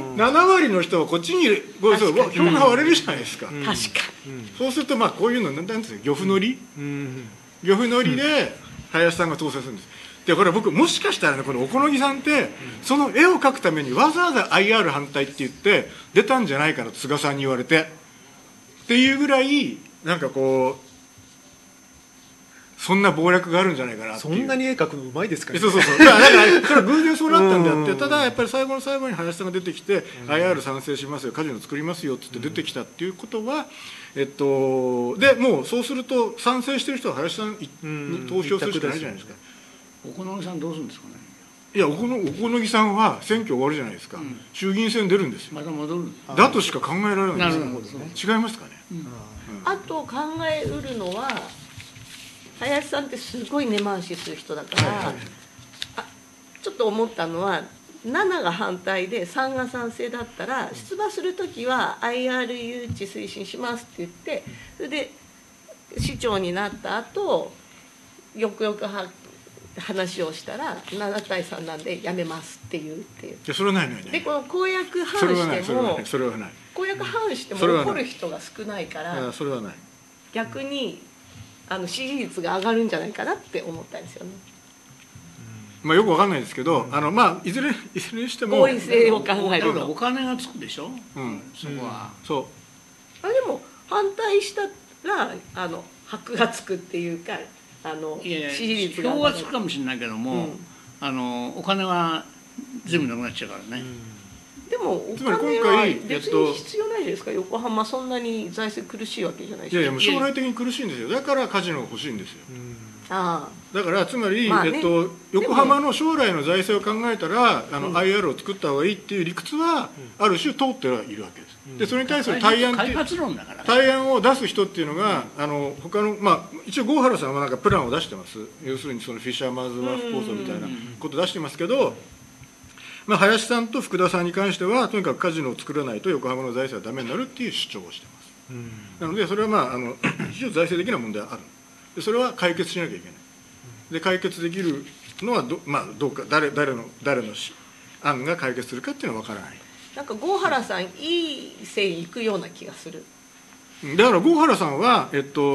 Speaker 1: 7割の人はこっちに票が割れるじゃないですか。
Speaker 3: 確かに。
Speaker 1: そうするとこういうのなんていうんですか、漁夫乗りで林さんが当選するんです。でこれ僕もしかしたらね、この小此木さんってその絵を描くためにわざわざ IR 反対って言って出たんじゃないかなと菅さんに言われてっていうぐらい、なんかこうそんな謀略があるんじゃないかなっていう。
Speaker 5: そんなに絵描くのうまいですかね。
Speaker 1: そうだからそれは偶然そうなったんであって、ただやっぱり最後の最後に林さんが出てきて IR 賛成しますよ、カジノ作りますよって言って出てきたっていうことは、でもうそうすると賛成してる人は林さんに投票するしかないじゃないですか。
Speaker 2: 小此木さんどうするんですかね。
Speaker 1: いや小此木さんは選挙終わるじゃないですか、衆議院選出るんですよ。
Speaker 2: また戻る
Speaker 1: だとしか考えられないんですよ。違いますかね。
Speaker 3: あと考えうるのは、林さんってすごい根回しする人だから、ちょっと思ったのは、7が反対で3が賛成だったら、出馬するときは IR 誘致推進しますって言って、それで市長になった後よく話をしたら7対3なんでやめますっていうっていう。
Speaker 1: いやそれはない
Speaker 3: でこの公約反しても公約反しても怒る人が少ないから、
Speaker 1: それはない。
Speaker 3: 逆に支持率が上がるんじゃないかなって思ったんですよね。
Speaker 1: よくわかんないですけど、いずれにしても
Speaker 3: 合意性を考えると
Speaker 2: お金がつくでしょ、そこは。
Speaker 3: そうでも反対したら箔がつくっていうか、支持率が
Speaker 2: 票はつくかもしれないけども、お金は全部なくなっちゃうからね。
Speaker 3: でもお金は別に必要ないじゃないですか。横浜そんなに財政苦しいわけじゃないし。
Speaker 1: いや将来的に苦しいんですよ。だからカジノが欲しいんですよ。だからつまり、横浜の将来の財政を考えたらIR を作った方がいいっていう理屈はある種通ってはいるわけです。でそれに対する対案を出す人っていうのが他の一応郷原さんはなんかプランを出してます。要するにそのフィッシャーマンズワーフ構想みたいなことを出してますけど、林さんと福田さんに関してはとにかくカジノを作らないと横浜の財政はダメになるっていう主張をしてます。なのでそれは非常に財政的な問題はある。でそれは解決しなきゃいけない。で解決できるのはどうか誰の案が解決するかっていうのは分からない。
Speaker 3: なんか郷原さんいい線いくような気がする。
Speaker 1: だから郷原さんは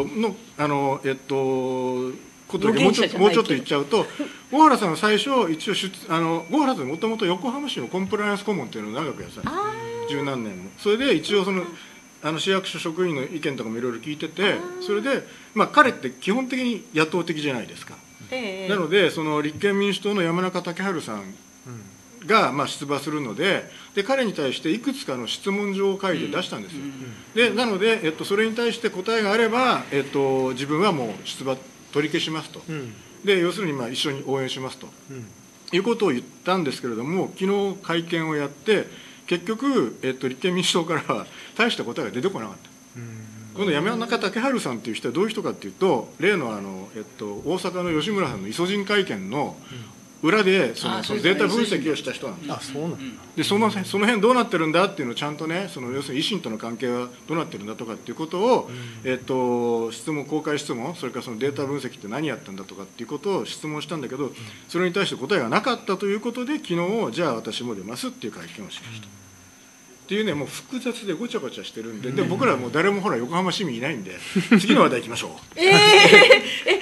Speaker 1: ことだけもうちょっと言っちゃうと、郷原さんは最初一応郷原さんもともと横浜市のコンプライアンス顧問っていうのを長くやってたんです。十何年も。それで一応市役所職員の意見とかもいろいろ聞いてて、それで彼って基本的に野党的じゃないですか。なので立憲民主党の山中竹春さんが出馬するので、彼に対していくつかの質問状を書いて出したんですよ。でなので、それに対して答えがあれば、自分はもう出馬取り消しますと、で要するに一緒に応援しますと、いうことを言ったんですけれども、昨日会見をやって結局、立憲民主党からは大した答えが出てこなかった。この山中竹春さんっていう人はどういう人かっていうと、例の大阪の吉村さんのイソジン会見の裏でそのデータ分析をした人なんです。でその辺どうなってるんだっていうのをちゃんとね、要するに維新との関係はどうなってるんだとかっていうことを、公開質問、それからそのデータ分析って何やったんだとかっていうことを質問したんだけど、それに対して答えがなかったということで、昨日じゃあ私も出ますっていう会見をしました。っていうね、もう複雑でごちゃごちゃしてるんで、で僕らはもう誰も横浜市民いないんで、次の話題いきましょう。
Speaker 3: 経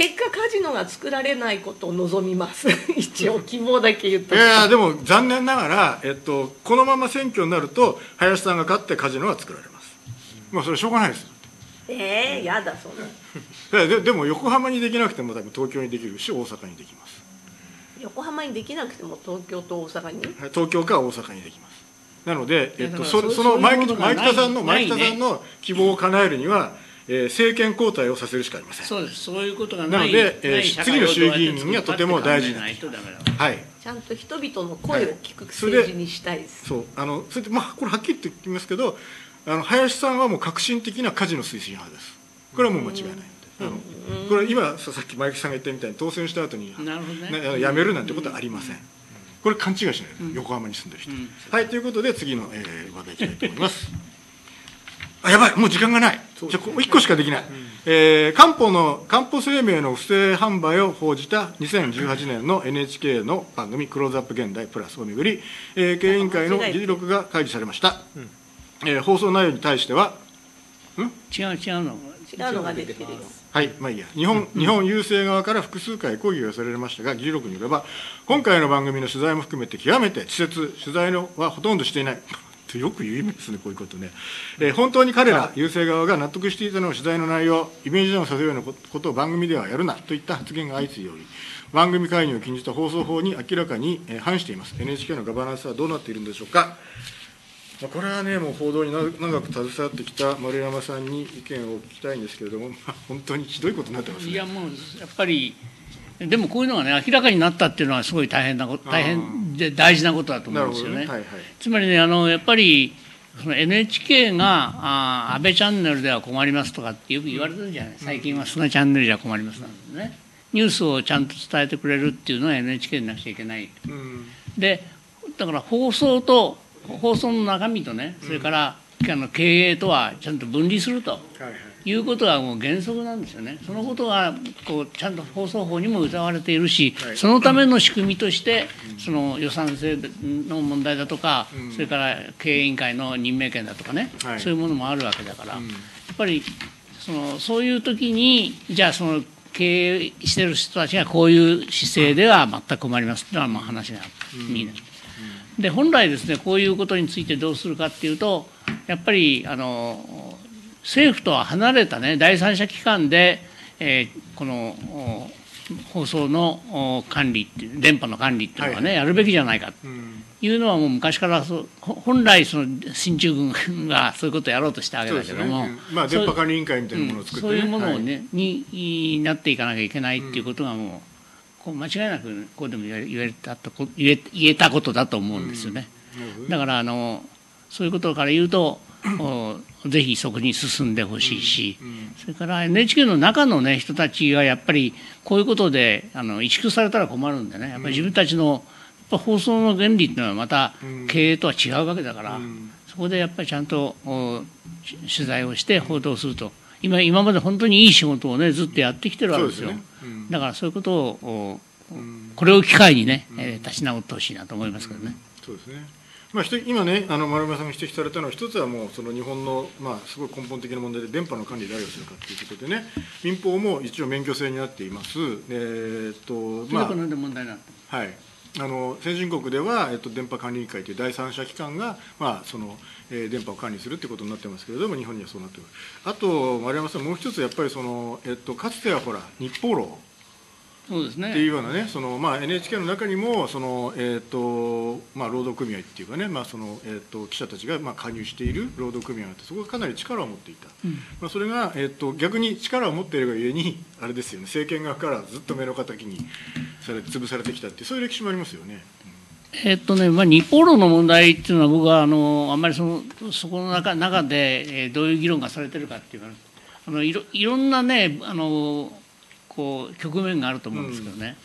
Speaker 3: 結果カジノが作られないことを望みます一応希望だけ言って。
Speaker 1: いやでも残念ながら、このまま選挙になると林さんが勝ってカジノは作られます。まあそれしょうがないです。
Speaker 3: やだそんな
Speaker 1: でも横浜にできなくても多分東京にできるし大阪にできます。
Speaker 3: 横浜にできなくても東京と大阪に、
Speaker 1: 東京か大阪にできます。なので、その前北さんの希望を叶えるには、政権交代をさせるしかありません。
Speaker 2: そうです。そういうことがない。
Speaker 1: なので、次の衆議院がとても大事になってきます。はい。
Speaker 3: ちゃんと人々の声を聞く政治にしたいです。
Speaker 1: そう、それでこれはっきりと言ってきますけど、林さんはもう革新的なカジノ推進派です。これはもう間違いない。これ今さっき前木さんが言ったみたいに当選した後にやめるなんてことはありません。これ勘違いしない、横浜に住んでる人。はいということで次の話題いきたいと思います。やばいもう時間がない。じゃあ1個しかできない。官報生命の不正販売を報じた2018年の NHK の番組「クローズアップ現代プラス」をめぐり、経営委員会の議事録が開示されました。放送内容に対しては
Speaker 2: 違う
Speaker 3: のが出てるよ。
Speaker 1: はい、まあいいや。日本郵政側から複数回抗議が寄せられましたが、議事録によれば、今回の番組の取材も含めて極めて稚拙、取材はほとんどしていない。よく言いますね、こういうことね。本当に彼ら、郵政側が納得していたのは取材の内容、イメージダウンさせるようなことを番組ではやるなといった発言が相次いでおり、番組介入を禁じた放送法に明らかに反しています。NHK のガバナンスはどうなっているんでしょうか。これはね、もう報道に長く携わってきた丸山さんに意見を聞きたいんですけれども、本当にひどいことになってますね。
Speaker 2: いや、もうやっぱり、でもこういうのがね、明らかになったっていうのは、すごい大変で大事なことだと思うんですよね。つまりね、やっぱり、その NHK が安倍チャンネルでは困りますとかってよく言われてるじゃない、最近は菅チャンネルじゃ困りますなんですね。ニュースをちゃんと伝えてくれるっていうのは NHK でなくちゃいけない。で、だから放送の中身とね、それから経営とはちゃんと分離するということがもう原則なんですよね。そのことがちゃんと放送法にも謳われているし、そのための仕組みとしてその予算性の問題だとか、それから経営委員会の任命権だとかね、そういうものもあるわけだから、やっぱりそういう時にじゃあその経営している人たちがこういう姿勢では全く困りますというのは話が見えない。で本来ですね、こういうことについてどうするかっていうと、やっぱり政府とは離れたね、第三者機関で、この放送の管理っていう、電波の管理っていうのはね、やるべきじゃないかというのはもう昔から本来その進駐軍がそういうことをやろうとしたわけだけども、
Speaker 1: 電波管理委員会みたいなものを作ってね、
Speaker 2: そういうものをね、になっていかなきゃいけないっていうことがもう間違いなくこうでも言えたことだと思うんですよね。だからそういうことから言うとぜひそこに進んでほしいし、それから NHK の中の、ね、人たちがやっぱりこういうことで萎縮されたら困るんでね、やっぱり自分たちの放送の原理っていうのはまた経営とは違うわけだから、そこでやっぱりちゃんと取材をして報道すると。今まで本当にいい仕事をねずっとやってきてるわけですよ。だからそういうことをこれを機会にね立ち直ってほしいなと思いますけどね。
Speaker 1: そうですね。今ね丸山さんが指摘されたのは一つはもうその日本のすごい根本的な問題で電波の管理誰をするかということでね、民放も一応免許制になっています。
Speaker 2: この問題になってます。
Speaker 1: はい。先進国では、電波管理委員会という第三者機関が、その電波を管理するということになってますけれども、日本にはそうなっている。あと丸山さん、もう一つやっぱりかつてはほら日報労
Speaker 2: そうですね
Speaker 1: っていうようなね、NHK の中にも労働組合っていうかね、記者たちが加入している労働組合があって、そこがかなり力を持っていた。それが逆に力を持っているがゆえにあれですよね、政権側からずっと目の敵に潰されてきたっていう、そういう歴史もありますよね。
Speaker 2: 日報労の問題っていうのは、僕はあんまりそこの中でどういう議論がされてるかっていうか、いろんなね局面があると思うんですけどね、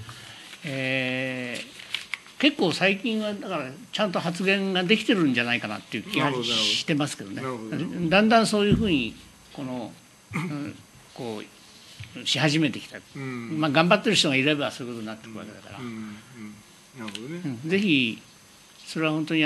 Speaker 2: 結構最近はだからちゃんと発言ができてるんじゃないかなっていう気がしてますけどね。だんだんそういうふうにし始めてきた、頑張ってる人がいればそういうことになってくるわけだから、ぜひそれは本当に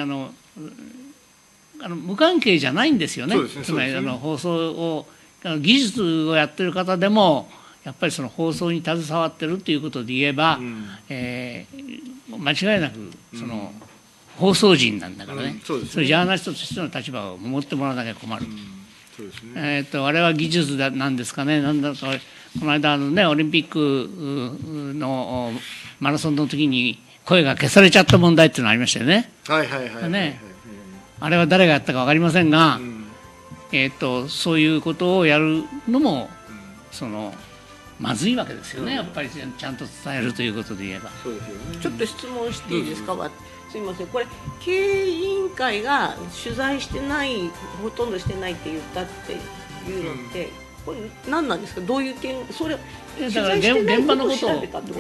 Speaker 2: 無関係じゃないんですよね。つまり放送を技術をやってる方でもやっぱりその放送に携わってるということで言えば、間違いなくその放送人なんだからね、そういうジャーナリストとしての立場を守ってもらわなきゃ困る。そうですね。あれは技術なんですかね、なんだかこの間ね、オリンピックのマラソンの時に声が消されちゃった問題っていうのがありましたよね。はいはいはい。ね、あれは誰がやったか分かりませんが、そういうことをやるのもそのまずいわけですよね、やっぱりちゃんと伝えるということで言えば。そうですよね。
Speaker 3: ちょっと質問していいですか、すみません、これ経営委員会が取材してない、ほとんどしてないって言ったっていうのって、これ何なんですか、どういう点、それ取材してないことを調べたってこと？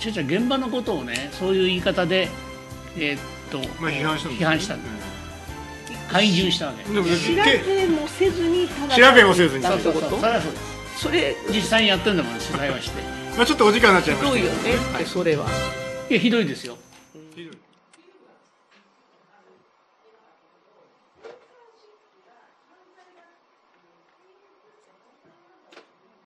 Speaker 2: 現場のことをね、そういう言い方で批判したんだ。介入したわけ。
Speaker 3: 調べもせずに、ただ
Speaker 1: 調べもせずに、
Speaker 2: そうそうそう、それ実際にやってるんだもん、取材はして。
Speaker 1: ちょっとお時間になっちゃいました。
Speaker 3: ひどいよね、それは。
Speaker 2: いや、ひどいですよ。